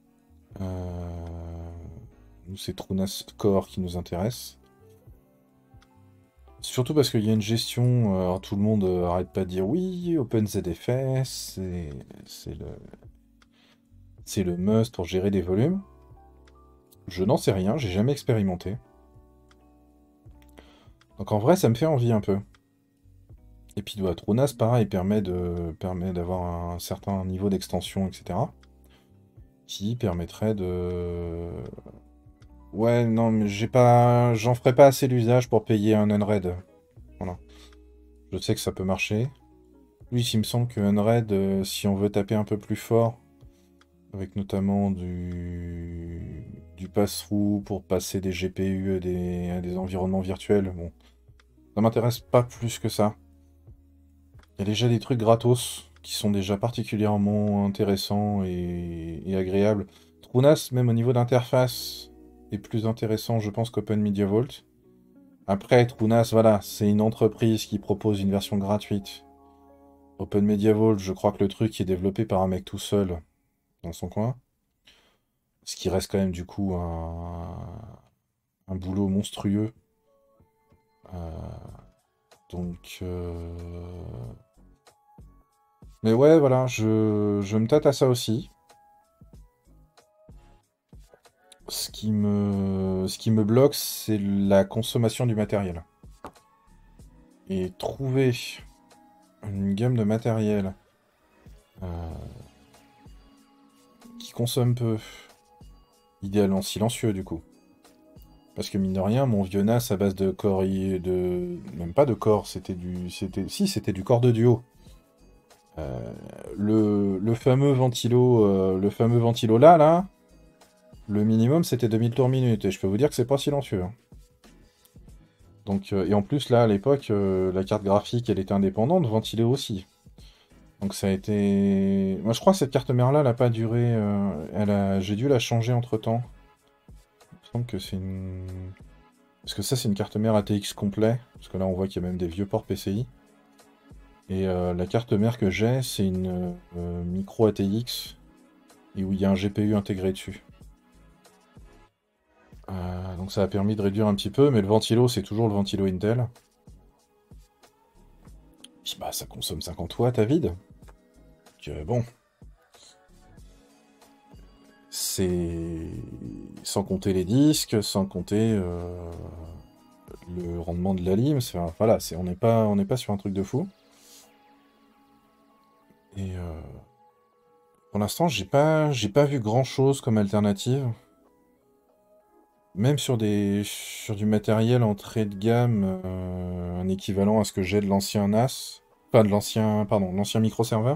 Nous, c'est TrueNAS Core qui nous intéresse. Surtout parce qu'il y a une gestion. Alors tout le monde arrête pas de dire oui, OpenZFS, c'est le must pour gérer des volumes. Je n'en sais rien, j'ai jamais expérimenté. Donc en vrai, ça me fait envie un peu. Et puis TrueNAS, pareil, permet d'avoir un certain niveau d'extension, etc. Qui permettrait de... Ouais, non, mais j'en ferai pas assez l'usage pour payer un Unread. Voilà. Je sais que ça peut marcher. Oui, il me semble que Unraid, si on veut taper un peu plus fort, avec notamment du pass-through pour passer des GPU à des environnements virtuels, bon, ça m'intéresse pas plus que ça. Il y a déjà des trucs gratos qui sont déjà particulièrement intéressants et agréables. Trunas, même au niveau d'interface, est plus intéressant, je pense, qu'Open Media Vault. Après, Trunas, voilà, c'est une entreprise qui propose une version gratuite. Open Media Vault, je crois que le truc est développé par un mec tout seul dans son coin. Ce qui reste quand même du coup un boulot monstrueux. Euh, donc... Mais ouais, voilà, je me tâte à ça aussi. Ce qui me bloque, c'est la consommation du matériel. Et trouver une gamme de matériel euh, qui consomme peu, idéalement silencieux du coup. Parce que mine de rien, mon vieux NAS à base de corps de. Même pas de corps, c'était du. C'était. Si, c'était du corps de duo. Euh, le fameux ventilo. Le fameux ventilo là, le minimum c'était 2000 tours minute. Et je peux vous dire que c'est pas silencieux, hein. Donc, et en plus, là, à l'époque, la carte graphique, elle était indépendante, ventilée aussi. Donc ça a été... Moi, je crois que cette carte mère-là, elle n'a pas duré... J'ai dû la changer entre-temps. Il me semble que c'est une... Parce que ça, c'est une carte mère ATX complet. Parce que là, on voit qu'il y a même des vieux ports PCI. Et la carte mère que j'ai, c'est une micro ATX. Et où il y a un GPU intégré dessus. Donc ça a permis de réduire un petit peu. Mais le ventilo, c'est toujours le ventilo Intel. Puis bah, ça consomme 50 watts à vide. Donc, bon... C'est sans compter les disques, sans compter le rendement de la lime. Voilà, on n'est pas sur un truc de fou. Et pour l'instant, j'ai pas vu grand chose comme alternative. Même sur du matériel entrée de gamme, un équivalent à ce que j'ai de l'ancien NAS, enfin de l'ancien, pardon, l'ancien microserveur.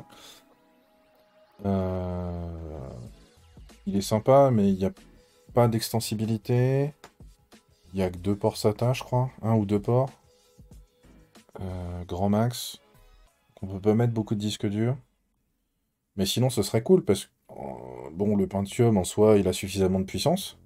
Euh, il est sympa, mais il n'y a pas d'extensibilité. Il y a que deux ports SATA, je crois, un ou deux ports. Grand max. On peut pas mettre beaucoup de disques durs. Mais sinon, ce serait cool parce que, bon, le Pentium en soi, il a suffisamment de puissance.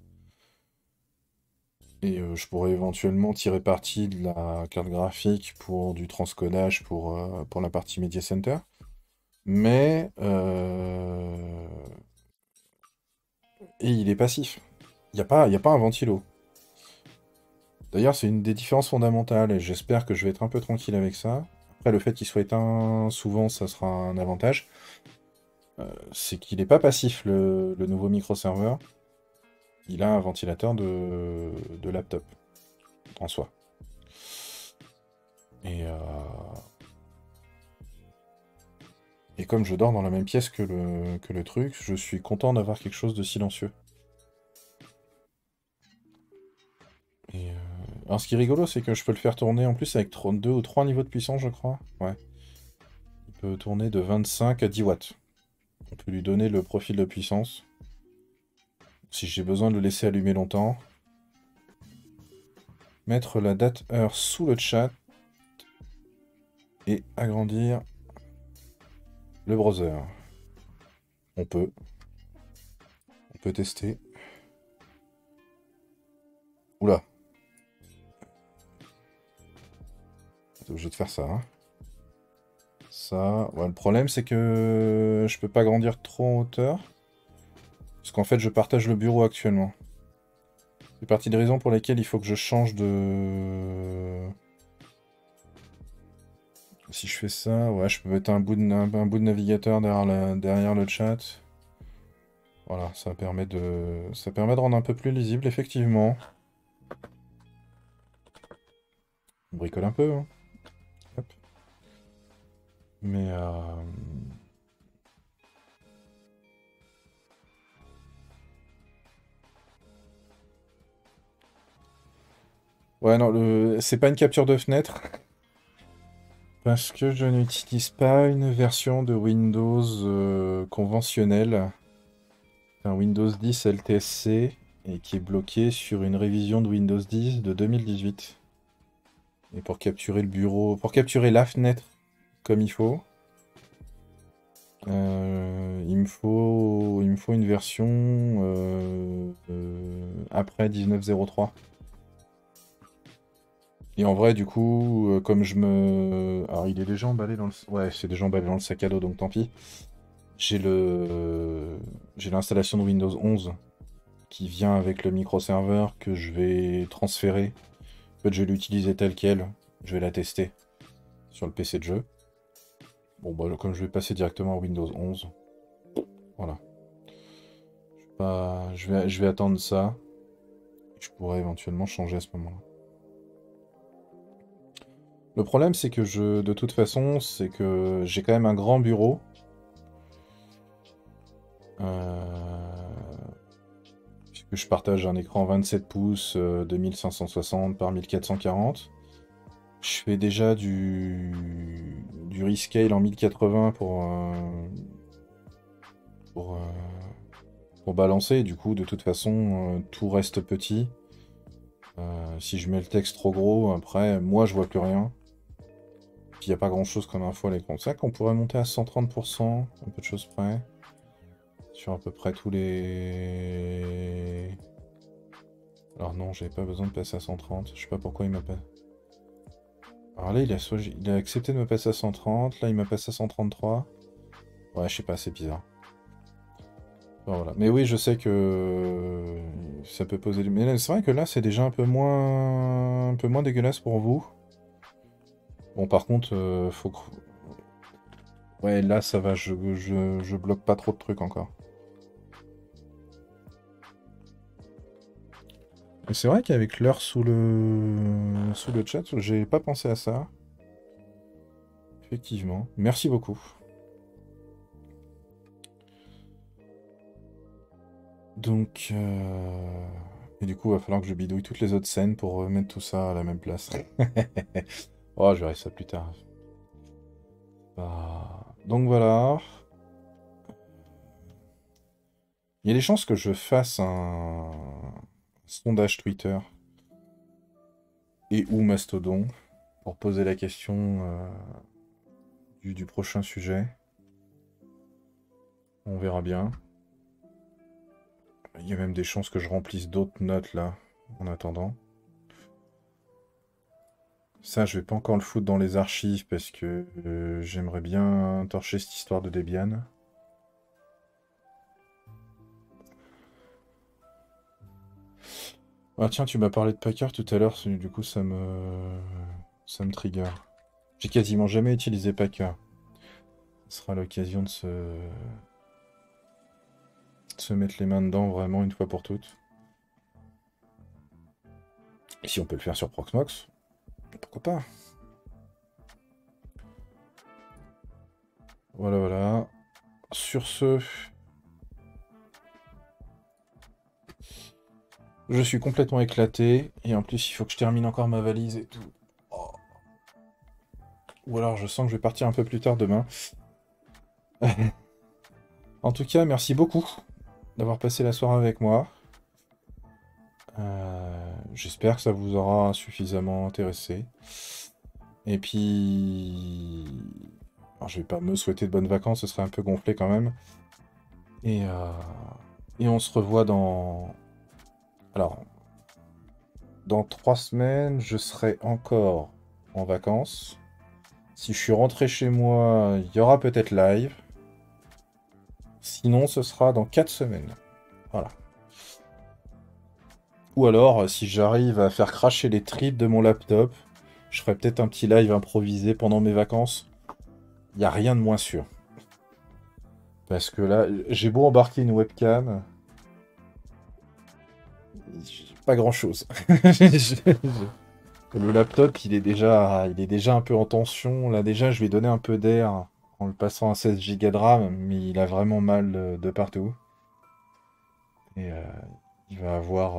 Et je pourrais éventuellement tirer parti de la carte graphique pour du transcodage pour la partie Media Center. Mais. Et il est passif. Il y a pas un ventilo. D'ailleurs, c'est une des différences fondamentales et j'espère que je vais être un peu tranquille avec ça. Après, le fait qu'il soit éteint souvent, ça sera un avantage. C'est qu'il n'est pas passif, le nouveau microserveur. Il a un ventilateur de laptop, en soi. Et, euh, et comme je dors dans la même pièce que le truc, je suis content d'avoir quelque chose de silencieux. Et, alors ce qui est rigolo, c'est que je peux le faire tourner en plus avec 2 ou 3 niveaux de puissance, je crois. Ouais. Il peut tourner de 25 à 10 watts. On peut lui donner le profil de puissance. Si j'ai besoin de le laisser allumer longtemps. Mettre la date heure sous le chat. Et agrandir le browser. On peut. On peut tester. Oula. T'es obligé de faire ça, hein. Ça. Ouais, le problème, c'est que je peux pas grandir trop en hauteur. Parce qu'en fait, je partage le bureau actuellement. C'est partie des raisons pour lesquelles il faut que je change de... Si je fais ça, ouais, je peux mettre un bout de navigateur derrière le chat. Voilà, ça permet de rendre un peu plus lisible, effectivement. On bricole un peu, hein. Hop. Mais ouais, non, c'est pas une capture de fenêtre. Parce que je n'utilise pas une version de Windows conventionnelle, un Windows 10 LTSC, et qui est bloqué sur une révision de Windows 10 de 2018. Et pour capturer le bureau, pour capturer la fenêtre comme il faut, il me faut une version après 19.03. Et en vrai, du coup, comme je me... Alors, il est déjà emballé dans le... Ouais, c'est déjà emballé dans le sac à dos, donc tant pis. J'ai l'installation de Windows 11 qui vient avec le microserveur que je vais transférer. En fait, je vais l'utiliser tel quel. Je vais la tester sur le PC de jeu. Bon, bah, comme je vais passer directement à Windows 11, voilà. Je vais attendre ça. Je pourrais éventuellement changer à ce moment-là. Le problème, c'est que de toute façon, c'est que j'ai quand même un grand bureau. Puisque je partage un écran 27 pouces 2560 par 1440. Je fais déjà du rescale en 1080 pour, euh, pour balancer. Du coup, de toute façon, tout reste petit. Si je mets le texte trop gros, après, moi, je vois plus rien. Puis il n'y a pas grand-chose comme info à l'écran. C'est vrai qu'on pourrait monter à 130%, un peu de choses près. Sur à peu près tous les... Alors non, j'avais pas besoin de passer à 130. Je sais pas pourquoi il m'a pas... Alors là, il a accepté de me passer à 130. Là, il m'a passé à 133. Ouais, je sais pas, c'est bizarre. Bon, voilà. Mais oui, je sais que ça peut poser... Mais c'est vrai que là, c'est déjà un peu moins dégueulasse pour vous. Bon, par contre, faut que... Ouais, là, ça va, je bloque pas trop de trucs encore. Et c'est vrai qu'avec l'heure sous le chat, j'ai pas pensé à ça. Effectivement. Merci beaucoup. Donc, et du coup, il va falloir que je bidouille toutes les autres scènes pour remettre tout ça à la même place. Oh, je verrai ça plus tard. Donc voilà. Il y a des chances que je fasse un sondage Twitter et ou Mastodon pour poser la question du prochain sujet. On verra bien. Il y a même des chances que je remplisse d'autres notes là, en attendant. Ça, je vais pas encore le foutre dans les archives parce que j'aimerais bien torcher cette histoire de Debian. Ah tiens, tu m'as parlé de Packer tout à l'heure, du coup ça me trigger. J'ai quasiment jamais utilisé Packer. Ce sera l'occasion de se mettre les mains dedans vraiment une fois pour toutes. Et si on peut le faire sur Proxmox, pourquoi pas? Voilà, voilà. Sur ce, je suis complètement éclaté. Et en plus, il faut que je termine encore ma valise et tout. Oh. Ou alors, je sens que je vais partir un peu plus tard demain. En tout cas, merci beaucoup d'avoir passé la soirée avec moi. J'espère que ça vous aura suffisamment intéressé. Et puis... Alors, je vais pas me souhaiter de bonnes vacances, ce serait un peu gonflé quand même. Et, euh, et on se revoit dans... Alors, dans 3 semaines, je serai encore en vacances. Si je suis rentré chez moi, il y aura peut-être live. Sinon, ce sera dans 4 semaines. Voilà. Ou alors, si j'arrive à faire cracher les tripes de mon laptop, je ferai peut-être un petit live improvisé pendant mes vacances. Il n'y a rien de moins sûr. Parce que là, j'ai beau embarquer une webcam, pas grand-chose. Le laptop, il est déjà un peu en tension. Là, déjà, je vais donner un peu d'air en le passant à 16 Go de RAM, mais il a vraiment mal de partout. Et il va avoir...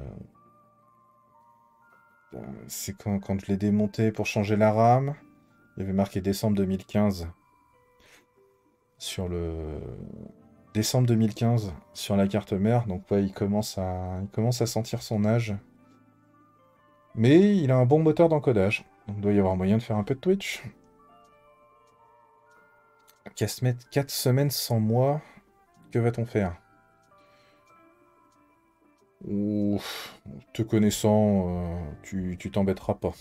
c'est quand je l'ai démonté pour changer la RAM. Il y avait marqué décembre 2015 sur le... Décembre 2015 sur la carte mère, donc ouais, il commence à sentir son âge. Mais il a un bon moteur d'encodage, donc il doit y avoir moyen de faire un peu de Twitch. Qu'à se mettre 4 semaines sans moi, que va-t-on faire? Ouf, te connaissant, tu t'embêteras pas.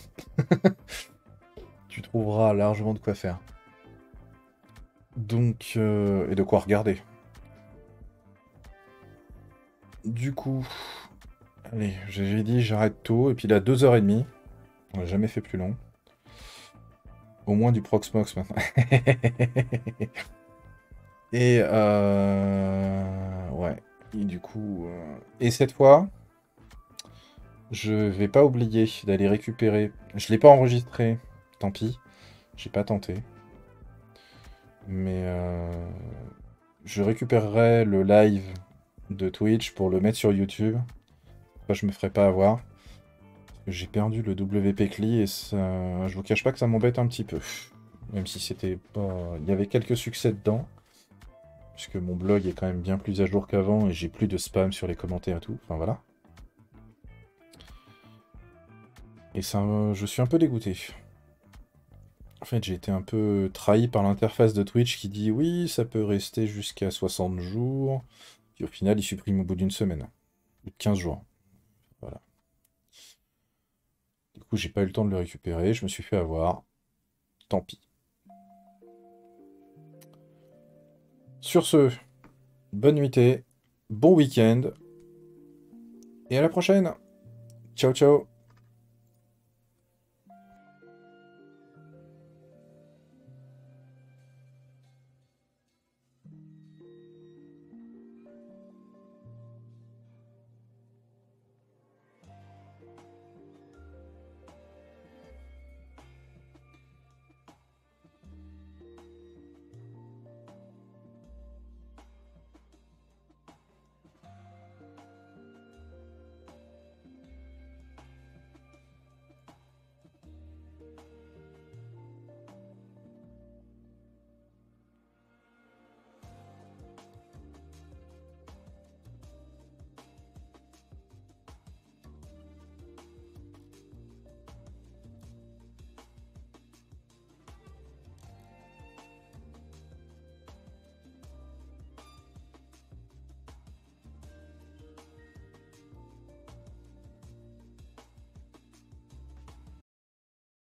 Tu trouveras largement de quoi faire. Donc, et de quoi regarder. Du coup, allez, j'ai dit j'arrête tout, et puis il a 2h30. On n'a jamais fait plus long. Au moins du Proxmox maintenant. Et ouais. Et du coup, et cette fois, je vais pas oublier d'aller récupérer. Je l'ai pas enregistré, tant pis. J'ai pas tenté. Mais je récupérerai le live de Twitch pour le mettre sur YouTube. Moi, je me ferai pas avoir. J'ai perdu le WP CLI et ça... je vous cache pas que ça m'embête un petit peu. Même si c'était pas... Il y avait quelques succès dedans. Puisque mon blog est quand même bien plus à jour qu'avant et j'ai plus de spam sur les commentaires et tout. Enfin voilà. Et ça, je suis un peu dégoûté. En fait, j'ai été un peu trahi par l'interface de Twitch qui dit oui, ça peut rester jusqu'à 60 jours. Puis au final, il supprime au bout d'une semaine. Ou de 15 jours. Voilà. Du coup, j'ai pas eu le temps de le récupérer. Je me suis fait avoir. Tant pis. Sur ce, bonne nuitée, bon week-end. Et à la prochaine. Ciao, ciao.